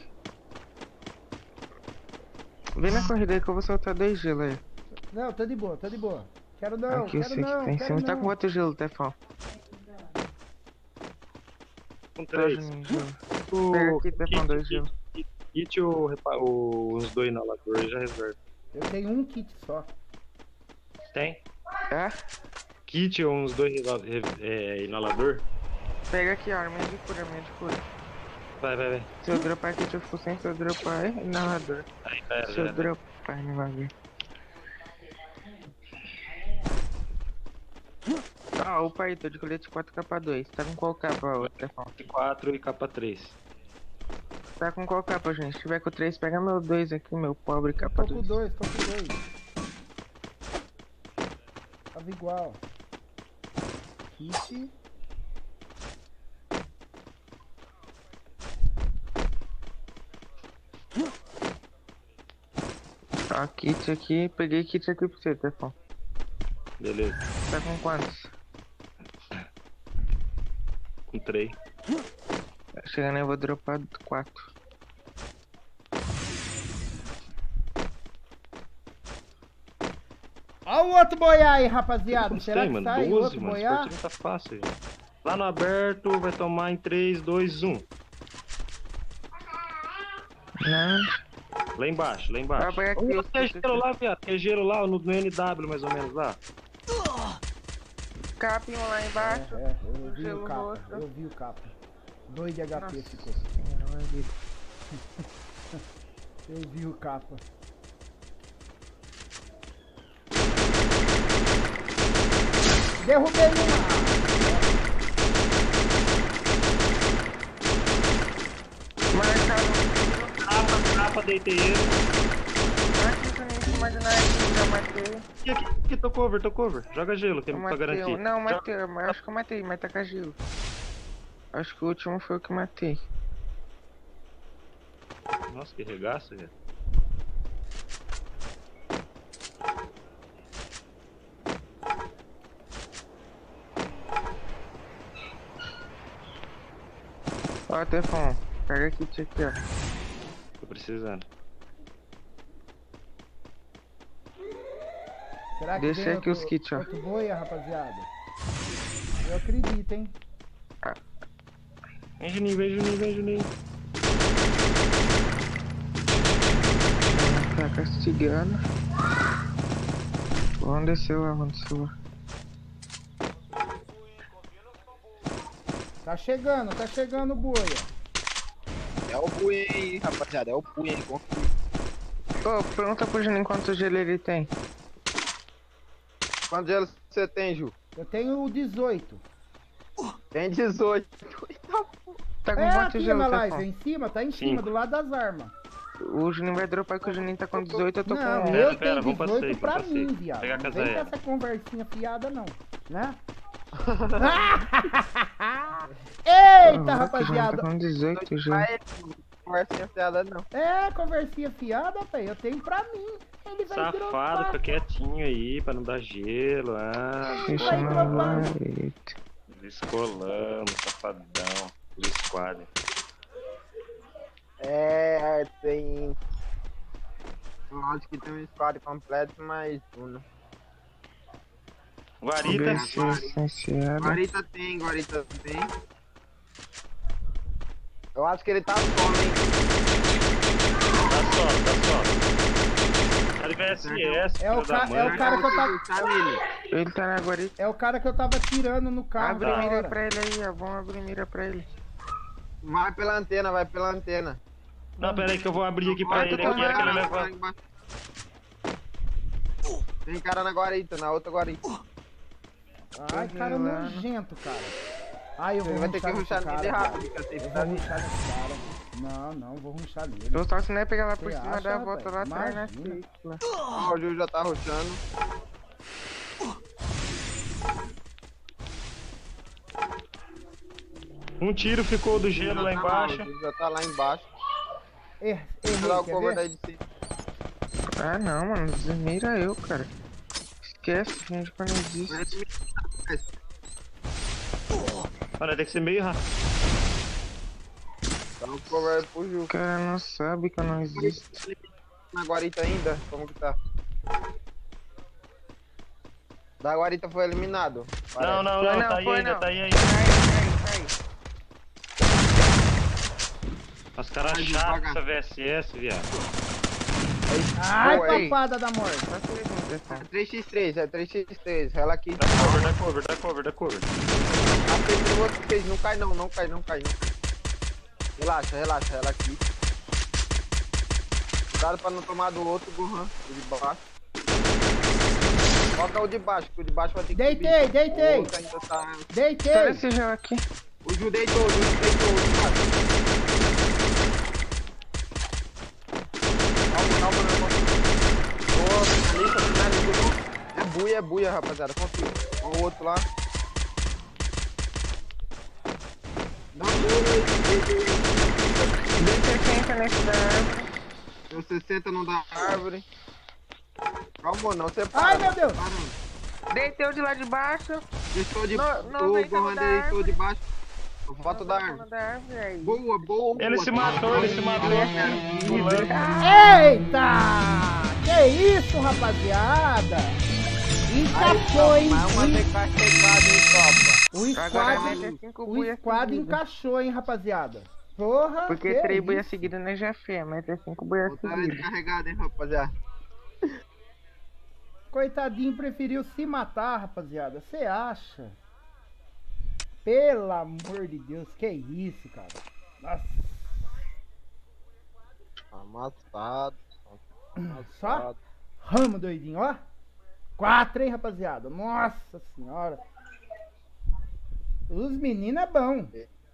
Vem na corrida aí que eu vou soltar 2 gelos aí. Não, tá de boa. Quero não, Aqui eu sei que tá em cima. Tá com quanto gelo, Tefão? Com Tá, 3. Juninho, gelo. Pega aqui, Tefão, 2 gelos. Kit ou os dois inaladores já reserva. Eu tenho um kit só. Tem? É? Kit ou uns dois inalador? Pega aqui, ó, arminha de cura. Vai. Se eu dropar aqui, eu fico sem. Se eu dropar, inalador. Aí, Se eu dropar, não vai ver. Ah, opa aí, tô de colete 4K2. Tá com qual capa, ô, Tefão? 4 e capa 3. Tá com qual capa, gente? Se tiver com 3, pega meu 2 aqui, meu pobre capa Tô com 2. 2. Tava igual. Kit. Ó, kit aqui, peguei kit aqui pra você, Tefão. Beleza. Tá com quantos? Com 3. Chegando aí, eu vou dropar 4. Ó o outro boiar aí, rapaziada. Será Tem, que mano. sai o 12, outro mano. boiar? Esportivo tá fácil. Lá no aberto, vai tomar em 3, 2, 1. Não. Lá embaixo, lá Vai embaixo. apanhar aqui, Olha, os tem kits gelo aqui. lá, viado. Tem gelo lá, no NW, mais ou menos, lá. Capinho lá embaixo. Eu vi Gelo o capa, roxo. eu vi o capa. 2 de HP Nossa ficou. senhora, olha ali. Eu vi o capa. Derrubei uma! Marcado. Capa, deitei ele. Aqui, Juninho, imaginar aqui, já matei. Aqui, tô cover. Joga gelo, que é Eu pra matei garantir. um. Não, matei, mas acho que eu matei, mas tá com gelo. Acho que o último foi o que matei. Nossa, que regaço, velho. Ó, Tefão, pega kit aqui, ó. Tô precisando. Será que Deixa vem aqui os kits, ó. outro boia, rapaziada? Eu acredito, hein? Vem, Juninho. Tá castigando. Vamos descer lá. Tá chegando o boia. É o Bui aí, rapaziada. É o Bui aí. Confia. Ô, pergunta pro Juninho quanto gelo ele tem. Quantos gelos você tem, Ju? Eu tenho 18. Tem 18. Tá com É quanto aqui gelo, na live, Tefão? em cima, tá em Sim. cima, do lado das armas. O Juninho vai dropar que o Juninho tá com 18, eu tô Não, com 1. eu Pera, tenho vamos pra 18 safe, pra vamos pra mim, safe. viado. Pegar a Não casa vem com aérea. essa conversinha fiada não, né? Eita, rapaziada. Tá com 18 gelo. Vai, conversinha fiada não. É, conversinha fiada, velho. Eu tenho pra mim. Ele vai Safado, dropar. fica quietinho aí, pra não dar gelo. Ah, Deixa Vai na dropar. vareta. descolamos, safadão. Do squad. É, tem. Acho que tem um squad completo, mas um. Guarita. Descer licenciado. Guarita tem. Eu acho que ele tá solo, hein? Tá só. Cara de VSS, É o filho da ca- é o mãe. cara que eu tava- Tá nele. Ele tá na guarita. É o cara que eu tava tirando no carro. Abre da mira hora. pra ele aí, ó. Vamos abrir mira pra ele. Vai pela antena. Não, pera aí que eu vou abrir aqui pra Vai, ele tu aqui, tá é que ele lá leva... embaixo. Tem cara na guarita, na outra guarita. Ai, cara Relando. nojento, cara. Ai, eu vou Ele vai ter que rushar rushar nesse nele cara, rápido, velho. cacete, Eu tá vou ali. rushar nesse cara. Não, vou rushar nele. Eu só se não é pegar lá por Você cima, acha, dar a volta lá rapaz? atrás, né? Imagina. Safe lá. Ó, o Ju já tá rushando. Um tiro ficou do gelo lá embaixo. O Ju já tá lá embaixo. Errei, Vou dar o quer cover ver? daí de cima. Ah, não, mano. Desmira eu, cara. Esquece, finge que não existe. Olha, tem que ser meio rápido. Dá o cover pro Ju. O cara não sabe que eu não existo. Na guarita ainda? Como que tá? Da guarita foi eliminado. Não, não, Foi não, não, tá aí foi ainda, não. tá aí ainda. Sai. Os caras Vai, chatos devagar. essa VSS, viado. Ai, Boa, hein? papada da morte. Só segundo, Tefão. 3x3, é 3x3. Ela aqui. Dá cover. Acertei vocês, não cai não. Relaxa, ela aqui. Cuidado pra não tomar do outro Gohan, o de baixo. Foca o de baixo, que o de baixo vai ter que Deitei, subir. deitei. O outro ainda tá... Olha Deitei. esse gel aqui. O Ju deitou, o de baixo. Calma. Ô, finalizou. É buia, rapaziada, confia. Olha o outro lá. Dá um Deixa 60 nesse da árvore. Deu 60 no da árvore. Calma, não, você para. Ai, meu Deus. Deitei o de lá de baixo. Deixou de Não, não, o deita no Gohan da deitou árvore. de baixo. Eu volto da Não, árvore. da árvore aí. Boa. Ele se matou. Pulando. Eita! Que isso, rapaziada? Encaixou, hein? Mas uma DK chegada, hein, tropa. O Agora squad, mete 5 o buias squad seguidas. encaixou, hein, rapaziada? Porra, Porque que 3 buia isso? seguidas não é já feia, mas é 5 buia Puta vida seguidas. carregada, hein, rapaziada. Coitadinho preferiu se matar, rapaziada. Você acha? Pelo amor de Deus, que isso, cara. Nossa. Amassado. Só Amassado. ramo, doidinho, ó. 4, hein, rapaziada. Nossa senhora. Os meninos é bom.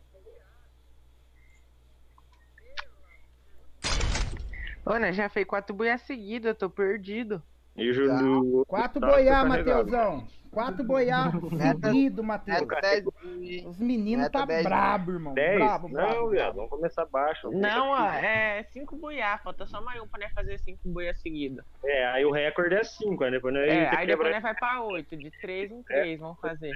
Ô, né, já fez 4 buia seguidas, eu tô perdido. E o Júlio. 4 tá boiar, carregado. Mateusão. 4 boiar seguido, Mateus. Meta 10 buia. Os meninos Meta tá 10. brabo, irmão. 10? Brabo, Não, brabo. viado, vamos começar baixo. Não, ó, é 5 buia, falta só mais um pra nós fazer 5 buia seguidas. É, aí o recorde é 5, aí depois nós É, tem aí que depois quebrar. nós vai pra 8, de 3 em 3, vamos fazer.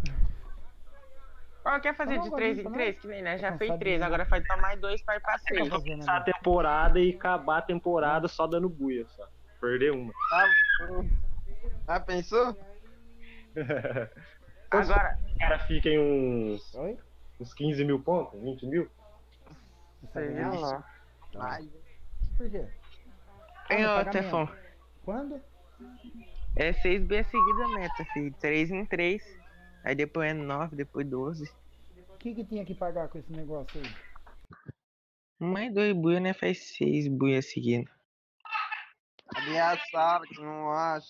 Ó, quer fazer de 3 em 3? Que nem nós já fez 3, agora faz só mais 2 pra ir pra 6. Começar a temporada e acabar a temporada só dando buia, só. Perder uma. Ah, pensou? Agora, O cara fica em uns Oi? 15 mil pontos, 20 mil. sei lá. Ai, Por quê? Hein, no ô, pagamento. Tefão, Quando? é 6 buia seguida a meta, filho. 3 em 3. Aí depois é 9, depois 12. O que tinha que pagar com esse negócio aí? Mais 2 buia, né? Faz 6 buia seguidas. ameaçado, que não acha.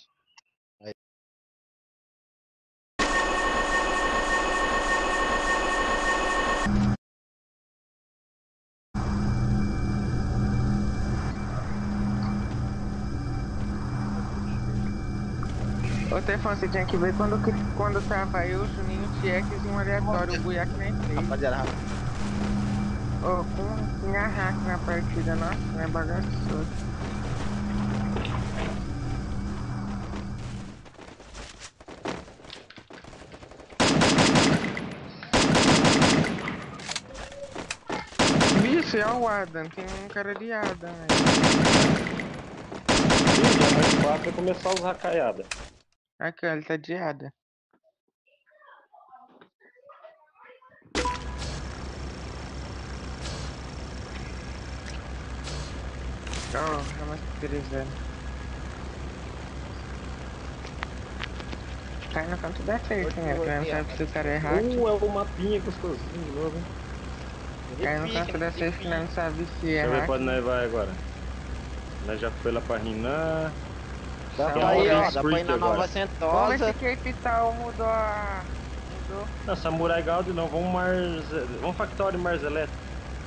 Ô, Tefão, você tinha que ver quando tava eu, o Juninho, o Tiex e um aleatório, o buia que nem fez. Rapaziada, Ô, tinha hack na partida, nossa, não é bagaçoso. Bicho, é o Adam, tem um cara de Adam aí. E é mais fácil é começar a usar caiada. Aqui, ó, ele tá de Adam. Ó, é mais utilizando. Cai no canto da frente, né? Porque não sabe se o cara é hack. É o mapinha gostosinho de novo, hein? Cai no canto da frente que não sabe se Deixa é eu ver hack. quando nós vai agora. Nós já foi lá pra Rinan. Dá Tem pra ir, a ó, Open dá pra ir na Street Nova agora. Vamos ver Sentosa. se Capital mudou a... Mudou. Não, Samurai Gaudi não, vamos Factory Mars Elétrico.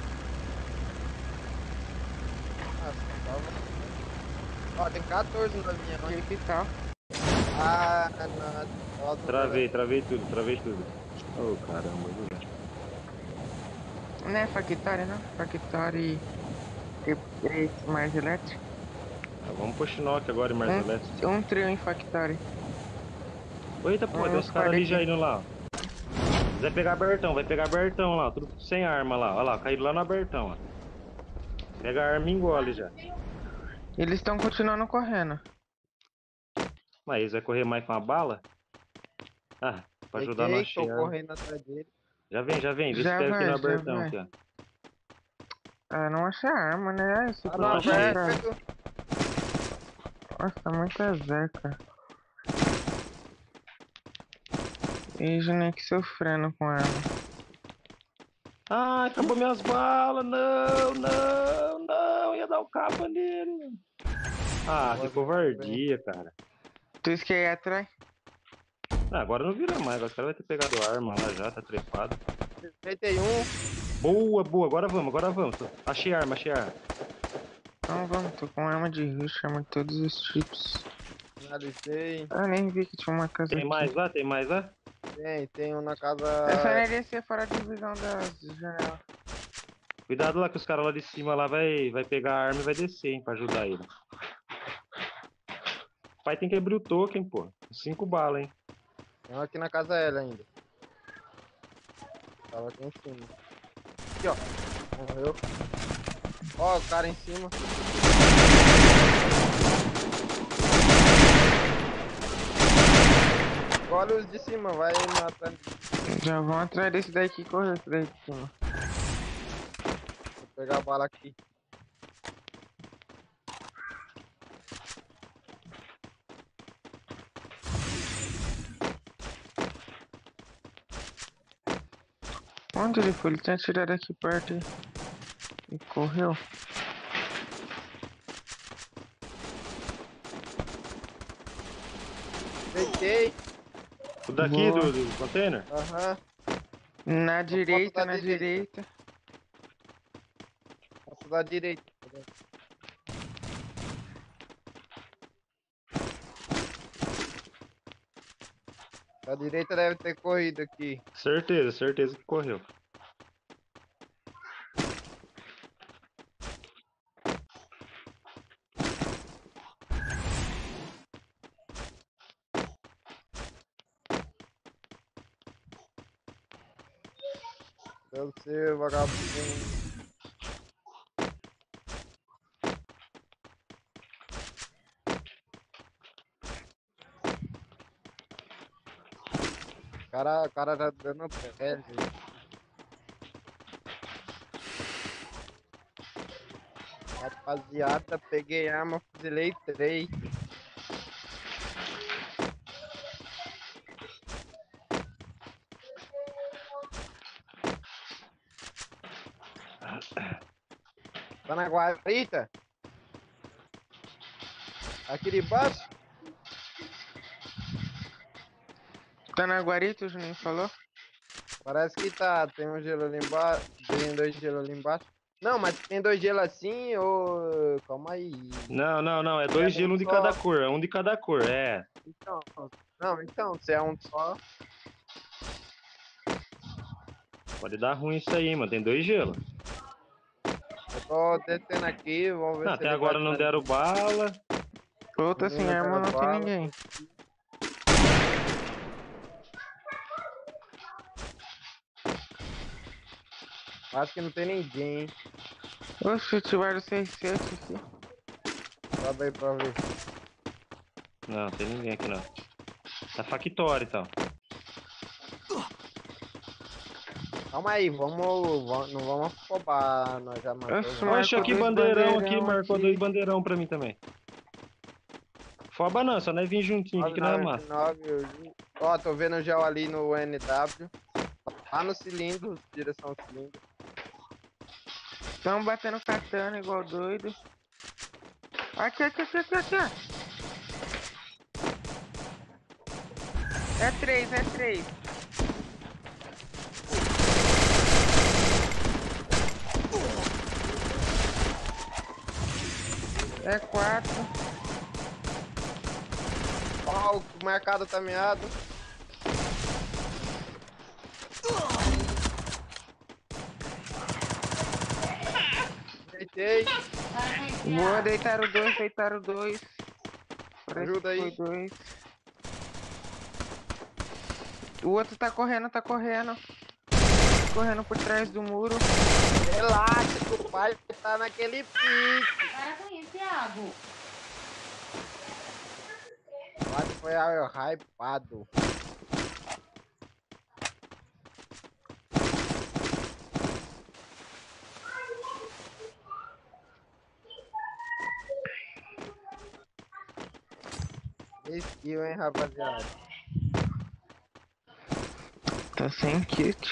Ó, tem 14 no avião. Capital. Ah, não. Travei tudo. Oh, caramba, viu? Não é Factory, não? Factory... mais elétrico. Ah, vamos pro Shinnok agora em Mars Elétrico. Um trio em Factory. Eita, pô, tem os caras ali já indo lá. Vai pegar abertão lá, tudo sem arma lá. Olha lá, caíram lá no abertão, ó. Pega a arma e engole já. Eles estão continuando correndo. Mas eles vai correr mais com a bala? Ah, pra ajudar nós a Tô chegar. correndo atrás dele. Já vem, vê se Já pega aqui vai, no já abertão vai. aqui, ó. Ah, não achei arma, né? Esse Ah, tudo não, achei. cara. pegou. Nossa, muita zeca. E Junex sofrendo com ela. Ah, acabou minhas balas, não, ia dar o capa nele. Ah, que covardia, cara. Tu quer ir atrás? Ah, agora não vira mais, agora os caras vão ter pegado a arma lá já, tá trepado. 31. Boa, agora vamos. Achei arma. Então vamos, tô com arma de rush, arma de todos os tipos. Finalizei. Eu nem vi que tinha uma casa Tem aqui. mais lá? Tem um na casa. É só nem descer fora da divisão das janelas. Cuidado lá que os caras lá de cima lá vai pegar a arma e vai descer, hein, pra ajudar ele. O pai tem que abrir o token, pô. 5 balas, hein. Tem um aqui na casa L ainda. Tava aqui em cima. Aqui, ó. Morreu. Ó, o cara em cima. Olha os de cima, vai matando. Já vão atrás desse daí que correu, esse daí de cima. pegar a bala aqui. Onde ele foi? Ele tinha atirado aqui perto e correu. Deitei. O daqui Boa. do container? Aham. Na direita, da na direita. direita. Posso da direita. Da direita deve ter corrido aqui. Certeza, certeza que correu. Deve ser vagabundo. O cara tá dando pele. Rapaziada, peguei arma, fuzilei 3. Tá na guarita? Aqui de baixo? Tá na guarita, o Juninho falou? Parece que tá. Tem um gelo ali embaixo. Tem 2 gelos ali embaixo. Não, mas tem 2 gelos assim, ô. Calma aí. Não, é É 2 um gelos, um de cada só. cor, é um de cada cor, é. Então. Não, então, se é um só. Pode dar ruim isso aí, mano, tem 2 gelos. Eu tô descendo aqui, vamos ver Não, se até ele vai agora não deram bala. Outra sem Menina arma, dando não tem bala. ninguém. Acho que não tem ninguém. Oxe, tiveram 67 aqui. Sobe aí pra ver. Não, tem ninguém aqui não. Tá factório e tal. Calma aí, não vamos afobar, nós já matou. Oxe, Já. Oxe, marcou aqui 2 bandeirão aqui, bandeirão marcou aqui. 2 bandeirão pra mim também. Foba não, só nós vir juntinho aqui que não é massa. 999. Ó, tô vendo o gel ali no NW. Lá no cilindro, direção ao cilindro. Tão batendo katana igual doido. Aqui. É 3. É 4. Ó, o mercado tá meado. Deitei. Boa, deitaram 2. Parece Ajuda que foi aí. 2. O outro tá correndo. Correndo por trás do muro. Relaxa que o pai tá naquele pique. Para com isso, Thiago. O pai foi hypado. Skill, hein, rapaziada. Tá sem kit.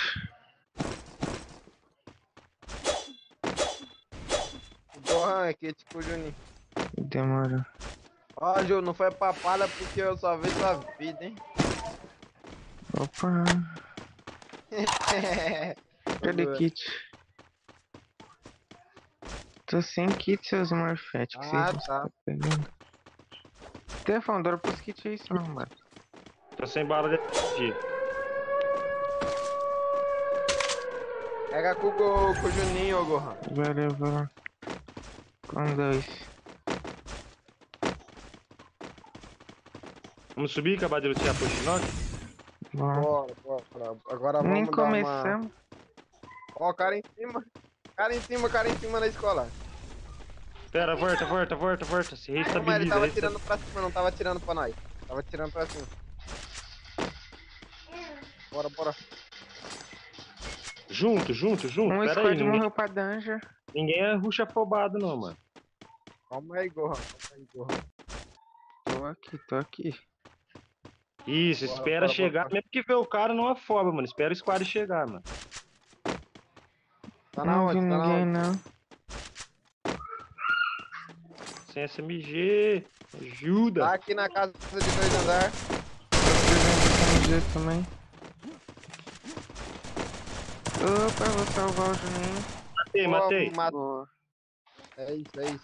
Gohan aqui, tipo, Juninho. Demorou. Ó, Ju, não foi papada porque eu só vi sua vida, hein? Opa. Cadê kit? Tô sem kit, seus morfetes. Que Ah, vocês tá. estão pegando. Stefan, dora pros kits aí, só, mano. Tô sem bala de RPG. Pega com o Juninho, ô Gohan. Valeu. Com 2. Vamos subir e acabar de lutear pro Shinnok? Bom. Bora. Agora Nem vamos dar uma... começamos. Ó, cara em cima na escola. Pera, volta. Se Calma, ele reestabiliza. tava tirando pra cima, não tava tirando pra nós. Tava tirando pra cima. Bora. Junto. Um Pera aí, squad ninguém. morreu pra Danger. Ninguém é ruxa afobado, não, mano. Calma aí, Gohan. Calma aí, Gohan. Tô aqui. Isso, Bora, espera bora, chegar. bora. Mesmo que vê o cara, não afoba, mano. Espera o squad chegar, mano. Tá na Não vi onde? Tá na ninguém, onde? não. Sem SMG. Ajuda. Tá aqui na casa de 2 andares. SMG também. Opa, vou salvar o Juninho. Matei, Pô, matei. Boa. É isso, é isso.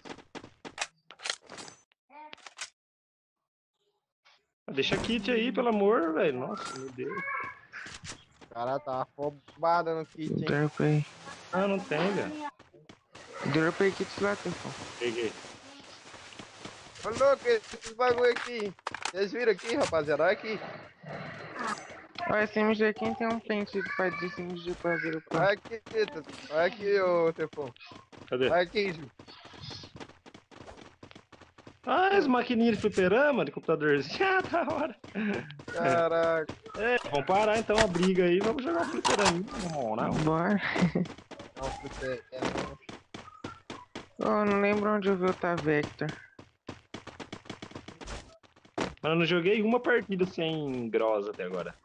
Deixa kit aí, pelo amor, velho. Nossa, meu Deus. O cara tá afobado no kit, hein? Dropei. Ah, não tem, velho. Dropei kits lá, Tefão. Peguei. Ô, louco, esses bagulho aqui. Vocês viram aqui, rapaziada? Olha aqui. Ó, SMG, quem tem um pente de SMG pra dropar? Olha aqui, olha aqui, ô Tefão. Cadê? Olha aqui, Ju. Ah, as maquininhas de fliperama, de computadorzinho. Ah, da hora. Caraca. É, vamos parar então a briga aí. Vamos jogar um fliperama. Não. Bora. Não, você é não. Oh, não lembro onde eu vi o Tavector. Mas eu não joguei uma partida sem grosa até agora.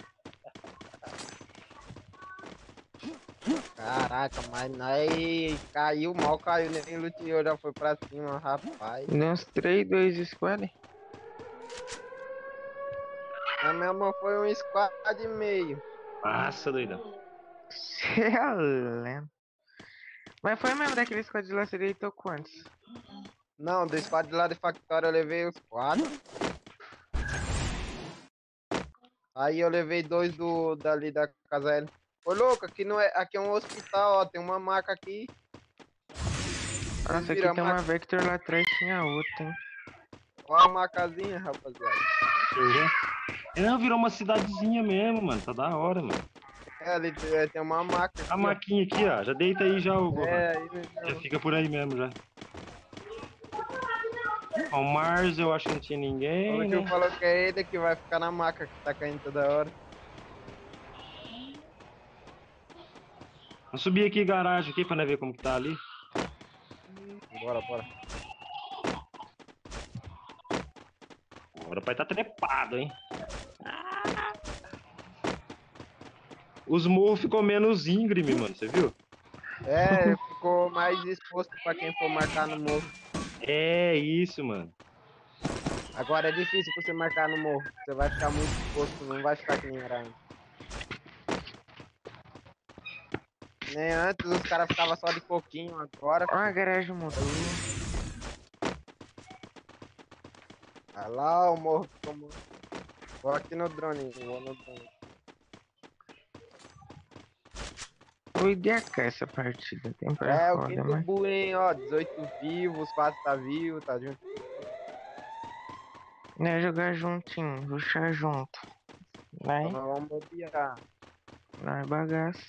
Caraca, mas nós caiu, mal caiu, nem luteou, já foi pra cima, rapaz. Deu uns 3, 2 squad. Na minha mão foi um squad e meio. Nossa, doidão. Cê é lento. Mas foi mesmo daquele squad de lá, você deitou quantos? Não, do squad lá de Factória eu levei os 4. Aí eu levei 2 dali da casa L. Ô louco, aqui, não é, aqui é um hospital, ó, tem uma maca aqui. Nossa, aqui viram a tem uma maca? Vector lá atrás, tinha outra, hein? Ó a macazinha, rapaziada. Não, virou uma cidadezinha mesmo, mano. Tá da hora, mano. É, ali tem uma maca aqui, A maquinha aqui, ó. Já deita aí já, o ó. Gohan. É, aí Já mesmo. fica por aí mesmo, já. Ó, o Mars eu acho que não tinha O ninguém, tio né? falou que é ele que vai ficar na maca, que tá caindo toda hora. Vamos subir aqui garagem aqui pra nós ver como que tá ali. Bora, bora. Agora o pai tá trepado, hein? Os morros ficou menos íngreme, mano. Você viu? É, ficou mais exposto pra quem for marcar no morro. É isso, mano. Agora é difícil você marcar no morro. Você vai ficar muito exposto, não vai ficar que nem era antes. Nem antes os caras ficavam só de pouquinho, agora. Ó, a garagem mudou. Olha lá o morro ficou muito. Vou aqui no drone, vou no drone. Foi DK essa partida, tem pra É, o foda, quinto mas... bull, hein, ó. 18 vivos, 4 tá vivo, tá junto. Né, jogar juntinho, ruxar junto. Vai, Então nós vamos bobear. nós bagaço.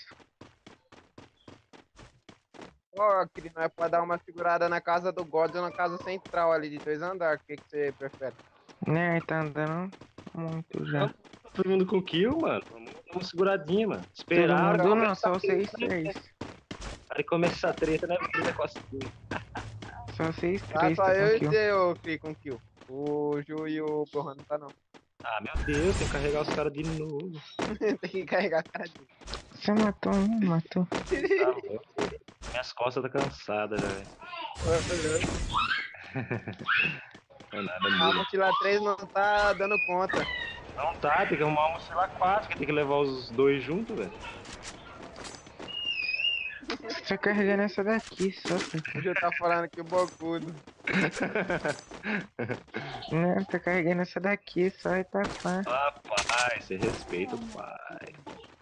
Ó, querido, nós pode dar uma segurada na casa do God ou na casa central ali de 2 andares. O que você prefere? Né, tá andando muito já. Todo mundo com kill, mano. Vamos dar uma seguradinha, mano. Todo Esperar. mundo não, só o 6-3. Aí começa a treta, né? Treta com as Só 6-3 Tá só tá eu com e kill. você, Fi, com kill. O Ju e o Gohan não tá não. Ah, meu Deus, tem que carregar os caras de novo. Tem que carregar a cara dele. Você matou um, matou. Tá louco. Minhas costas tá cansadas já, velho. Não é nada A mesmo. mochila 3 não tá dando conta. Não tá, tem que arrumar uma mochila 4, que tem que levar os dois juntos, velho. Tá carregando essa daqui só. O Ju tá falando que o bocudo. Não, tá carregando essa daqui só e tá pá. Rapaz, você respeita o pai.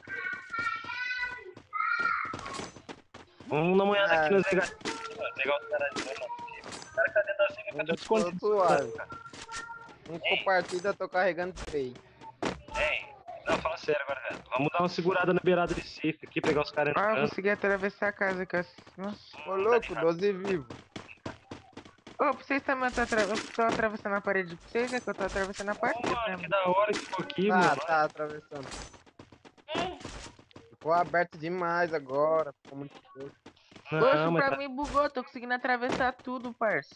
Vamos dar uma olhada aqui nas negativas, mano. Pegar os caras de novo. O cara que tá dentro da cerca tá Ainda tudo tô escondido. suave. 5 partidas, tô carregando 3. Ei, não, fala sério agora, velho. Vamos dar uma segurada na beirada de safe aqui, pegar os caras Ah, eu entrando. consegui atravessar a casa aqui, ó. Nossa. Ô louco, 12 vivos. Ô, vocês também tô atravessando a parede pra vocês, é que eu tô atravessando a parede, Ô, mano, né? que da hora que ficou aqui, Tá, mano. tá atravessando. Ficou aberto demais agora. Ficou muito pouco. Oxe, mas pra tá- mim bugou, tô conseguindo atravessar tudo, parça.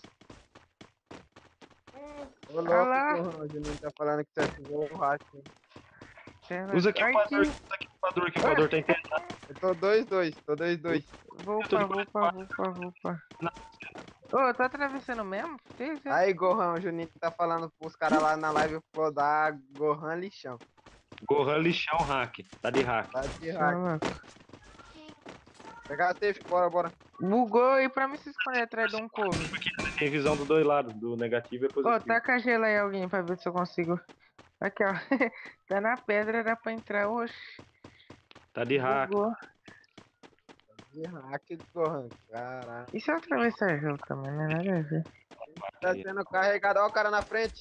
Ô, louco, Ah lá. Gohan, o Juninho tá falando que você ativou o hack. Usa aqui o Ai, equador, usa aqui o equador tá internado. Eu tô 2-2, tô 2-2. Vou upar. Ô, eu tô atravessando mesmo? Fez, é? Aí, Gohan, o Juninho tá falando pros caras lá na live flodar Gohan lixão. Gohan lixão hack. Tá de hack. Tá de Tá hack. louco. Pegar a safe, bora. Bugou e pra mim se esconder atrás de um cover. Tem visão dos dois lados, do negativo e Ô, positivo. taca gelo aí alguém pra ver se eu consigo. Aqui, ó. Tá na pedra, dá pra entrar. Oxi. Tá de hack. Bugou. De hack, Gohan. Caralho. E se eu atravessar gelo também, não é nada a ver. Tá sendo carregado, ó o cara na frente.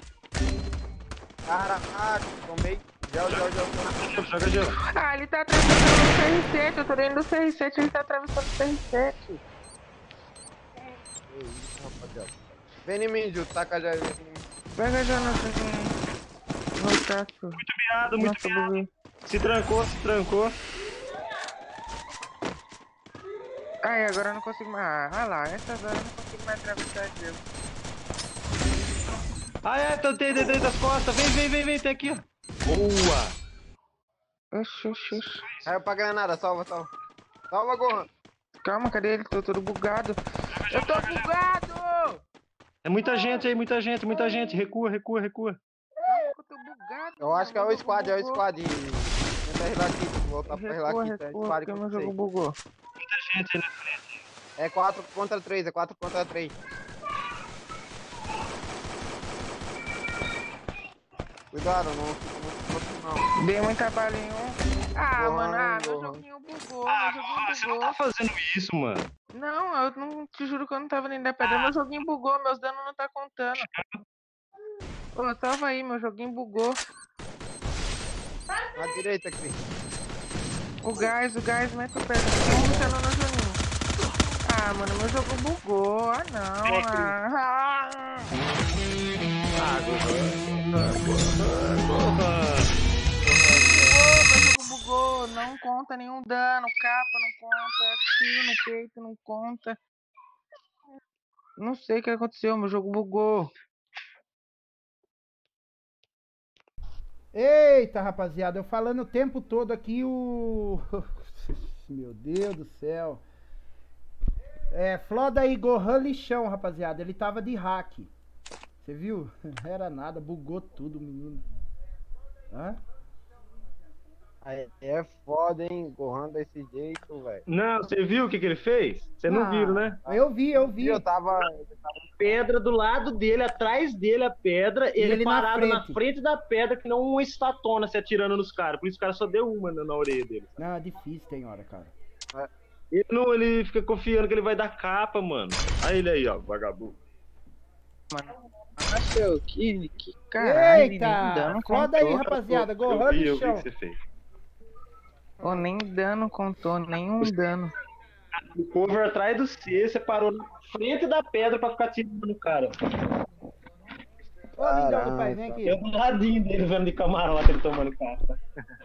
Caraca, tomei. Já. Joga gelo. Ah, ele tá atravessando o CR7. Eu tô dentro do CR7, ele tá atravessando o CR7. Que isso, rapaziada. Vem em mim, Ju. Taca já. Vem em mim. Pega já na frente. Muito Viado, muito viado. buguei. Se trancou. Ai, agora eu não consigo mais. Ah lá, essas horas eu não consigo mais atravessar gelo. Ah, é, então tem dentro das costas. Vem, tem aqui, ó. Boa. Oxi. Caiu pra granada, salva. Salva, Gohan. Calma, cadê ele? Tô todo bugado. Eu tô bugado! É muita gente aí, muita gente. Recua. Calma que eu tô bugado. Eu acho que é o meu squad, jogo é o bugou. squad. Tenta relar aqui, voltar pra relar aqui. É o Recua, squad porque com meu jogo vocês. bugou. Gente aí na frente. É 4 contra 3, é 4 contra 3. Cuidado, não fica muito próximo, não. Dei muita bala em um. Ah, Boa, mano, meu boa. joguinho bugou. Você não tá fazendo isso, mano. Não, eu não te juro que eu não tava nem da pedra. Meu joguinho bugou, meus danos não tá contando. Ô, salva aí, meu joguinho bugou. Na direita aqui. O gás, mete o pé. Tô lutando no Juninho. Ah, mano, meu jogo bugou. Ah, não. Meu jogo bugou. Não conta nenhum dano. Capa não conta. Tiro no peito não conta. Não sei o que aconteceu. Meu jogo bugou. Eita, rapaziada, eu falando o tempo todo aqui o... Meu Deus do céu. Floda aí, Gohan lixão, rapaziada. Ele tava de hack. Você viu? Era nada, bugou tudo, menino. Hã? Aí é foda, hein? Gohan desse jeito, velho. Não, você viu o que ele fez? Você não viu, né? Eu vi. Eu tava. Pedra do lado dele, atrás dele a pedra, ele ele na parado na frente. frente da pedra, que não uma estatona se atirando nos caras. Por isso o cara só deu uma na orelha dele. Não, é difícil, tem hora, cara. Ele fica confiando que ele vai dar capa, mano. Aí ele aí, ó, vagabundo. Nossa, que caralho. Eita! Floda aí, rapaziada. Gohan Eu vi o lixão. que você fez. Ô, nem dano contou, nenhum dano. O cover atrás do C, você parou na frente da pedra pra ficar tirando no cara. Ô, lindão do pai, vem aqui. Eu do ladinho dele, vendo de camarão lá que ele tomando capa.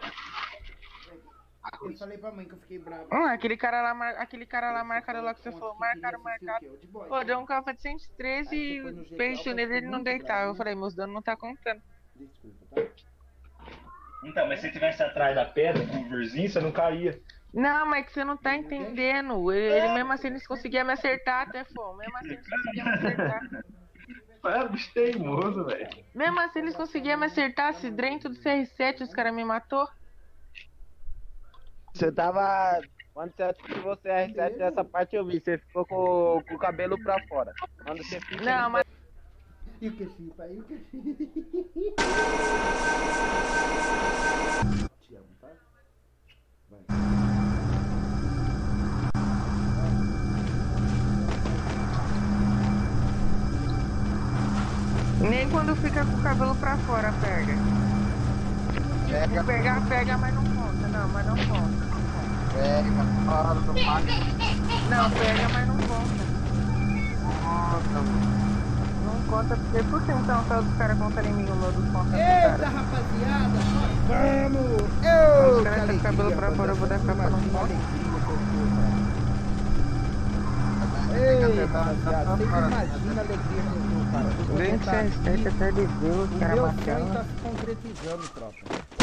Eu falei pra mãe que eu fiquei bravo. Aquele cara lá marcado lá que você falou, marcado. Pô, deu um capa de 113 e peixe nele, ele não deitava. Eu falei, meus danos não tá contando. Desculpa, tá? Então, mas se tivesse atrás da pedra, com o coverzinho, você não caía. Não, mas que você não tá entendendo. Ele mesmo assim, eles conseguiam me acertar até, pô. Mesmo assim, eles conseguiam me acertar. É, bicho teimoso, velho. Mesmo assim, eles conseguiam me acertar. Se dentro do CR7 os caras me matou. Você tava. Quando você ativou o CR7, essa parte eu vi. Você ficou com o cabelo pra fora. Quando você fica. Não, mas... E o que sim, pai? E o que sim? Te amo, tá? Vai. Nem quando fica com o cabelo pra fora, pega. Pega. Pega, mas não conta. Não, mas não conta. Pega, fora do pato. Não, pega, mas não conta. Nossa, mano. Não conta, porque por que então só os caras contam em mim o meu dos contas? Eita, rapaziada, nós vamos! Os caras têm cabelo pra fora, eu vou dar capa no Imagina a pau. alegria que eu tô, cara. Ei, rapaziada, vocês imaginam a alegria que eu tô, cara. Eu vou Bem tentar aqui. certo, até de Deus, O cara meu sonho matando. tá se concretizando, tropa.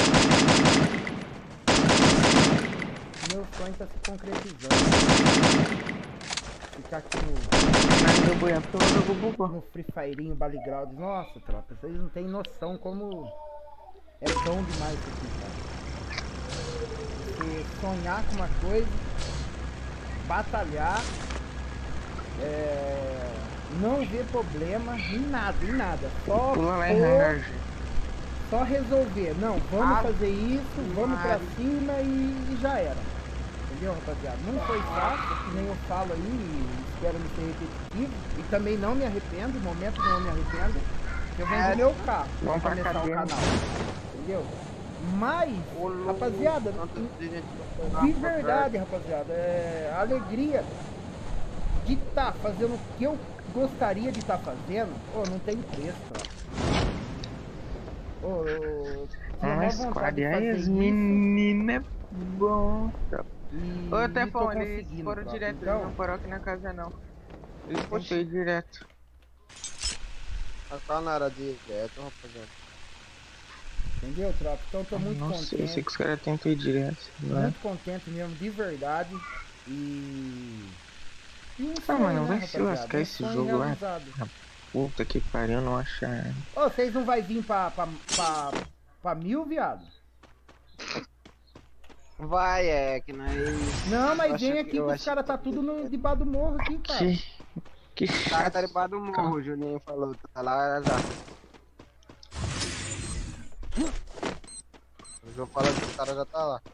O meu sonho tá se concretizando. Ficar aqui Mas do Buian, porque o jogo bugou. no Free Fireinho, Battleground. Nossa, tropa, vocês não têm noção como é bom demais isso aqui, cara. Você sonhar com uma coisa, batalhar, não ver problema em nada. Só Pula lá em pôr, hangar, gente. só resolver. Não, vamos fazer isso, vamos pra cima e já era. Entendeu, rapaziada? Não foi fácil, que nem eu falo aí, e espero não ser repetitivo. E também não me arrependo, em momento não me arrependo. Eu vendi meu carro pra Vamos pra começar o cadeia. canal. Entendeu? Mas, rapaziada, de verdade, rapaziada, a alegria de estar fazendo o que eu gostaria de estar fazendo, não tem preço, cara. Eu tinha Uma maior vontade squad, de aí fazer as isso. meninas é bom. E Ô, tô Tefão, eles conseguindo, foram tropa. direto, Então, eles não pararam aqui na casa não. Eles tentam ir direto. Tá na hora de ir direto, rapaziada. entendeu, tropa? Então tô muito Nossa, eu sei contente. que os caras tentam ir direto. Né? Muito contente mesmo, de verdade. E um Ah, mano, né, vai se rapaziada? lascar Um esse sonho jogo lá. realizado. Puta que pariu, não achar. Ô, vocês não vai vir pra 1000, viado? Vai, é que nós. Não, mas Eu vem acho aqui que- eu que os acho caras tá tudo debaixo do morro aqui, cara. Que O cara chato. tá debaixo do morro, o Juninho falou. Tá lá já. O João falou que o cara já tá lá.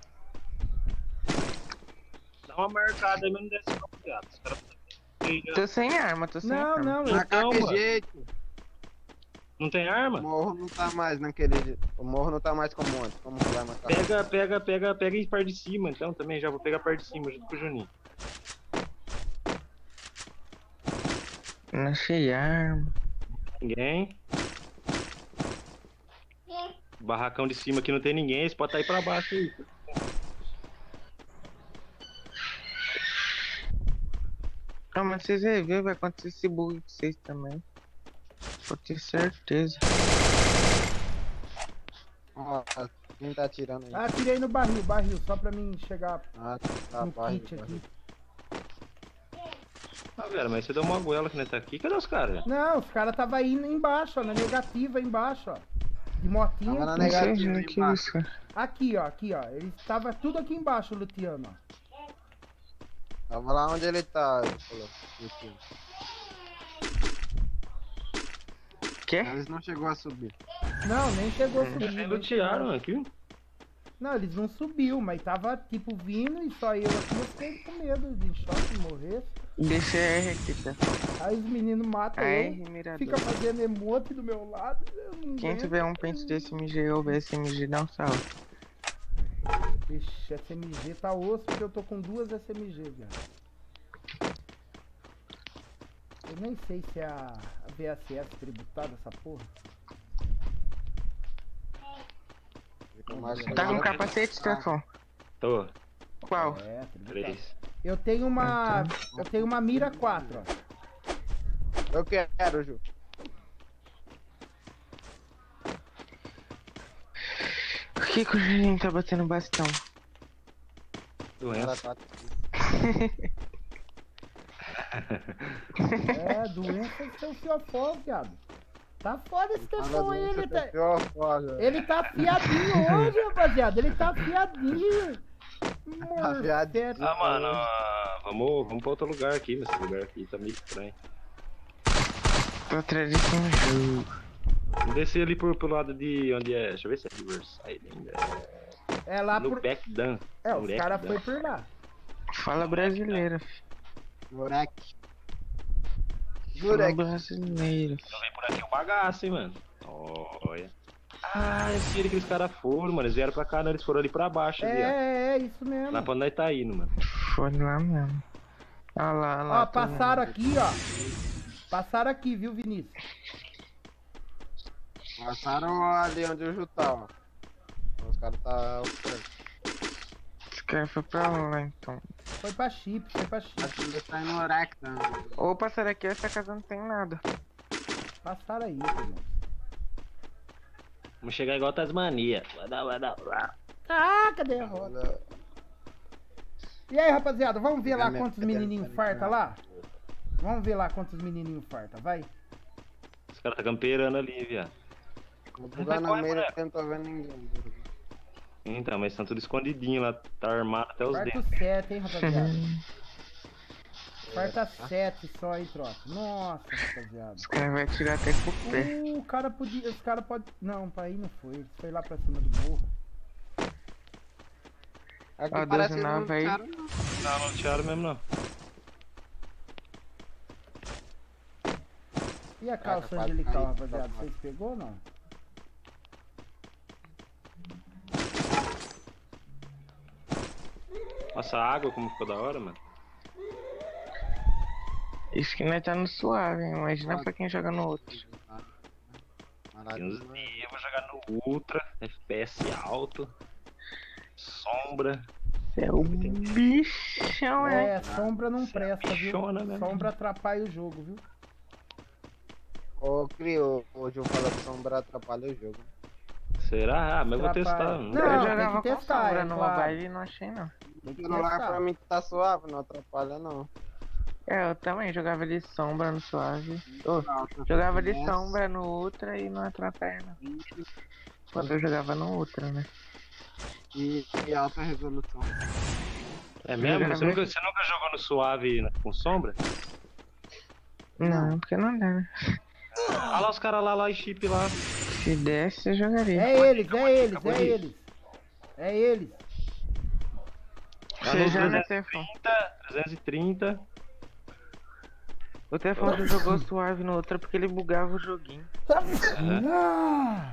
Dá uma marcada aí, mas não desce não, viado. Os caras Tô sem arma, tô sem Não, arma. não, Então, Na qualquer mano. jeito, não tem o arma? morro não tá mais naquele. O morro não tá mais como antes. Como que vai matar? Pega e parte de cima, então também já vou pegar a parte de cima junto com o Juninho. Não achei arma. Ninguém. Barracão de cima aqui não tem ninguém, esse pode estar aí pra baixo aí. Ah, mas vocês vão ver, vai acontecer esse bug com vocês também. Pode ter certeza. Ó, quem tá atirando aí? Ah, tirei no barril, só pra mim chegar Ah, tá no baixo. kit aqui. Ah, velho, mas você deu uma goela que nós tá aqui, cadê os caras? Não, os caras tava aí embaixo, ó, na negativa embaixo, ó. De motinha. Tava na Não sei negativa ver que embaixo. isso, cara. Aqui, ó. Eles tava tudo aqui embaixo, Luciano, ó. Tava lá onde ele tá, ele falou. Enfim. Quê? Eles não chegou a subir. Não, nem chegou a subir. Eles nem lutearam chegou. aqui. Não, eles não subiu, mas tava tipo vindo e só eu aqui, eu fiquei com medo de choque, morrer. Deixa a R aqui, tá? Aí os meninos matam A eu, R mirador. fica fazendo emote do meu lado. Eu não Quem aguento. tiver um pente desse MG ou SMG, dá um salve. Ixi, SMG tá osso porque eu tô com 2 SMG, viado. Eu nem sei se é a VSS tributada essa porra. Tá com capacete, Stefan? Tô, Qual? É, tributada. 3. Eu tenho uma mira 4, ó. Eu quero, Ju. Por que que o Juninho tá batendo bastão? Ela Doença. tá É, doença do seu fiofó, viado. Tá foda esse Tefão aí, ele tá afiadinho hoje, rapaziada. Ele tá afiadinho. Afiadinho. Ah, mano, vamos pra outro lugar aqui, mas esse lugar aqui tá meio estranho. Tô atrás desse jogo. Vamos descer ali pro lado de onde é. Deixa eu ver se é Riverside ainda. É lá No por. Backdown. É, os caras foi por lá. Fala brasileira, fi. Moleque. Fala Jurek. brasileira, fi. Então vem por aqui o bagaço, hein, mano. Olha. Ah, eu sei que aqueles caras foram, mano. Eles vieram pra cá, não. Eles foram ali pra baixo, ali, ó. É, isso mesmo. Lá pra onde nós tá indo, mano. Foi lá mesmo. Ah lá, Ó, passaram aqui, ó. Passaram aqui, viu, Vinícius? Passaram ali onde o Ju tá, ó. Os caras tá ocupando. Os caras foram pra lá, então. Foi pra chip, foi pra chip. Acho que ele tá no Oractan. Opa, será que essa casa não tem nada? Passaram aí, irmão. Vamos chegar igual Tasmania. Vai dar. Ah, cadê a roda? E aí, rapaziada, vamos ver lá quantos menininhos farta lá? Vamos ver lá quantos menininhos farta, vai. Os caras tá camperando ali, viado. Vou pular no meio que eu não tô vendo ninguém. Então, mas estão tudo escondidinho lá. Tá armado até os Farta dentes. 7, hein, rapaziada. Farta 7 só aí, troca. Nossa, rapaziada. Os caras vão atirar até com o pé. O cara podia. Os caras podem. Não, pra aí não foi. Foi lá pra cima do morro. Aqui Ó, parece 19 que aí. não. Não tiraram mesmo não. E a calça Caraca, angelical, aí, rapaziada? tá Vocês pegou ou não? Nossa, a água como ficou da hora, mano. Isso que nós tá no suave, hein? Imagina pra quem joga no outro. Tem uns dias, eu vou jogar no Ultra, FPS alto, sombra. Você é o bichão, é. É, sombra não presta, viu? bichona mesmo. Sombra atrapalha o jogo, viu? Ô, Crio, hoje eu falo que sombra atrapalha o jogo. Será? Ah, mas eu vou Atrapalha. testar. Não, Eu tem jogava que com testar, sombra é no claro. mobile e não achei não. Tem que O celular testar. pra mim tá suave, não atrapalha não. É, eu também jogava de sombra no suave. Ô, jogava de sombra no Ultra e não atrapalha não. Quando eu jogava no Ultra, né? E alta resolução. É mesmo? Jogar Você nunca jogou no suave com sombra? Não, porque não dá, né? Olha lá os caras lá em chip lá. Se desse, eu jogaria. É eles, é eles, é eles. É eles. Lá Você no já, né, Tefão? 330. O Tefão já jogou suave no Ultra porque ele bugava o joguinho. Ah!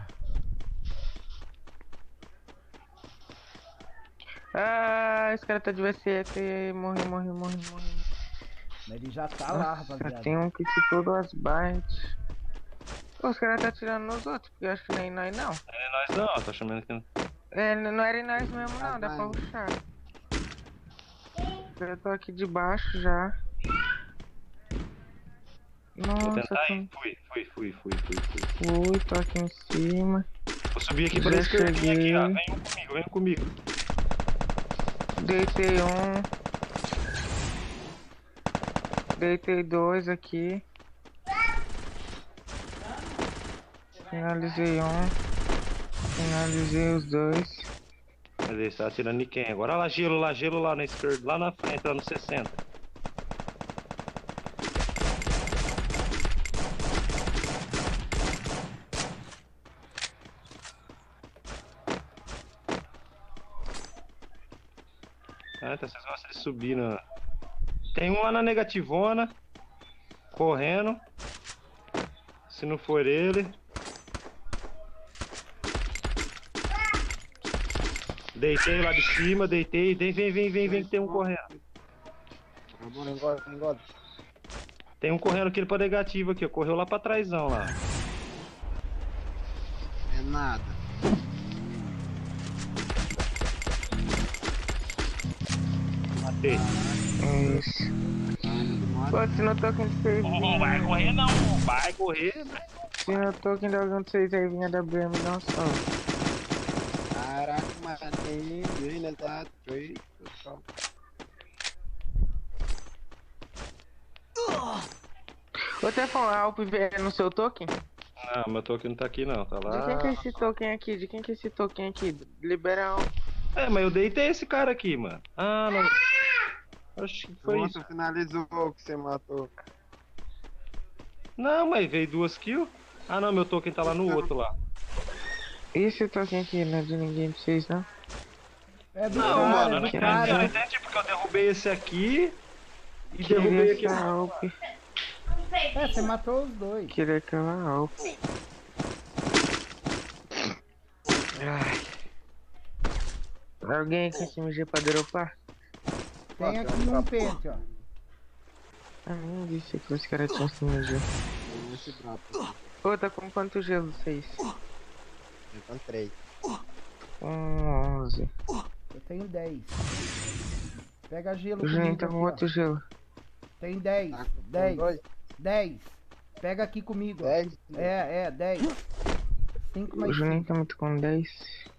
Ah, esse cara tá de VC, morre. Mas ele já tá lá, rapaziada. Tem um que ficou 2 bytes. Pô, os caras tá atirando nos outros, porque eu acho que nem nós não. Não é nós não, tô chamando que. É, não era em nós mesmo não, dá pra rushar. Eu tô aqui de baixo já. Vou Nossa, tentar ir. Fui. tô aqui em cima. Vou subir aqui Já pra esquerdinha aqui, ó. cheguei. Vem comigo. Deitei um. Deitei 2 aqui. Finalizei um. Finalizei os 2. Cadê? Você tá atirando em quem? Agora lá, gelo lá na esquerda, lá na frente, lá no 60. Ah, então vocês gostam de subir na... Tem um lá na negativona, correndo. Se não for ele... Deitei lá de cima, deitei. Vem, tem um correndo. Engorda. Tem um correndo aqui pra negativo aqui, ó. Correu lá pra trásão lá. É nada. Matei. Isso. Pô, se não token de 6 Não vai correr não, vai correr. Se não token de algum de 6 aí vinha da BM, não só. Caraca, mano, ele tá doido. Ô Tefão, a Alp é no seu token? Não, meu token não tá aqui não, tá De lá. quem que é esse token aqui? De quem que é esse token aqui? Libera a Alp. É, mas eu deitei esse cara aqui, mano. Ah, não. Acho que foi isso. Você finalizou o que você matou. Não, mas veio 2 kills. Ah não, meu token tá lá no outro lá. Esse token aqui não é de ninguém de vocês, não? É do Não, cara, mano, é eu não do cara. entendi. Eu entendi porque eu derrubei esse aqui e derrubei aqui. Queria essa Alp. É, você matou os dois. Queria aquela Alp. Ai. Alguém aqui se MG pra dropar? Tem aqui um pente, ó. Ah, nem disse que os caras tinham se MG. Esse drop. Ô, tá com quanto gelo vocês? Encontrei. 11. Eu tenho 10. Pega gelo O Juninho comigo tá com aqui, ó. quanto gelo? Tem 10. Tá com 10. dois? 10. Pega aqui comigo, ó. 10? 10. 5 O mais Juninho 5. tá muito com 10.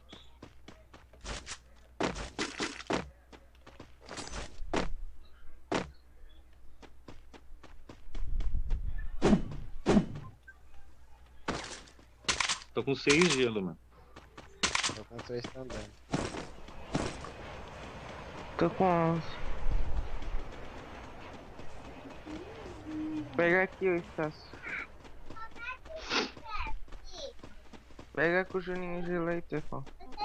Tô com 6 gelo, mano. Tô com 6 também. Tô com 11. Pega aqui, ô Estácio. Pega com o Juninho gelo aí, Tefão.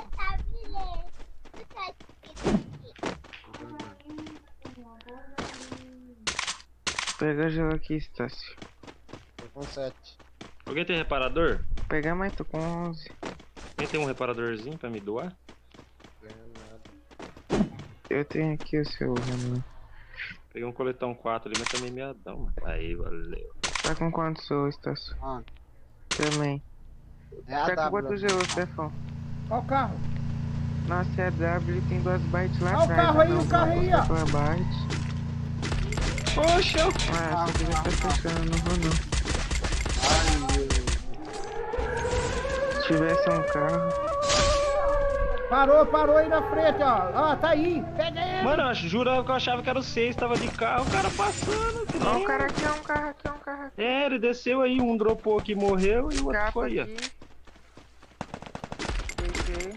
Pega gelo aqui, Estácio. Tô com 7. Alguém tem reparador? Pega mais, tô com 11. Quem tem um reparadorzinho pra me doar? Eu tenho aqui o seu, mano. Peguei um coletão 4 ali, mas também meadão, mano. Aí, valeu. Tá com quantos, ô Estácio? Ah, Também. é a Tá com W. quantos gelo, Tefão? Ó o carro. Nossa, é a W tem 2 bytes lá Ó o atrás. carro aí, não, o carro aí, ó. não vou passar pela byte. Poxa! Ah, essa aqui já tá fechando, não vou não. Ai, meu Deus. Se tivesse um carro. Parou aí na frente, ó. Ó, tá aí. Pega ele. Mano, eu jurava que eu achava que era o 6, tava de carro, o cara passando. que Ó, nem o cara aqui, ó, um carro aqui, ó, um carro aqui. É, ele desceu aí, um dropou aqui, morreu e o outro Capa foi, ó. aqui. Deixei.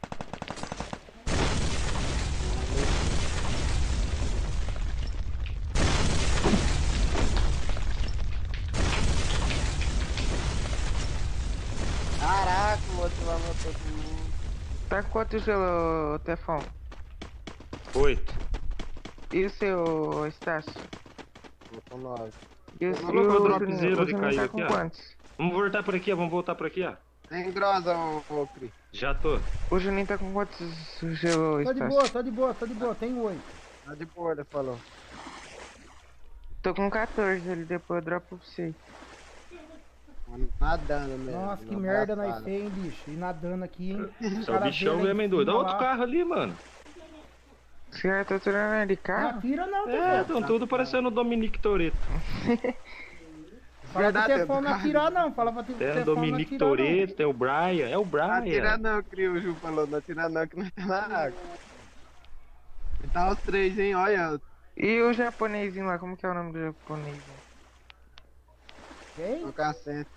Caraca, o outro lá matou todo mundo. Tá com quanto gelo, Tefão? 8. E o seu, Estácio? Tô com 9. E o Vou colocar o Juninho? dropzero O ali, Juninho caiu tá aqui, com ó. quantos? Vamos voltar por aqui, ó, vamos voltar por aqui, ó. Tem grosa, ô Cri. Já tô. O Juninho tá com quantos gelo, Tô de Estácio? boa, tô de boa, tô de boa. Tem 8. Tá de boa, ele falou. Tô com 14, ele depois eu dropo pra você. Nadando mesmo. Nossa, que na merda nós braçada. tem, hein, bicho. E nadando aqui, hein. Só o bichão mesmo, hein, doido. Olha outro carro ali, mano. Os caras tá tirando ele de Não carro? atira não, É, Tefão. tão tudo parecendo o Dominique Toretto. Fala pro Verdade, Tefão não do atirar não. Fala pro Tem o Tefão não Dominique atirar não. Toretto, tem o Brian. É o Não atira Brian. não, Cri, o Ju falou. Não atira não, que não tá na água. E tá os 3, hein, olha. E o japonesinho lá, como que é o nome do japonês? Quem? Tô com a 100.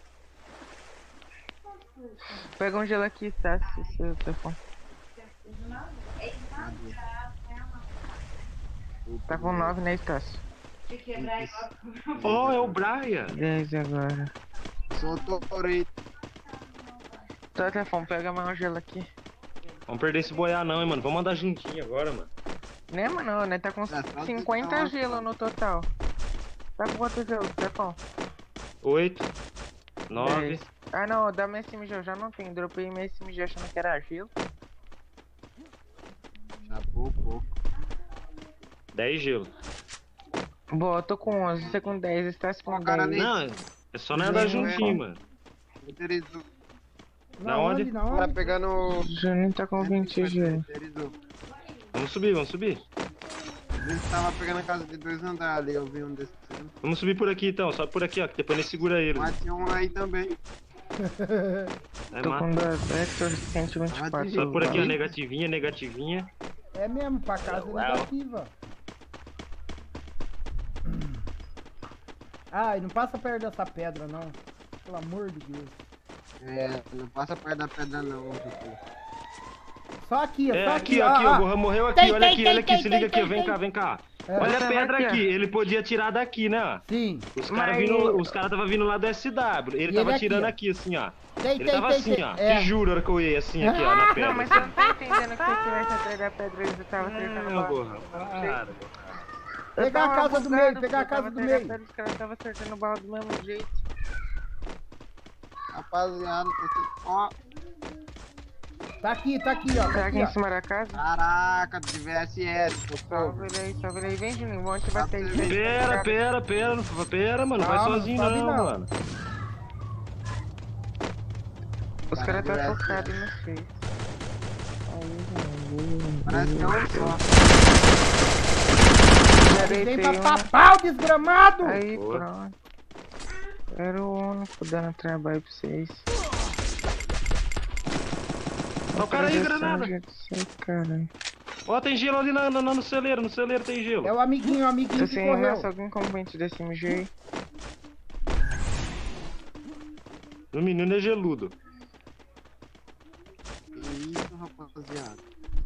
Pega um gelo aqui, tá? Seu Tefão. Tá com 9, né, Estácio? Oh, é o Brian. 10 agora. Soltou o Toreto. Tá, Tefão, pega mais um gelo aqui. Vamos perder esse boiar não, hein, mano. Vamos andar juntinho agora, mano. Né, mano? Né, tá com só 50 tá- gelo no total. Tá com quantos gelos, Tefão? 8, 9. 10. Ah, não, dá minha SMG, eu já não tenho. Dropei minha SMG achando que era gelo. Chapou pouco. 10 gelo. Boa, eu tô com 11, você com 10, Estácio com Ó, cara, 10. Não, é só nós andar juntinho, mano. Renderizou. Na onde? Na Tá onde? pegando. O Juninho tá com 20 gelo. Renderizou. Vamos subir, vamos subir. Ele tava pegando a casa de 2 andares ali, eu vi um desses. Vamos subir por aqui então, sobe por aqui, ó, que depois nós segura ele. Mas tinha um aí também. Vai, Tô mata. com 2 Vector 124. Só por aqui, ó, negativinha, negativinha. É mesmo, pra casa é negativa. Ai, não passa perto dessa pedra não. Pelo amor de Deus. É, não passa perto da pedra não, Juju. Só aqui, É, só aqui, ó, aqui, ó, o Gohan morreu aqui, Tem, olha tem, aqui, tem, olha aqui, tem, se liga tem, aqui, ó, vem tem. cá, vem cá. É. Olha a Tá pedra aqui, ó. aqui, ele podia tirar daqui, né, ó. Sim. Os caras Mas- tava vindo lá do SW, ele E tava ele aqui, tirando ó. aqui, assim, ó. Tem, Ele tem, tava tem, assim, tem. ó, É. te juro, a hora que eu ia assim, aqui, ó, na pedra. Não, mas você não tá entendendo que se eu tivesse atrás da pedra, ele tava acertando Não, baixo. Gohan, para, Pegar a casa do meio, pegar a casa do meio. Os caras estavam acertando o barro do mesmo jeito. Rapaziada, ó. Tá aqui, ó. Tá Tá aqui aqui, em ó. cima da casa? Caraca, de VSS, socorro. Salve ele aí. Vem, Juninho, vamos te bater aí. Pera, mano, não vai Calma, sozinho não sobe não, não. mano. Os caras tá Caralho, focados no face. Parece que é um só. Já Vem deitei pra um. papar o desgramado! Aí, Boa. pronto. Era o único dando trabalho pra vocês. Ó, o cara aí, granada. Caralho. Ó, tem gelo ali no celeiro. No celeiro tem É gelo. o amiguinho Tô que sem correu. raça, alguém compente desse MG aí. O menino é geludo. Que isso, rapaziada.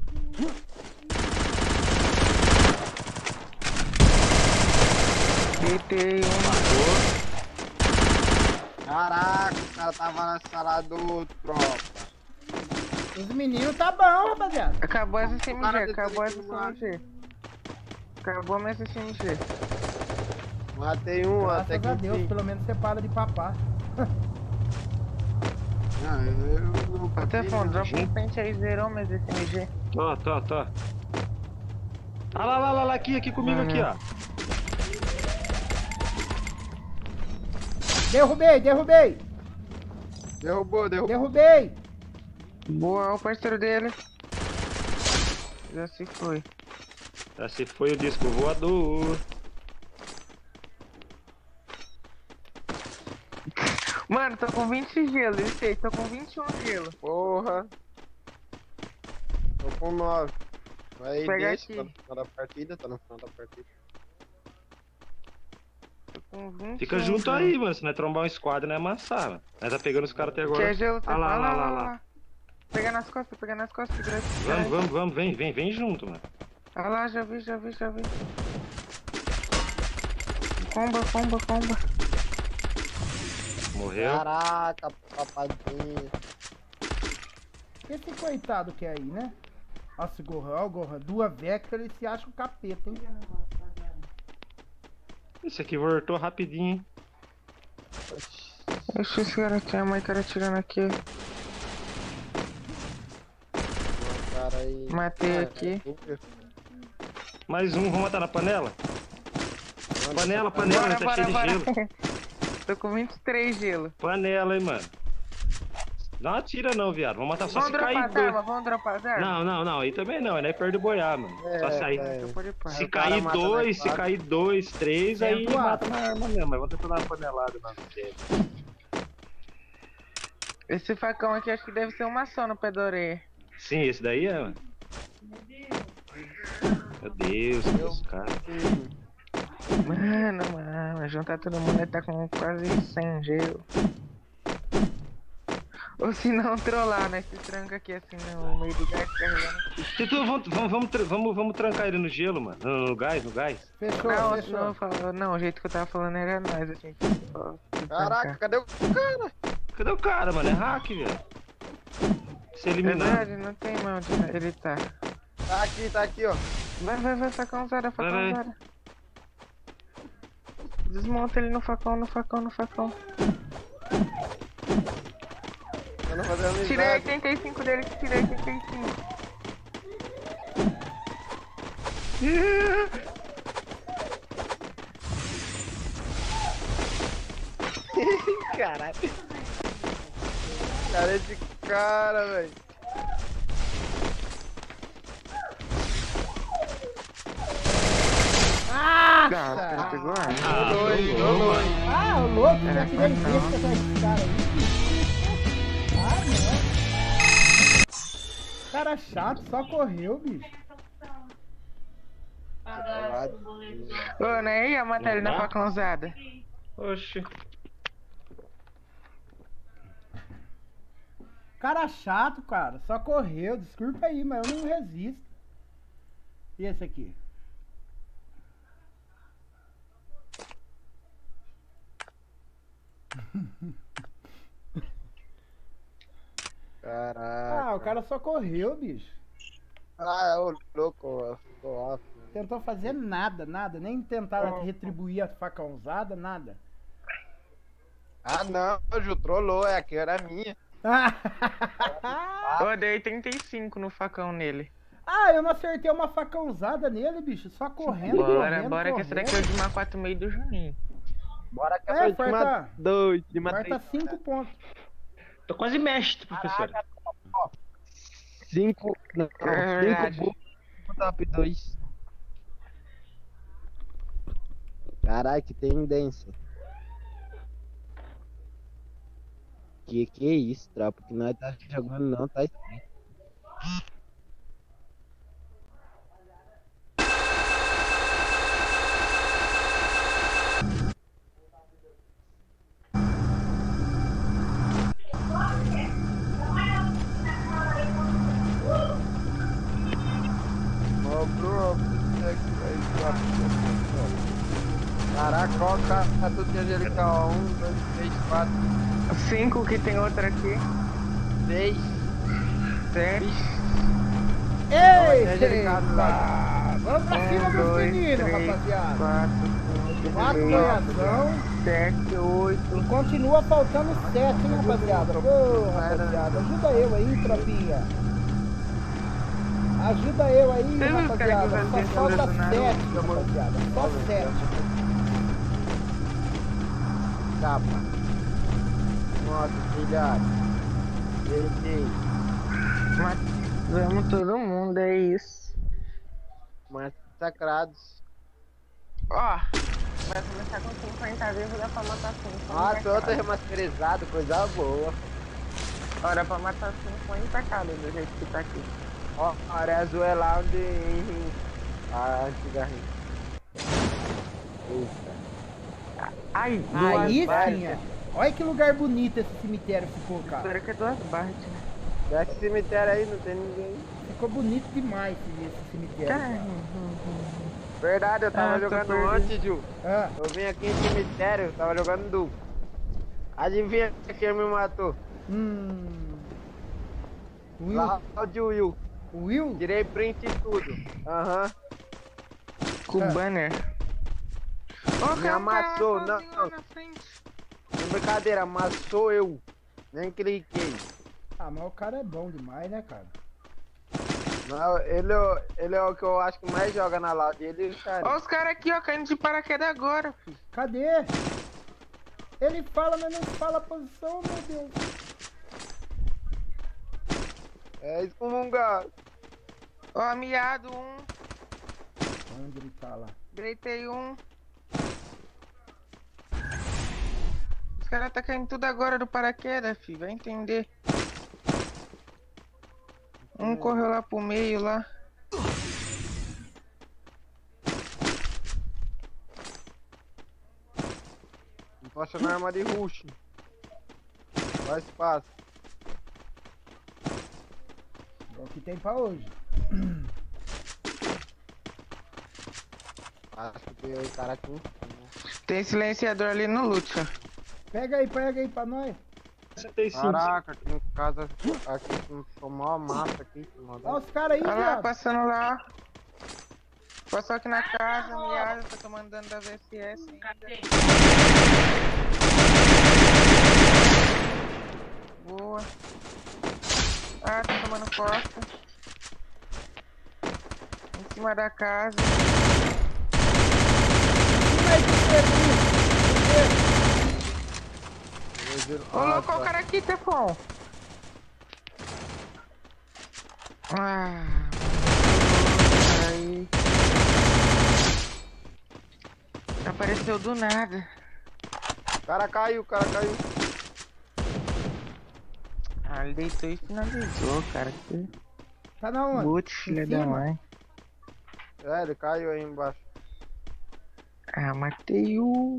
Deitei um. Caraca, o cara tava na sala do tropa. Os meninos tá bom, rapaziada. Acabou essa SMG, Cara, acabou essa deitei um SMG. Acabou a minha SMG. Matei um até Graças que a Deus, enfim. pelo menos você para de papar. Não, eu não Até passei, fundo, não. dropa um pente aí, zerou minhas SMG. Tá. Ah lá, aqui comigo, aqui, ó. Derrubei! Derrubou. Derrubei! Boa, o parceiro dele. Já se foi. Já se foi o disco voador. Mano, tô com 20 gelo, eu sei, tô com 21 gelo. Porra. Tô com 9. Aí Pega deixa, aqui. tá no final da partida, Tô Com 21 Fica junto gelo. aí, mano. Se não é trombar um squad, não é amassar, mano. Nós tá pegando os caras até agora. Quer gelo? Ah lá. Pega nas costas, segura esse cara aí. Vamos, vem junto, mano. Ah lá, já vi. Comba. Morreu. Caraca, papadinho. Esse coitado que é aí, né? Nossa, Gohan, duas Vector, ele se acha um capeta, hein? Esse aqui voltou rapidinho, hein? Oxi, esse cara aqui, a mãe cara atirando aqui. Cara aí. Matei aqui. Mais um, vamos matar na panela? Panela, tá cheio de gelo. Tô com 23 gelo. Panela, hein, mano. Não atira não, viado. Vamos matar só Vamos se cair dropar as dois. armas, vamos dropar as armas? Não, aí também não. Aí perde boiar, mano. Só sair. Eu vou de pá. Se o cara cair mata dois, na se quadra. cair dois, três, aí Sendo mata na arma mesmo. Mas vamos tentar dar uma panelada na dele. Esse facão aqui acho que deve ser uma só no pé da orelha. Sim, esse daí é, mano. Meu Deus, cara. Mano, juntar todo mundo ele tá com quase 100 gelo. Ou se não trollar, né? Se tranca aqui assim no meio do gás carregando. Vamos trancar ele no gelo, mano. No gás. Fechou. Não, o jeito que eu tava falando era nós, a gente. Caraca, cadê o cara? Cadê o cara, mano? É hack, velho. Se eliminar. Verdade, não tem mais onde ele tá. Tá aqui, ó. Vai, facãozada. Vai. Desmonta ele no facão. Eu não fazendo amizade. Tirei 85 dele, tirei 85. Caralho. Cara de cara, velho. Nossa! Pegou a arma. Ah, o louco, já tirei besta atrás desse cara aí. Não. Cara chato, só correu, bicho. Ô, né? Ia matar ele na facãozada. Oxi. Cara chato, cara, só correu. Desculpa aí, mas eu não resisto. E esse aqui? Caraca. Ah, o cara só correu, bicho. Ah, ô louco, ficou off. Tentou fazer nada, nem tentar retribuir a facãozada, nada. Ah não, Ju trollou, é que era minha. Eu dei 35 no facão nele. Ah, eu não acertei uma facãozada nele, bicho, só correndo, Bora que esse daqui é o de uma 4,5 do Juninho. Bora que É, eu vou farta, dois, de uma farta 5 pontos. Tô quase mestre, professor. 5, não, É verdade. 5 top 2. Caralho, que tendência. Que é isso, tropa? Que nós tá jogando não, tá escrito. Ô, bro, caraca, qual cara tá tudo de angelical? 1, 2, 3, 4, 5 que tem outra aqui. 6. 7. Ei! Angelical lá. Vamos pra cima dos meninos, rapaziada. 4 goiazão. 7, 8. E continua faltando 7, hein, rapaziada? Ô, rapaziada, ajuda eu aí, tropinha. Ajuda eu aí, Tem uns caras rapaziada. que Só vai falta descer 7, do rapaziada. Só 7. Capa. Nossa, filhado. Deitei. Matamos todo mundo, é isso. Massacrados. Ó, vai começar com 50 vivos, dá pra matar 5. Ah, todo remasterizado, coisa boa. Ó, dá pra matar 50 cada do jeito que tá aqui. Ó, área azul é lá onde a antiga rede. Eita. Ai, Aí barras. sim, ó. Olha que lugar bonito esse cemitério ficou, cara. Espera que é 2 barras, né? Desse cemitério aí, não tem ninguém. Ficou bonito demais esse cemitério. cara. Verdade, eu tava Ah, tô jogando perdido. ontem, Ju. Ah, Eu vim aqui em cemitério, eu tava jogando Du. Adivinha quem me matou? Will, Lá de Will. Will? Tirei print e tudo. Aham. Com o banner. Ó, Me cara, amassou, tá sozinho não. lá na frente. Não brincadeira, amassou eu. Nem cliquei. Ah, mas o cara é bom demais, né, cara? Não, ele é o que eu acho que mais joga na Loud. Ele e o cara. Ó os caras aqui, ó, caindo de paraquedas agora, filho. Cadê? Ele fala, mas não fala a posição, meu Deus. É excomungado. Ó, miado 1. Onde ele tá lá? Breitei 1. Os caras tá caindo tudo agora do paraquedas, filho. Vai entender. Um correu lá pro meio lá. Não tô achando arma de rush. Só espaço. É o que tem pra hoje. Acho que tem o cara aqui. Tem silenciador ali no loot, ó. Pega aí pra nós. 65. Caraca, aqui em casa. Aqui tomou uma massa aqui. Olha os caras aí, Olha lá, viado. passando lá. Passou aqui na casa, miado, tá tomando dano da VSS ainda. Boa. Ah, tá tomando costa. Em cima da casa. Ô, louco, o cara aqui, Tefon. Ah, aí. Apareceu do nada. O cara caiu, Ah, ele deitou e finalizou, cara. Que Tá na onde? boot, Em filha da cima? mãe. É, ele caiu aí embaixo. Ah, matei o.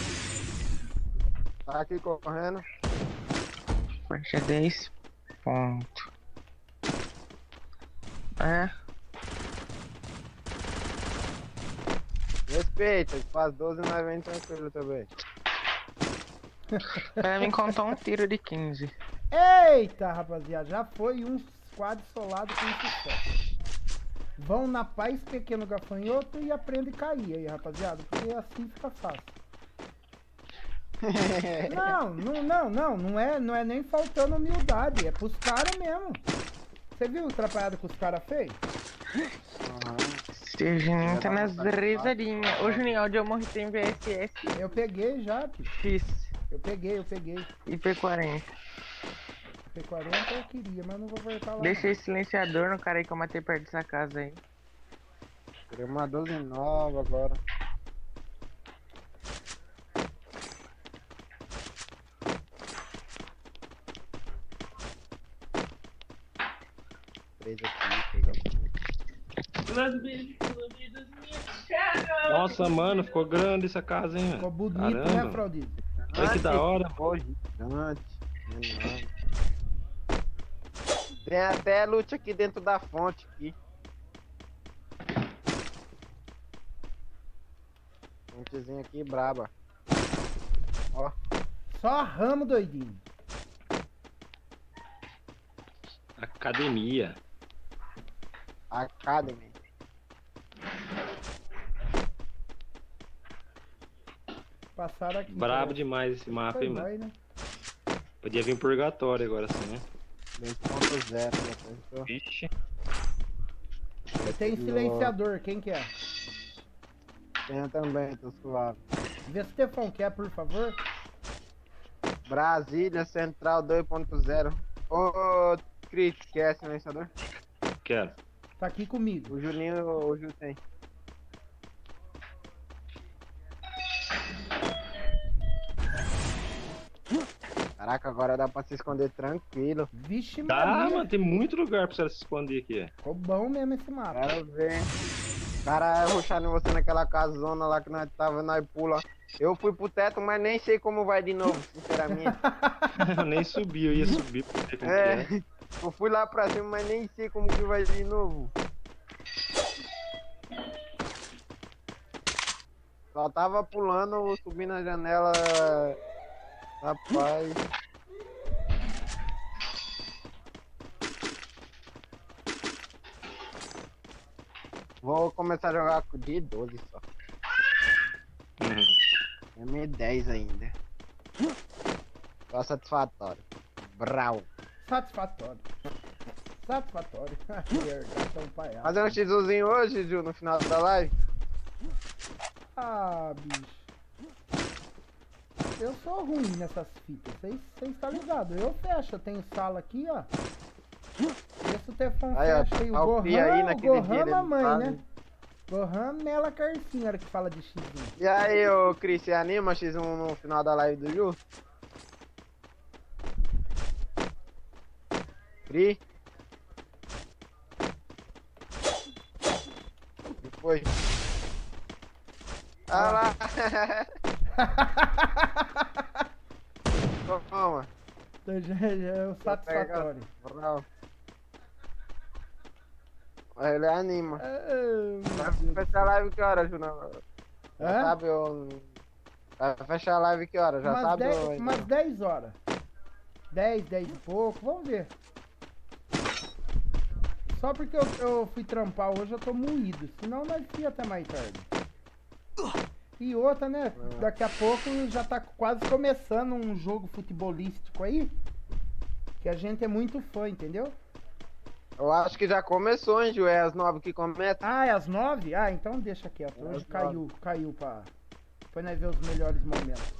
Tá aqui correndo. Faixa 10 ponto. É, Respeita, faz 12 nós vem tranquilo também. ela me contou um tiro de 15. Eita, rapaziada, já foi um squad solado com sucesso. Vão na paz, pequeno gafanhoto, e aprende a cair aí, rapaziada, porque assim fica fácil. Não é nem faltando humildade, é pros caras mesmo. Você viu o atrapalhado que os caras fez? Seu Juninho tá nas risadinhas. Ô Juninho, onde eu morri tem VSS Eu peguei já, filho. X Eu peguei. e P40. P40 eu queria, mas não vou voltar lá. Deixei silenciador no cara aí que eu matei perto dessa casa aí. Queria uma 12 nova agora. vocês aqui, pegar Nossa, mano, ficou grande essa casa, hein, Ficou mano? bonito, né, Caramba. Fraudito? Olha que da hora. Pô, gigante, enorme. Tem até loot aqui dentro da fonte aqui. Fontezinha aqui braba. Ó, Só ramo, doidinho. Academia. Academy. Passaram aqui. Brabo cara. demais esse mapa, Foi hein, mano. nóis, né? Podia vir purgatório agora assim, né? 2.0, depois eu Vixe. Eu tenho silenciador, quem quer? tenho também, tô suave. Vê se o Stefão quer, por favor. Brasília Central 2.0. Ô, Cris, quer silenciador? Quero. Tá aqui comigo. O Juninho, o Ju tem. Caraca, agora dá pra se esconder tranquilo. Vixe, Tá, Maria. mano, tem muito lugar pra você se esconder aqui. Ficou bom mesmo esse mapa. Quero ver. O cara ruxando em você naquela casona lá que nós tava, nós pula. Eu fui pro teto, mas nem sei como vai de novo, sinceramente. Eu nem subi, eu ia subir pra ver como que é. É, eu fui lá pra cima, mas nem sei como que vai de novo. Só tava pulando, subindo a janela. Rapaz. Vou começar a jogar com de 12 só. Uhum. M10 ainda. Só satisfatório. Brau. Satisfatório. Satisfatório. Gato é um palhaço. Fazer um X-zinho hoje, Ju, no final da live? Ah, bicho. Eu sou ruim nessas fitas. Vocês estão ligados. Eu fecho. Eu tenho sala aqui, ó. Esse o Tefão Aí, ó, fecha aí. O tá o Pia aí Gohan, naquele dia dele, mamãe, sabe? né? Gohan, Mela Carcinha, hora que fala de X. E aí, ô Cris, você anima X1 no final da live do Ju? Cris? Depois. Ah lá! Toma. Então já é o satisfatório. Bravo. Ele anima. Ah, Vai fechar a live que hora, Juna? Já Hã? sabe, eu... Vai fechar a live que hora? Já sabe, ou ainda umas não? 10 horas. 10 e pouco, vamos ver. Só porque eu fui trampar hoje eu tô moído, senão nós ia até mais tarde. E outra, né? Daqui a pouco já tá quase começando um jogo futebolístico aí. Que a gente é muito fã, entendeu? Eu acho que já começou, hein, Ju? É as 9 que começa. Ah, é às 9? Ah, então deixa quieto. É Hoje às caiu pra nós ver os melhores momentos.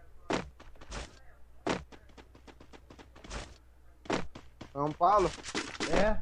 São Paulo? É,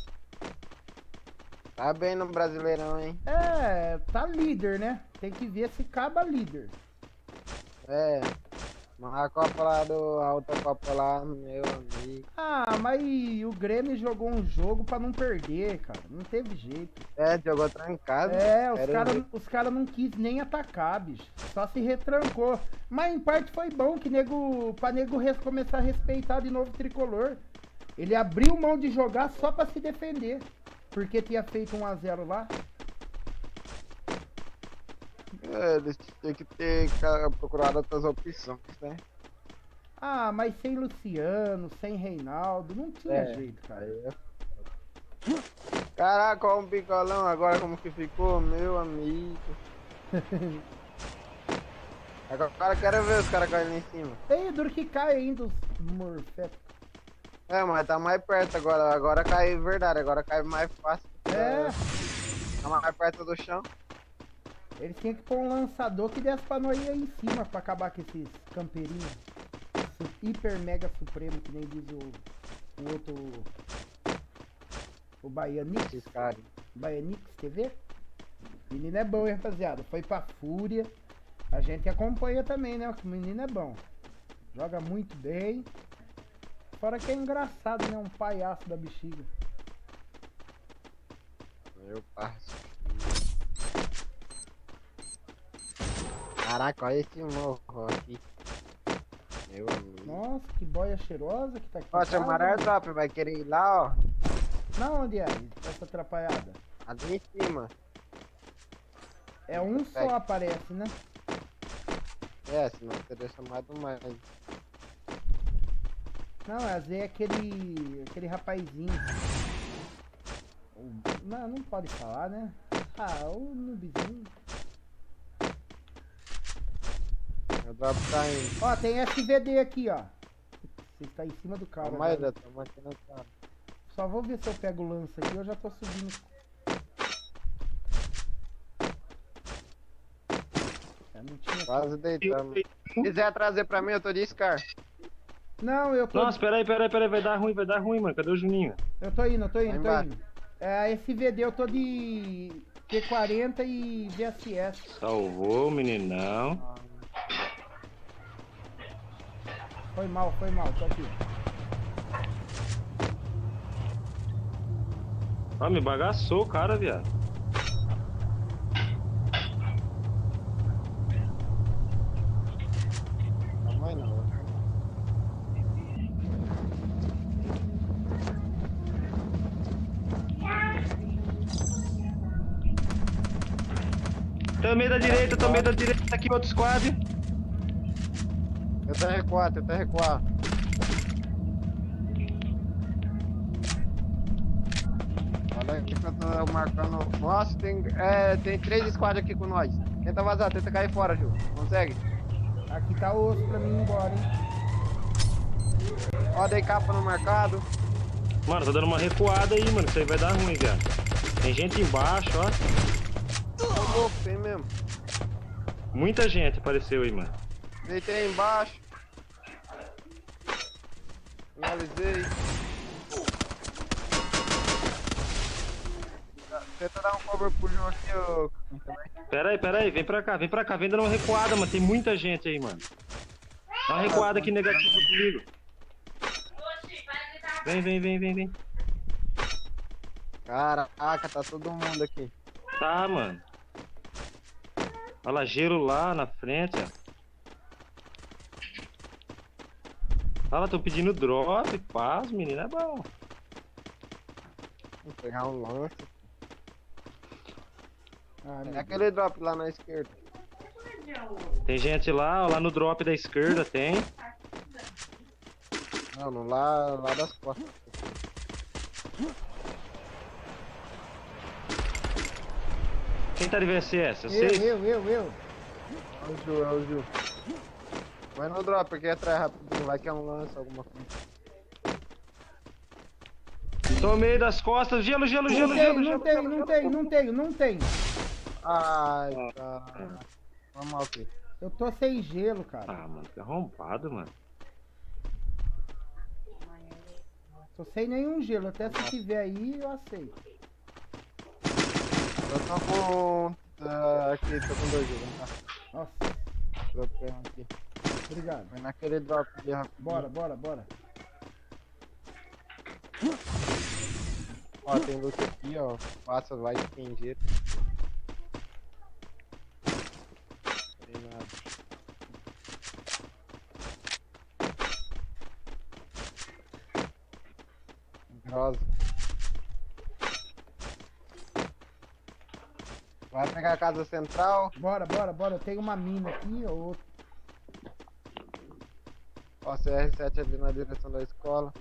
Tá bem no Brasileirão, hein? tá líder, né? Tem que ver se acaba líder. É. Mas a Copa lá a outra Copa lá, meu amigo. Ah, mas o Grêmio jogou um jogo pra não perder, cara. Não teve jeito. É, jogou trancado. É, Quero ver. os cara não quis nem atacar, bicho. Só se retrancou. Mas em parte foi bom que pra nego começar a respeitar de novo o tricolor. Ele abriu mão de jogar só pra se defender. Porque tinha feito 1 a 0 lá. É, eles têm que ter procurado outras opções, né? Ah, mas sem Luciano, sem Reinaldo, não tinha É. jeito, cara. Caraca, olha um picolão agora como que ficou, meu amigo. Agora eu quero ver os caras caindo em cima. Tem duro que cai ainda os morfetos. É, mas tá mais perto agora. Agora cai verdade, agora cai mais fácil. É, Tá mais perto do chão. eles tinham que pôr um lançador que desse pra nós ir aí em cima pra acabar com esses campeirinhos. Hiper mega supremo, que nem diz o outro. O Baianix. Esses caras. Baianix TV. Menino é bom, hein, rapaziada. Foi pra Fúria. A gente acompanha também, né? O menino é bom. Joga muito bem. Fora que é engraçado, né? Um palhaço da bexiga. Eu passo. Caraca, olha esse morro aqui. Meu amigo. Nossa, que boia cheirosa que tá aqui. Ó, seu Marar Drop vai querer ir lá, ó. Não, onde é essa atrapalhada? Ali em cima. É um só aparece, né? É, senão teria chamado mais. Não, às vezes é aquele rapazinho. Não pode falar, né? Ah, o noobzinho. O drop tá indo. Ó, tem SVD aqui, ó. Você está em cima do cara. Mas Né? eu tô aqui na cara. Só vou ver se eu pego o lance aqui, eu já tô subindo. Eu não tinha... Quase deitando. Se quiser trazer pra mim, eu tô de Scar. Não, eu tô... Nossa, peraí, vai dar ruim, mano. Cadê o Juninho? Eu tô indo. embaixo. É, SVD eu tô de T40 e VSS. Salvou, meninão. Foi mal, tô aqui. Ah, me bagaçou o cara, viado. Não, não. Também da direita, aqui outro squad. Tenta recuar. Olha aqui que eu tô marcando. Nossa, tem 3 squads aqui com nós. Tenta vazar, tenta cair fora, Ju. Consegue? Aqui tá osso pra mim ir embora, hein? Ó, dei capa no mercado. Mano, tá dando uma recuada aí, mano. Isso aí vai dar ruim, cara. Tem gente embaixo, ó. Tô louco, tem mesmo. Muita gente apareceu aí, mano. Deitei embaixo. Finalizei. Tenta dar um cover pro João aqui, ô. Peraí, vem pra cá, vem dando uma recuada, mano. Tem muita gente aí, mano. Dá uma recuada aqui negativa comigo. Vem. Caraca, tá todo mundo aqui. Tá, mano. Olha lá, gelo lá na frente, ó. Olha lá, tô pedindo drop, paz, menino, é bom. Vou pegar um lance. Ah, É aquele drop lá na esquerda. Tem gente lá, ó, lá no drop da esquerda tem. Não, no lá das costas. Quem tá de VSS? Eu. É o Ju. Vai no drop aqui atrás rapidinho, vai que é um lance, alguma coisa. Tomei das costas, gelo. Não tem. Ai, cara. Vamos lá, ok. Eu tô sem gelo, cara. Ah, mano, que arrombado, mano. Tô sem nenhum gelo, até se tiver aí eu aceito. Eu tô com... aqui, tô com 2 gelos, tá? Nossa, Dropei um aqui. obrigado. Vai naquele drop ali rapidinho. Bora. Ó, tem loot aqui, ó. Passa, vai de pingeiro. Tem nada. Grossa. Vai pegar a casa central. Bora. Eu tenho uma mina aqui, ou Ó, CR7 ali na direção da escola.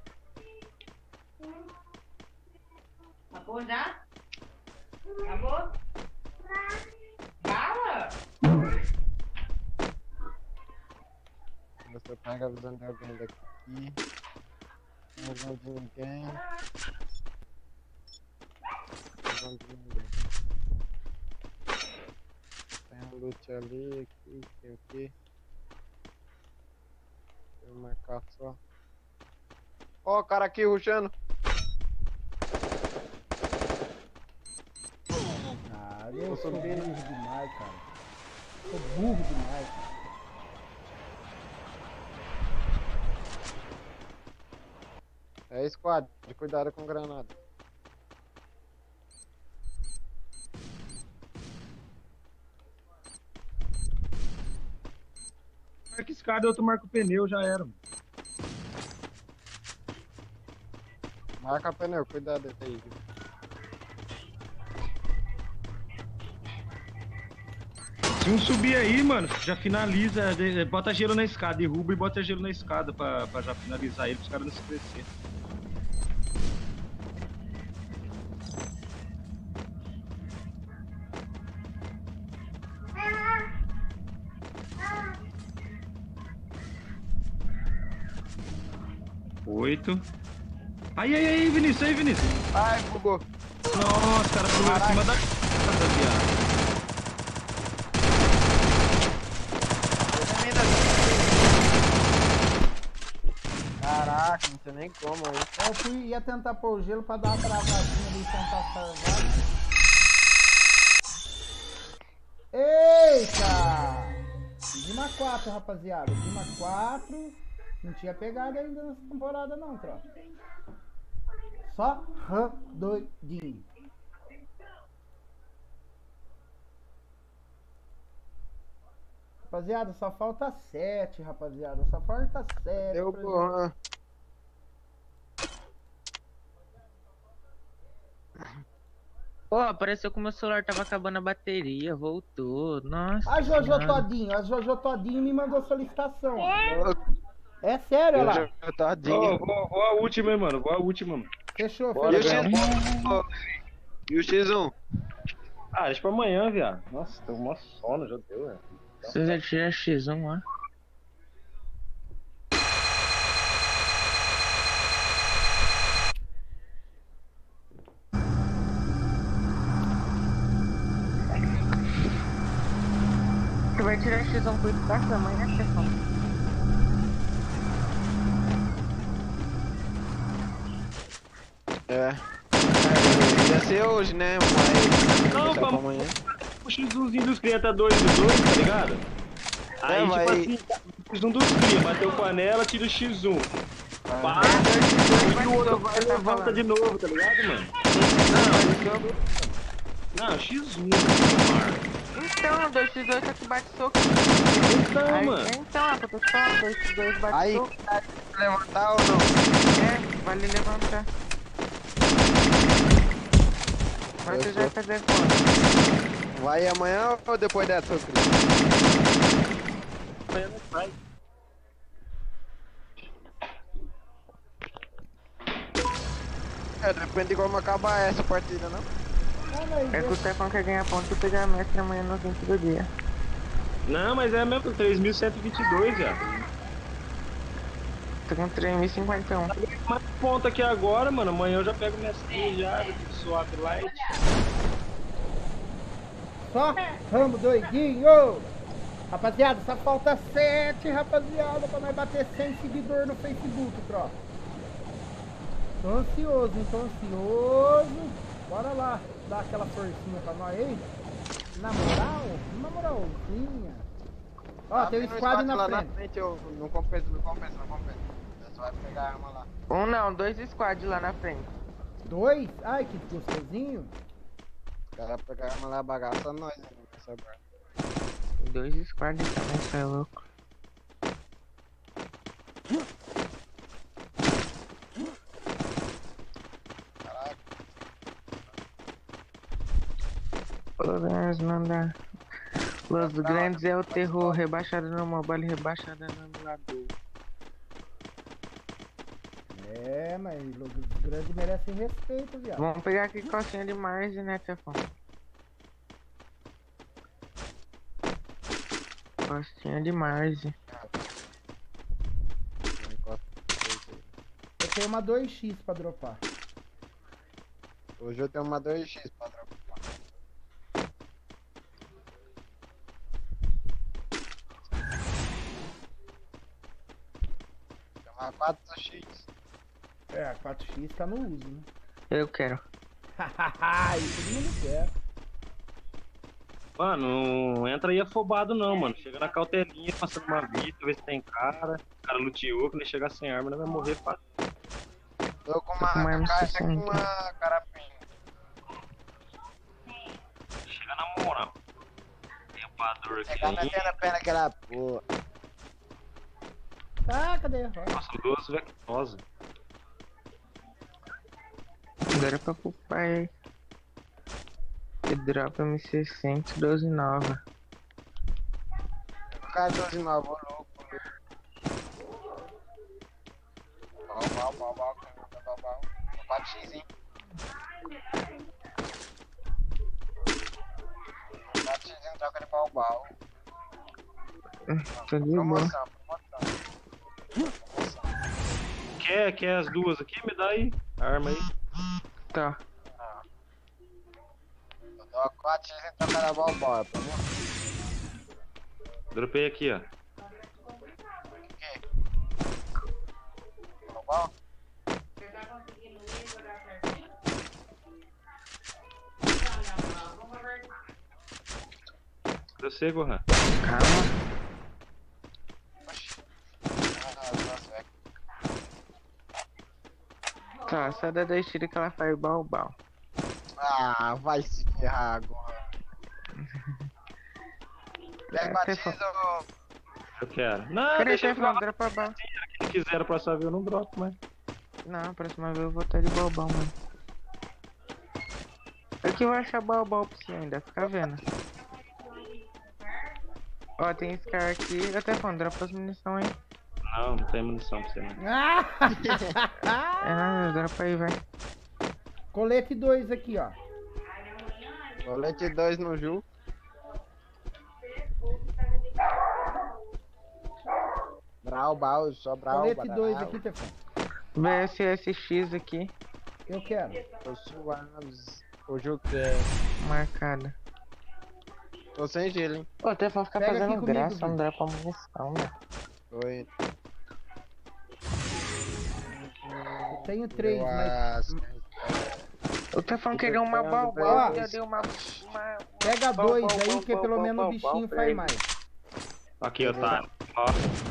Acabou já? Acabou? Fala! Você pega a visão de alguém daqui. Não visão de ninguém. Visão de ninguém. Tem um loot ali, aqui, tem o quê? Vou marcar só. Ó, o cara aqui rushando. Ah, eu sou burro demais, cara. Sou burro demais, cara. É squad, cuidado com granada. escada e outro marca o pneu, já era. Mano. Marca pneu, cuidado aí. Se um subir aí, mano, já finaliza, bota gelo na escada, derruba e bota gelo na escada pra já finalizar ele, pros caras não se crescer. Oito. Aí, Vinícius. Ai, bugou. Nossa, cara, pulou em cima da casa, viado. Caraca, não sei nem como aí. Eu ia tentar pôr o gelo pra dar uma travadinha ali e tentar salvar. Eita! Dima 4, rapaziada. Dima 4. Não tinha pegado ainda nessa temporada não, tropa. Só doidinho. Rapaziada, só falta 7, rapaziada. Só falta 7. Deu porra. Pô, apareceu que o meu celular tava acabando a bateria, voltou. Nossa. A Jojo senhora. Todinho me mandou solicitação. É sério, olha lá. Eu todinho. Vou a última, hein, mano. Vou a última, mano. Fechou, E o fechou. X1? E o X1? Ah, deixa pra amanhã, viado. Nossa, tô mó sono, já deu, velho. Você já tira X1 lá. Você vai tirar X1 por espaço da manhã, chefão? É. Ia ser hoje, né? Mas. Não, pra vamos. amanhã. O X1zinho dos cria tá 2 e 2, tá ligado? Aí, mas- tipo assim, o X1 dos cria, bateu panela, tira o X1. Pá, e o outro vai e levanta de novo, tá ligado, mano? Não, X1, mano. Então, 2x2 só que bate soco. Então, Aí, mano. então, é o que eu tô falando, 2x2 bate Aí, soco. levantar ou não? É, vale levantar. Mas você já vai fazer quando? Vai amanhã ou depois dessa, Cris? Amanhã não sai. É, depende de como acabar essa partida, não? É que o Stefan quer ganhar ponto e pegar a mestre amanhã no 20 do dia. Não, mas é mesmo, 3.122, já. Tô com 3.051. Mais ponto aqui agora, mano. Amanhã eu já pego minhas kills já, suave light. Só vamos doidinho. Rapaziada, só falta 7, rapaziada, pra nós bater 100 seguidores no Facebook, tropa. Tô ansioso, hein? Tô ansioso. Bora lá, dar aquela forcinha pra nós aí. Na moralzinha. Ó, tem um squad na lá frente. eu não compensa. Você vai pegar a arma lá. Um não, 2 squads lá na frente. 2? Ai, que gostosinho. Os caras pegar a arma lá, bagaça nós, né? Nessa barra. 2 squads também, você é louco. Problemas não dá. Los grandes é o terror, rebaixada no mobile, rebaixada no emulador. É, mas os grandes merecem respeito, viado. Vamos pegar aqui costinha de Mars, né, Tefão? Costinha de Mars. Eu tenho uma 2x pra dropar. Hoje eu tenho uma 2x pra dropar. Tem uma 4x. É, a 4x tá no uso, né? Eu quero. Hahaha, isso todo mundo quer. Mano, não entra aí afobado não, mano. Chega na cautelinha, passando uma vida, ver se tem cara. O cara luteou, quando ele chegar sem arma, ele vai morrer fácil. Tô com Tô com uma uma caixa com M60. uma carapinha. Chega na moral. Tem o padrão aqui. Pegar na pena aquela porra. cadê? Ó. Nossa, 2 vectosas. Agora pra pro pai. Que dropa M60, 12 nova. Cara, 12 9, ô louco. Bal. Batiz, hein? Batiz em troca de bal. Tô de boa. Promoção. Quer as duas aqui? Me dá aí. Arma aí. Tá. Eu dou batiz em troca de bal, é promoção. Dropei aqui, ó. Bal? Você, Gohan. Calma. Tá, só dá 2 tiros que ela faz bal. Ah, vai se ferrar agora. Pega batiz, ô. Eu quero. Não, Cadê deixa eu Teflon? falar. Dropa bal. Se quiser, a próxima vez eu não dropo, mas. Não, próxima vez eu vou estar de balbão, mano. Eu que vou achar balbão pra você ainda, fica vendo. Ó, tem Scar aqui. Eu tô falando, dropa as munição aí. Não tem munição pra você, não. É nada, dropa aí, vai. Colete 2 aqui, ó. Colete 2 no Ju. Brau, só brau. Colete 2 aqui, Tefão. VSSX aqui, Eu quero. Tô suaves. O Ju quer. marcada. Tô sem gelo, hein? Ô, o Teflon fica Pega aqui fazendo comigo, graça, Vitor. não dropa munição, né? Oi. Eu tenho 3, Eu mas. acho. O Teflon queria uma Ó, balbão, eu dei uma Pega Bal, 2 bal, aí, bal, que bal, pelo bal, menos o bal, bichinho bal, faz peraí. mais. Aqui, otário. Ó,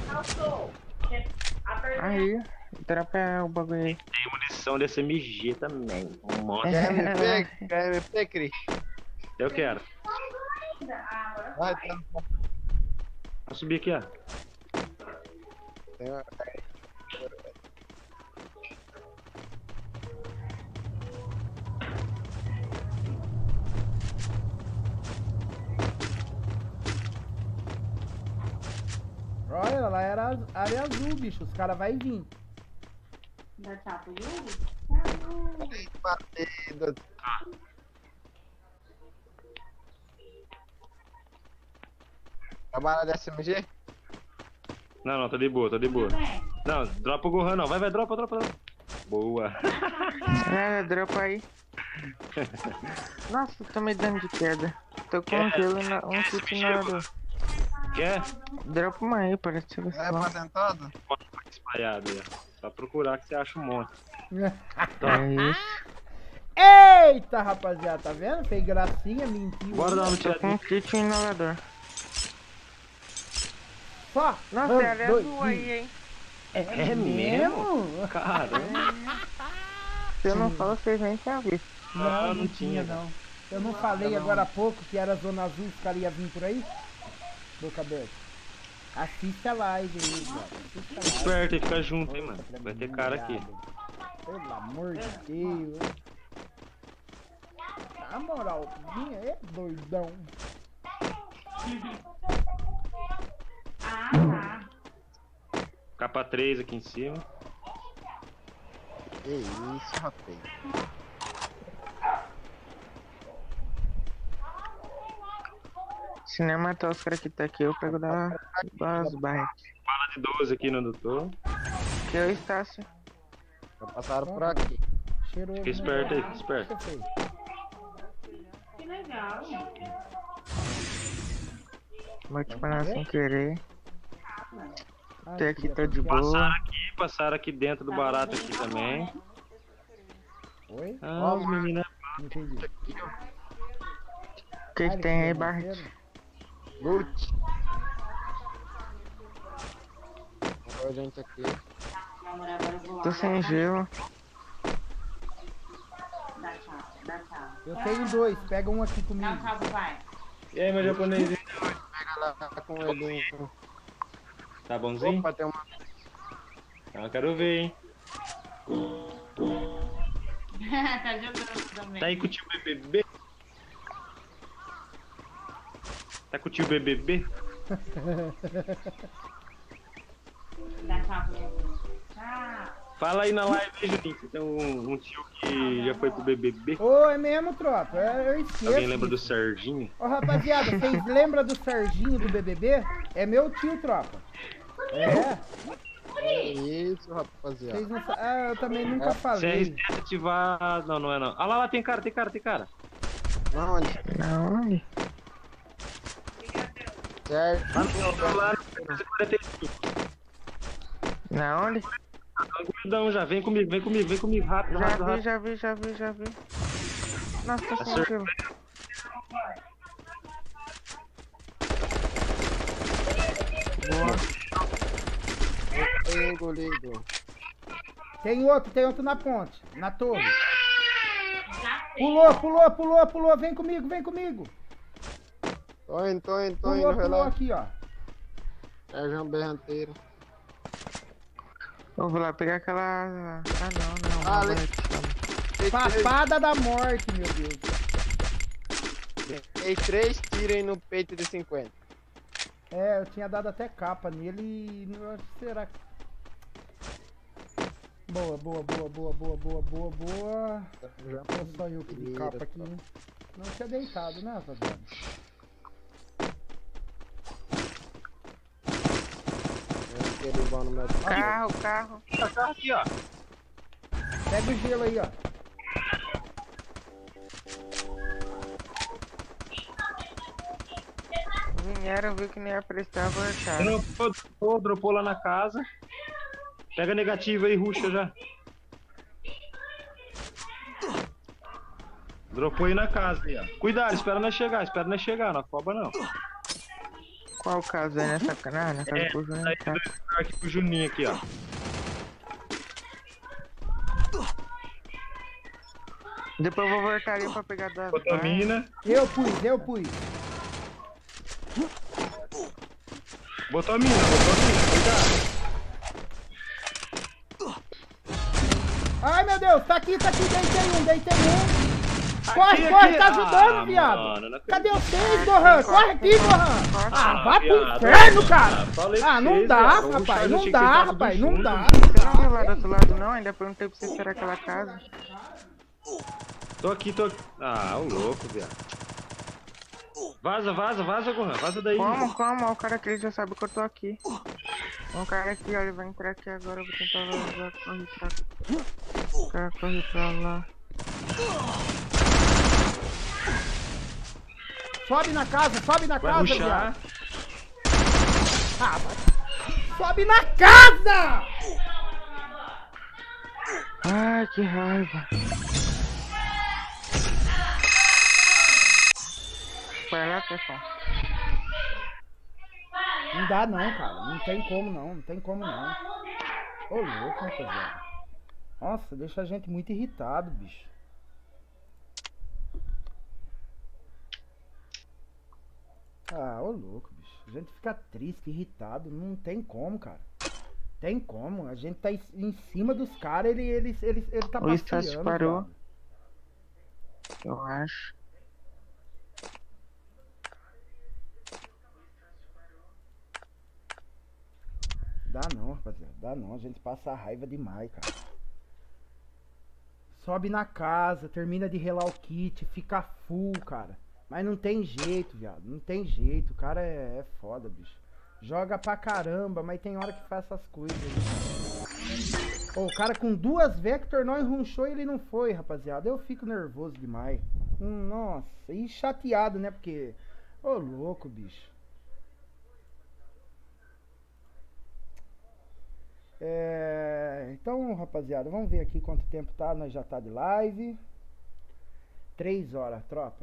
Aí, dropa o bagulho aí. tem munição desse MG também. Um monte. Quer MP, Cris? Eu quero. Vai, tá. Vou subir aqui, ó. Tem uma- Olha, lá era área azul, bicho. Os caras vão vir. Dá tchau pro Yuri? Batido. Trabalha da SMG? Não, tá de boa, tá de boa. Não, dropa o Gohan não. Vai, dropa. Boa. É, dropa aí. Nossa, tô me dando de queda. Tô com um gelo na um kit na hora. Quer? Dropa uma aí, parece que você É vai patentado? Espalhado aí, ó. Só procurar que você acha um monte. É isso. Eita, rapaziada, tá vendo? Fez gracinha, mentiu. Bora dar uma Tô com um kit inolador. Só. Nossa, Um, ela é dois, azul aí, hein? É mesmo? Caramba. Se eu não falo, vocês nem tinham visto. Não, não tinha, não. Eu não falei agora há pouco que era zona azul, os caras iam vir por aí? Boca aberta. Assista a live aí, cara. Assista a live. Esperto e fica junto, hein, mano. Vai ter cara aqui. Pelo amor de Deus. Na moralzinha, é doidão. Ah, tá. Capa 3 aqui em cima. Que isso, rapaz. Se nem matar os caras que tá aqui, eu pego das barras. Bala de 12 aqui no doutor. Que é o Estácio. Já passaram por aqui. Cheiroso. Fica esperto aí, fica esperto. Que legal. Vou te parar sem querer. Ah, Até aqui filha, tá de porque- boa. Passaram aqui dentro do barato aqui também. Oi? Ah, os meninos. Não entendi. O que que tem aí, Bart? Loot. Olha a gente aqui. Amor, agora eu vou lá. Tô sem gelo. Dá tchau. Eu tenho 2, pega um aqui Dá comigo. um tchau pro pai. E aí, meu japonês? Pega lá com ele. Tá bonzinho? Opa, tem uma. Ah, eu quero ver, hein. Tá jogando também. Tá aí com o tio BBB? Tá com o tio BBB? Dá tchau pra você. Tchau. Fala aí na live, aí, Juninho. Você tem um tio que já foi pro BBB? Ô, é mesmo, tropa. Eu esqueço. Alguém lembra do disso. Serginho? Ô, rapaziada, vocês lembram do Serginho do BBB? É meu tio, tropa. É. É isso, rapaziada. Vocês não eu também nunca falei. CR7 ativar. Não, não é não. Ah lá, tem cara. Não, onde? Aonde? Certo. Lá no 45. Na onde? Gordão já, vem comigo, rápido, rápido. Já vi. Nossa, tá sem aquilo. Boa. Foi engolido. Tem outro na ponte, na torre. Já sei. Pulou. Vem comigo. Tô indo, Pulou relaxa. aqui, ó. Sérgio Berranteiro. Eu vou lá pegar aquela... Ah, não. Ah, não, ali. Papada da morte, meu Deus. Dei 3 tiros aí no peito de 50. É, eu tinha dado até capa nele e... Será que... Boa. Já Tô só eu que de capa aqui. Não tinha deitado, né, rapaziada? aquele bom no meu Carro. Tá aqui, ó. Pega o gelo aí, ó. Vieram, viu que nem ia prestar, cara. Dropou lá na casa. Pega negativo aí, ruxa já. Dropou aí na casa aí, ó. Cuidado, espera nós chegar, não afoba não. Qual caso é nessa canal? Na casa do Juninho, tá? Aqui pro Juninho aqui, ó. Depois eu vou voltar ali pra pegar da... Botamina. Eu pus. Botamina, cuidado. Ai, meu Deus, tá aqui, deitei um. Corre, Aqui. tá ajudando, viado. Mano, não Cadê vocês, Gohan? Corre aqui, Gohan. Ah, vá pro viado. inferno, cara. Falei Ah, pra não vocês, dá, viado. Vou rapaz, puxar não no dá, chiquete rapaz, do não fundo. dá. Você não viu lá do outro lado, não? Ainda perguntei pra você se era aquela casa. Tô aqui. Ah, o louco, viado. Vaza, Gohan. Vaza daí. Como? O cara aqui já sabe que eu tô aqui. Um cara aqui, ó, ele vai entrar aqui agora. Eu vou tentar vazar. Corre pra cá. O cara corre pra lá. Sobe na casa, Vai ruxar. viado. Ah, vai. Sobe na casa! Ai, que raiva. Vai lá, pessoal. Não dá não, cara. Não tem como não. Ô, louco, rapaziada. Nossa, deixa a gente muito irritado, bicho. Ah, ô louco, bicho. A gente fica triste, irritado. Não tem como, cara. Tem como. A gente tá em cima dos caras, ele tá O Stassi passeando. parou. viado. Eu acho. Dá não, rapaziada. Dá não. A gente passa raiva demais, cara. Sobe na casa, termina de relar o kit, fica full, cara. Mas não tem jeito, viado. Não tem jeito. O cara é foda, bicho. Joga pra caramba, mas tem hora que faz essas coisas. Pô, o cara com 2 Vector nós runchou e ele não foi, rapaziada. Eu fico nervoso demais. Nossa, e chateado, né? Porque... Ô, louco, bicho. Então, rapaziada, vamos ver aqui quanto tempo tá. Nós já tá de live. 3 horas, tropa.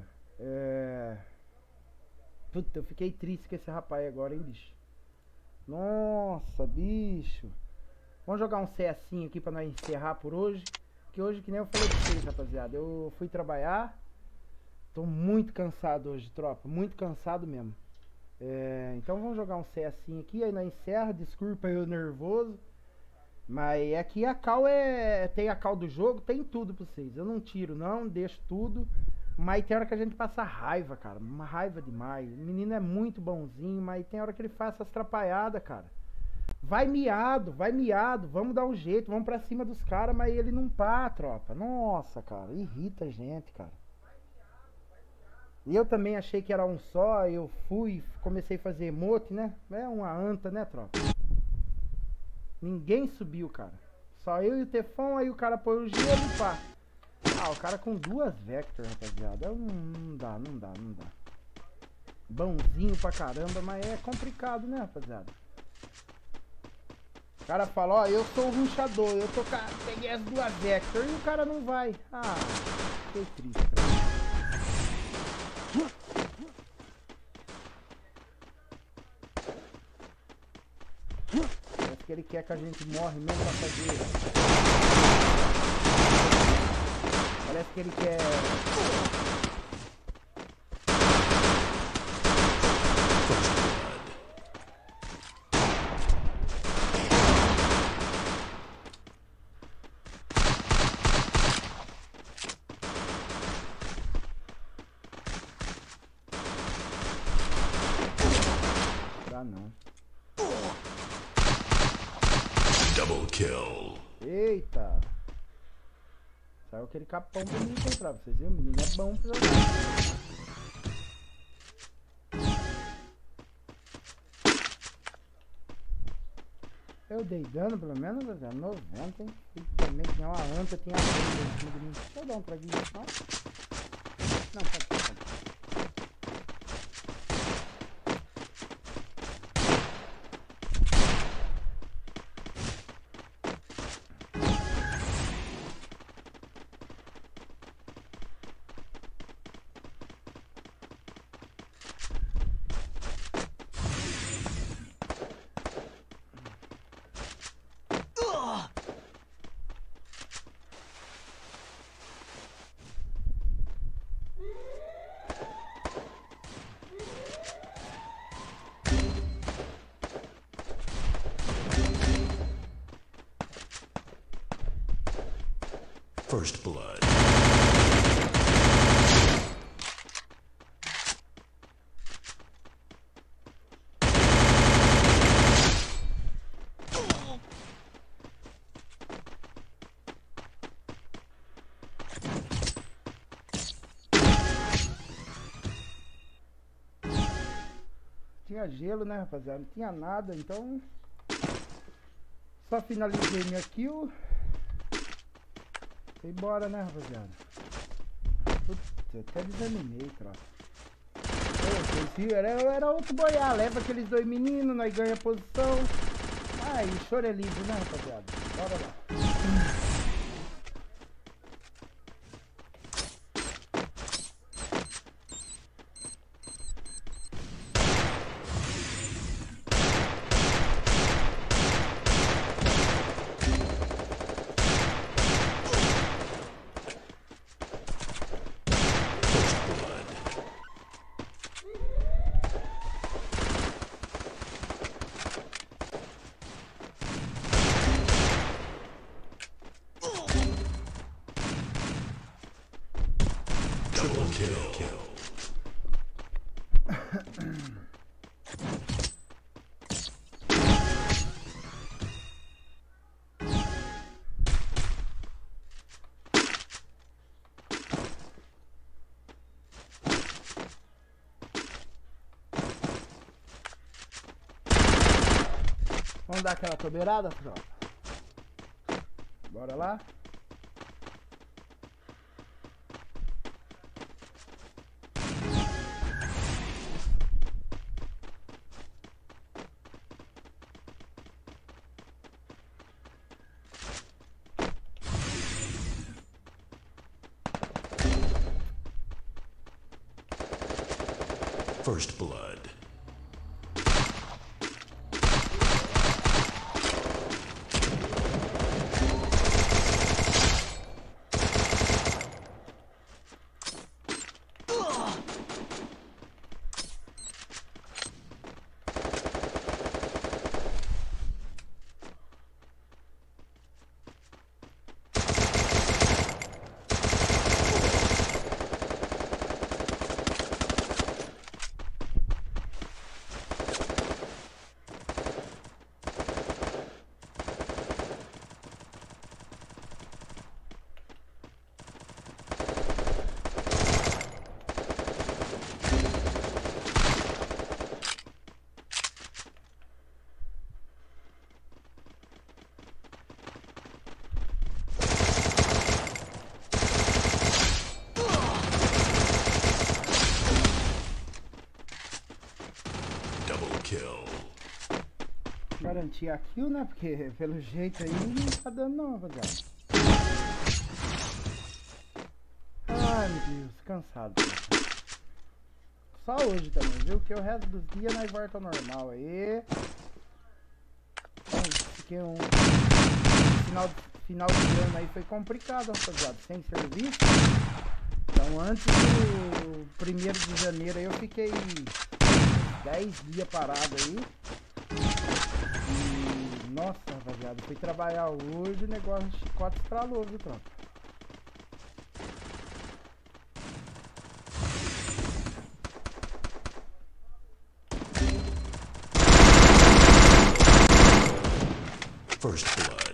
Puta, eu fiquei triste com esse rapaz agora, hein, bicho. Nossa, bicho. Vamos jogar um CSinho aqui pra nós encerrar por hoje. Que hoje, que nem eu falei pra vocês, rapaziada, eu fui trabalhar. Tô muito cansado hoje, tropa. Muito cansado mesmo. Então vamos jogar um CSinho aqui. Aí nós encerra. Desculpa eu nervoso. Mas aqui a cal é... Tem a cal do jogo, tem tudo pra vocês. Eu não tiro não, deixo tudo. Mas tem hora que a gente passa raiva, cara. Uma raiva demais. O menino é muito bonzinho, mas tem hora que ele faz essas atrapalhadas, cara. Vai miado, vai miado. Vamos dar um jeito, vamos pra cima dos caras, mas ele não pá, tropa. Nossa, cara, irrita a gente, cara. E eu também achei que era um só, eu fui, comecei a fazer emote, né? É uma anta, né, tropa? Ninguém subiu, cara. Só eu e o Tefão, aí o cara põe o gelo e pá. Ah, o cara com 2 Vector, rapaziada. Não dá. Bonzinho pra caramba, mas é complicado, né, rapaziada? O cara fala, ó, eu sou o ruxador, eu tô peguei as 2 Vector e o cara não vai. Ah, fiquei triste, cara. Parece que ele quer que a gente morre mesmo pra fazer. Parece que ele quer... Dá não. Double kill. Eita! Saiu aquele capão bonito aí pra vocês verem, o menino é bom pra jogar. Eu dei dano pelo menos, velho, 90, hein? E também tinha uma anta, tinha a anta em cima de mim. Deixa eu dar um traguinho só. Não, pode. First blood. Tinha gelo, né, rapaziada? Não tinha nada, então... Só finalizei minha kill. E bora, né, rapaziada? Putz, eu até desanimei, troca. Era outro boiar. Leva aqueles 2 meninos, nós ganha posição. Aí, choro é livre, né, rapaziada? Bora lá. Double kill. Vamos dar aquela tobeirada, tropa? Bora lá? First blood. garantir a kill, né? Porque pelo jeito aí não tá dando não, rapaziada. Ai meu Deus, cansado. Só hoje também, viu? Porque o resto dos dias nós volta ao normal aí. Porque um final de ano aí foi complicado, rapaziada, sem serviço. Então antes do 1º de janeiro aí eu fiquei 10 dias parado aí. E nossa, rapaziada, fui trabalhar hoje, o negócio de chicote estralou, viu, tropa? First blood.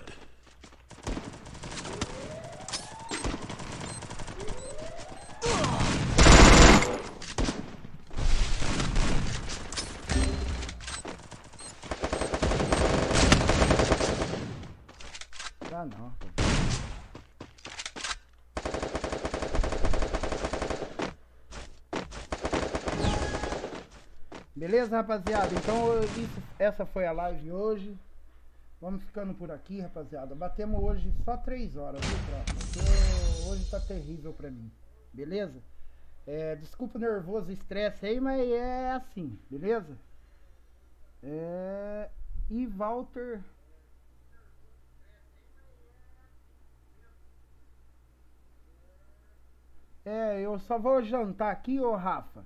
Ah, não. Beleza, rapaziada? Então essa foi a live hoje. Vamos ficando por aqui, rapaziada. Batemos hoje só 3 horas, viu, tropa? Porque hoje tá terrível pra mim. Beleza? Desculpa o nervoso e estresse aí, mas é assim, beleza? E Walter... eu só vou jantar aqui, ô Rafa.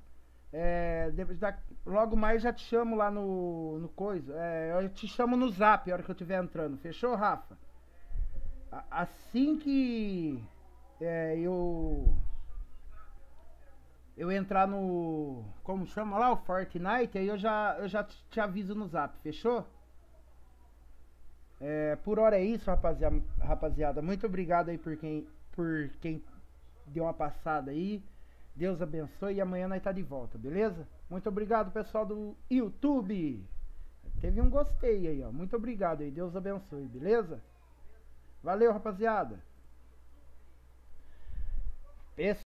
Logo mais já te chamo lá no coisa. Eu te chamo no zap a hora que eu estiver entrando. Fechou, Rafa? Assim que eu entrar no... Como chama lá? O Fortnite. Aí eu já te aviso no zap. Fechou? Por hora é isso, rapaziada. Muito obrigado aí por quem deu uma passada aí. Deus abençoe e amanhã nós tá de volta, beleza? Muito obrigado, pessoal do YouTube. Teve um gostei aí, ó. Muito obrigado aí. Deus abençoe, beleza? Valeu, rapaziada.